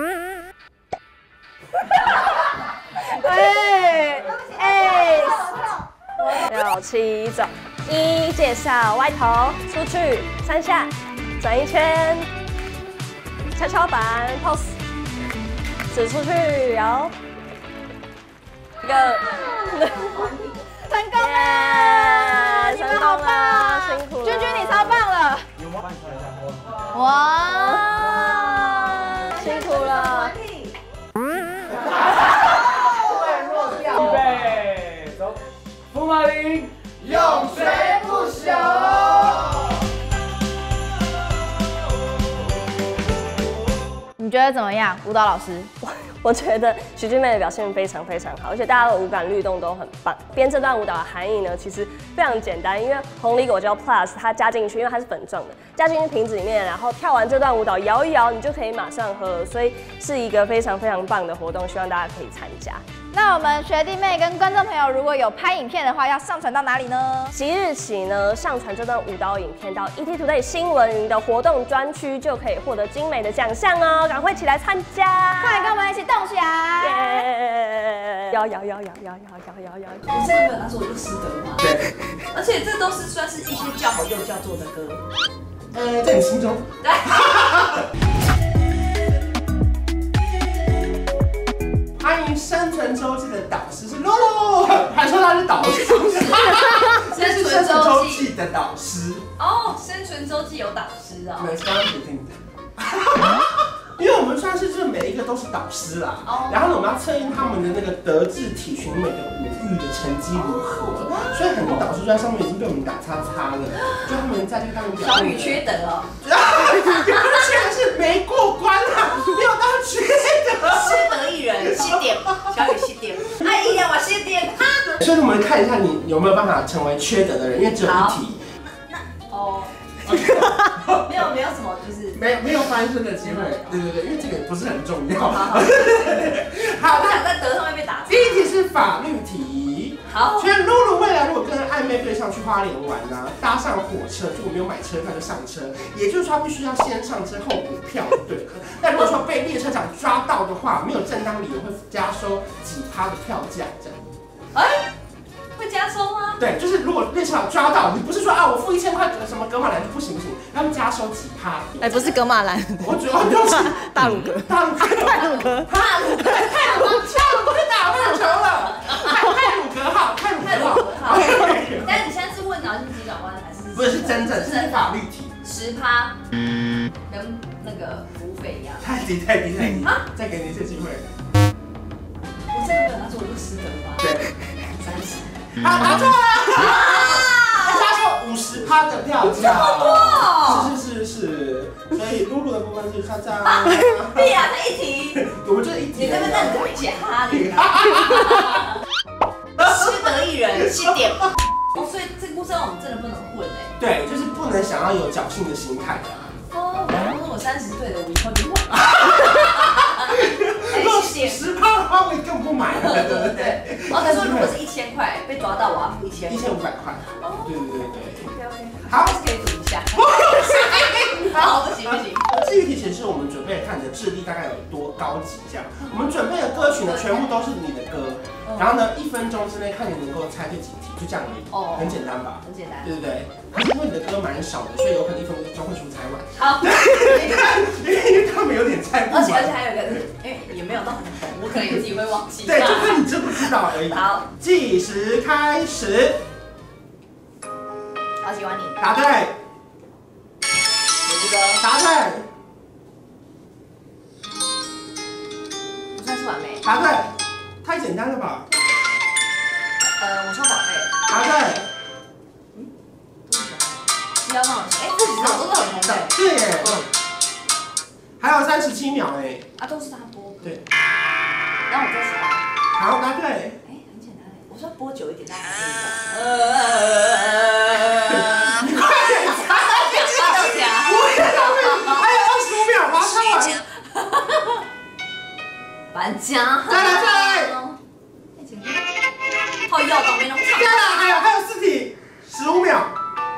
Speaker 12: 6、7，走。1，介绍，歪头，出去3下，转一圈，跷跷板 pose， 指出去摇，一个，
Speaker 10: 成功了，你们好棒，
Speaker 12: 辛苦了，
Speaker 10: 君君你超棒了，哇，
Speaker 12: 辛苦了。
Speaker 6: 预备，走，福马林。
Speaker 11: 永垂不朽。
Speaker 10: 你觉得怎么样，舞蹈老师？
Speaker 12: 我觉得徐俊妹的表现非常非常好，而且大家的舞感律动都很棒。编这段舞蹈的含义呢，其实非常简单，因为红梨果胶 Plus 它加进去，因为它是粉状的，加进去瓶子里面，然后跳完这段舞蹈摇一摇，你就可以马上喝，所以是一个非常非常棒的活动，希望大家可以参加。
Speaker 10: 那我们学弟妹跟观众朋友，如果有拍影片的话，要上传到哪里呢？
Speaker 12: 即日起呢，上传这段舞蹈影片到 ETtoday 新闻云的活动专区，就可以获得精美的奖项哦！赶快起来参加，
Speaker 10: 快跟我们一起动起
Speaker 12: 来！摇！
Speaker 2: 我这个没有拿出我就师德嘛。对。而且这都是算是一些叫好又叫座的歌。
Speaker 13: 在你心中。对。欢迎生存周记的导师是露露，还说他是导师，这是生存周记的导师。
Speaker 2: 哦，生存周记有导师啊。
Speaker 13: 没错，不听的。因为我们算是就是每一个都是导师啦，然后呢我们要测验他们的那个德智体群美的舞育的成绩如何，所以很多导师就在上面已经被我们打叉叉了，就他们在这个当中表现。
Speaker 2: 小雨缺德哦。
Speaker 13: 缺的是没过关啦，没有到缺德。
Speaker 2: 失德一人，7点，小雨7点，哎呀，我7点。
Speaker 13: 所以我们看一下你有没有办法成为缺德的人，因为只有1题。
Speaker 2: 哦。没有什么，就是
Speaker 13: 没有翻身的机会，对，因为这个不是很重要。好，
Speaker 2: 不想在德上面被打。
Speaker 13: 第一题是法律题。好，所以露露未来如果跟暧昧对象去花莲玩呢，搭上火车，如果没有买车票就上车，也就是说他必须要先上车后补票，对了。那如果说被列车长抓到的话，没有正当理由会加收几%的票价这样。
Speaker 2: 哎。会加收吗？
Speaker 13: 对，就是如果列车长抓到你，不是说啊我付1000块什么格马兰就不行，他们加收几%。
Speaker 10: 哎，不是格马兰，
Speaker 13: 我主要就是
Speaker 10: 大鲁阁，
Speaker 13: 太鲁阁去打棒球了，太鲁阁好。
Speaker 2: 但是你现在是问脑筋急转弯还是？
Speaker 13: 不是，是真正是法律题
Speaker 2: ，10%，跟那个服务费一样。
Speaker 13: 太低，再给你一次机会。
Speaker 2: 我这个没有拿出我就师德吧？
Speaker 13: 对
Speaker 2: ，30。
Speaker 13: 答错了！他说50%的票价，
Speaker 2: 这么多！
Speaker 13: 是，所以露露的部分是他在。
Speaker 2: 对呀，这1题。
Speaker 13: 我们这1题。
Speaker 2: 你这边那你会假你。失德一人7点。所以这个故事我们真的不能混哎。
Speaker 13: 对，就是不能想要有侥幸的心态的。
Speaker 2: 哦，我30岁的，我以后就忘了。10点
Speaker 13: 10%的话，我根本不买
Speaker 2: 对。哦，他说如果是1000块被抓到，我要付
Speaker 13: 1500块。对。
Speaker 2: 好，可以读一下。好，不行。
Speaker 13: 至于题其实是我们准备看你的智力大概有多高级这样。我们准备的歌曲呢，全部都是你的歌，然后呢1分钟之内看你能够猜对几题，就这样而已。很简单吧？
Speaker 2: 很简单。
Speaker 13: 对。可是因为你的歌蛮少的，所以有可能1分钟会出猜完。
Speaker 2: 好。
Speaker 13: 因为他们有点猜不完。
Speaker 2: 而且还有一个，因为也没有到很红，我可能也自己会忘记。
Speaker 13: 对，就看你知不知道而已。
Speaker 2: 好，
Speaker 13: 计时开始。
Speaker 2: 好喜欢你。
Speaker 13: 答对。答对。
Speaker 2: 不算是完美。
Speaker 13: 答对。太简单了吧？
Speaker 2: 我说宝贝。
Speaker 13: 答对。
Speaker 2: 不要忘了，这几首都是很红的。
Speaker 13: 对耶。还有37秒哎。
Speaker 2: 都是他播。
Speaker 13: 对。
Speaker 2: 然后我再猜。
Speaker 13: 好，答对。
Speaker 2: 很简单哎，我说播久一点，大家可以
Speaker 13: 你快点猜！还有25秒，把它猜完。
Speaker 2: 搬家。
Speaker 13: 再来。
Speaker 2: 好要倒霉农场。
Speaker 13: 再来，还有4题，15秒。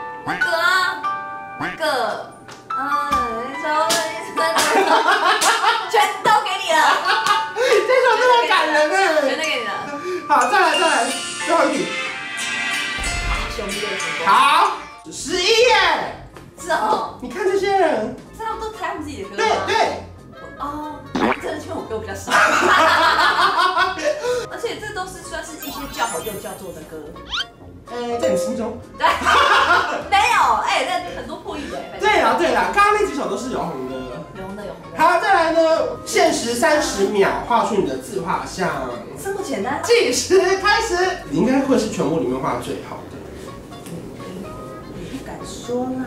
Speaker 2: 全都给你了。
Speaker 13: 这首真的感人哎。
Speaker 2: 全都给你了。
Speaker 13: 好，再来，最后一题。
Speaker 2: 兄弟的时
Speaker 13: 光。好，11耶。
Speaker 2: 是哦。
Speaker 13: 你看这些人，
Speaker 2: 他们都猜他们自己的歌。
Speaker 13: 对。
Speaker 2: 真的，因为我歌比较少。而且这都是算是一些叫好又叫座的歌。
Speaker 13: 在你心中？
Speaker 2: 对。没有，那很多破译的。
Speaker 13: 对啦，刚刚那几首都是有红的。
Speaker 2: 有红的。
Speaker 13: 好，再来呢，限时30秒，画出你的自画像。
Speaker 2: 这么简单？
Speaker 13: 计时开始。你应该会是全部里面画最好的。
Speaker 2: 你不敢说啦。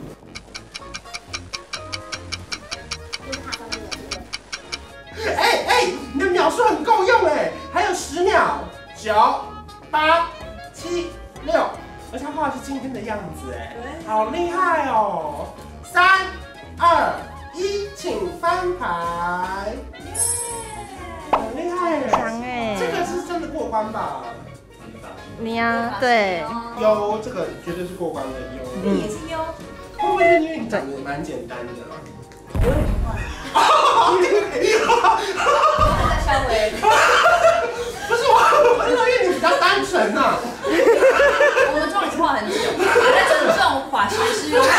Speaker 13: 你的秒数很够用哎，还有10秒，9、8、7、6，而且他画的是今天的样子哎，好厉害哦！3、2、1，请翻牌。很厉害耶，
Speaker 10: 强哎，
Speaker 13: 这个是真的过关吧？
Speaker 10: 你呀，对，
Speaker 13: 优，这个绝对是过关的优。
Speaker 2: 你也是优，
Speaker 13: 会不会是因为你长得蛮简单的？
Speaker 2: 我有点坏。再稍微。
Speaker 13: 不是我是说因为你比较单纯呐。
Speaker 2: 我们妆也是画很久，在这种法学师又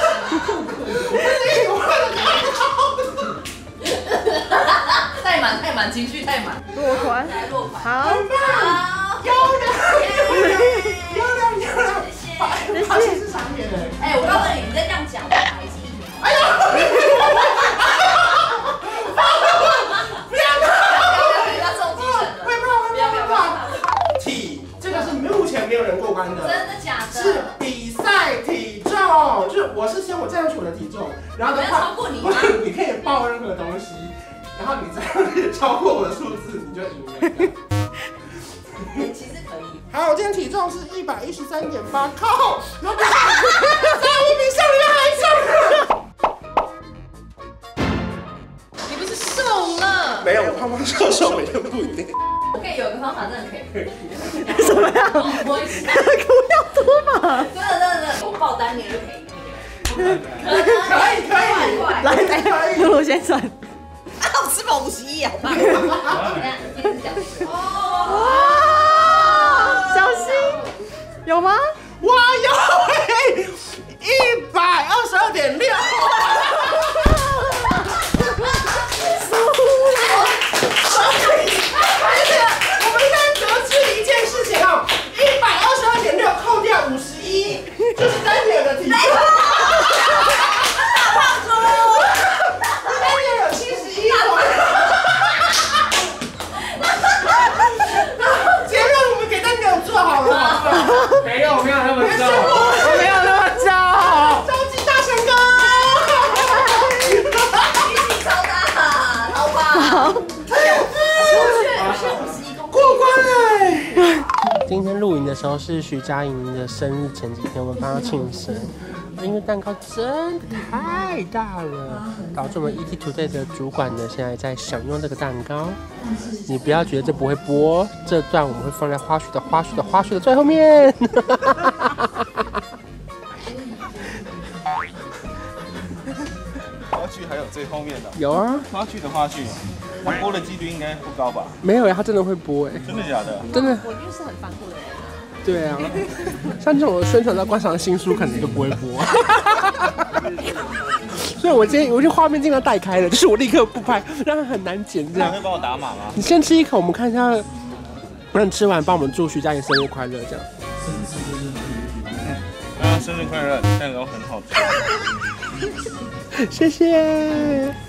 Speaker 2: 太满，情绪太满。
Speaker 10: 落款。好。
Speaker 13: 优良。谢谢。是傻眼
Speaker 2: 哎，我告诉你，你再这样讲，我还是1秒。哎呦！不要中急诊了！不要！
Speaker 13: 体，这个是目前没有人过关的。
Speaker 2: 真的假的？
Speaker 13: 是比赛体重，就是我是先站上去我的体重，然后的话，
Speaker 2: 超过你吗？
Speaker 13: 你可以报任何东西，然后你只要超过我的数字，你就赢了。
Speaker 2: 其实可以。
Speaker 13: 好，我今天体重是113.8，靠！然后我比上礼拜还重。
Speaker 2: 你不是瘦了？
Speaker 13: 没有，胖胖瘦瘦每天不一定。
Speaker 2: 我可以有个方法，真的可以。
Speaker 10: 什么呀？
Speaker 2: 摸一下。
Speaker 10: 不要多嘛。
Speaker 2: 真的，我报单年就可以。
Speaker 13: 可以。
Speaker 10: 露露先算。
Speaker 2: 我吃饱51，好棒！
Speaker 10: 小心，有吗？
Speaker 13: 哇，有122.6。我们现在得知一件事情哦，122.6扣掉51，就是丹尼尔的体重。
Speaker 2: 大胖猪，
Speaker 13: 丹尼尔有71。结论我们给丹尼尔做好了。
Speaker 6: 没有那么糟，
Speaker 10: 我没有那么糟。
Speaker 13: 超级大神哥。
Speaker 2: 力气超大，好棒！
Speaker 13: 过关哎！
Speaker 5: 今天录影的时候是徐佳莹的生日前几天，我们帮她庆生。
Speaker 13: 因为蛋糕真的太大了，导致我们 ETtoday 的主管呢现在在享用这个蛋糕。你不要觉得这不会播，这段我们会放在花絮的最后面。
Speaker 5: 花絮还有最后面的？
Speaker 13: 有啊，
Speaker 5: 花絮的花絮，它播的几率应该不高吧？
Speaker 13: 没有呀，他真的会播哎。
Speaker 5: 真的假的？
Speaker 13: 真的。
Speaker 16: 我就是很反骨的人。
Speaker 13: 对啊，像这种宣传到观赏的新书，可能都不会播。所以我就画面尽量带开了，就是我立刻不拍，让它很难剪这样。
Speaker 5: 你会帮我打码吗？
Speaker 13: 你先吃一口，我们看一下。让你吃完，帮我们祝徐佳莹生日快乐这样。
Speaker 5: 生日快乐，蛋糕很好吃。
Speaker 13: 谢谢。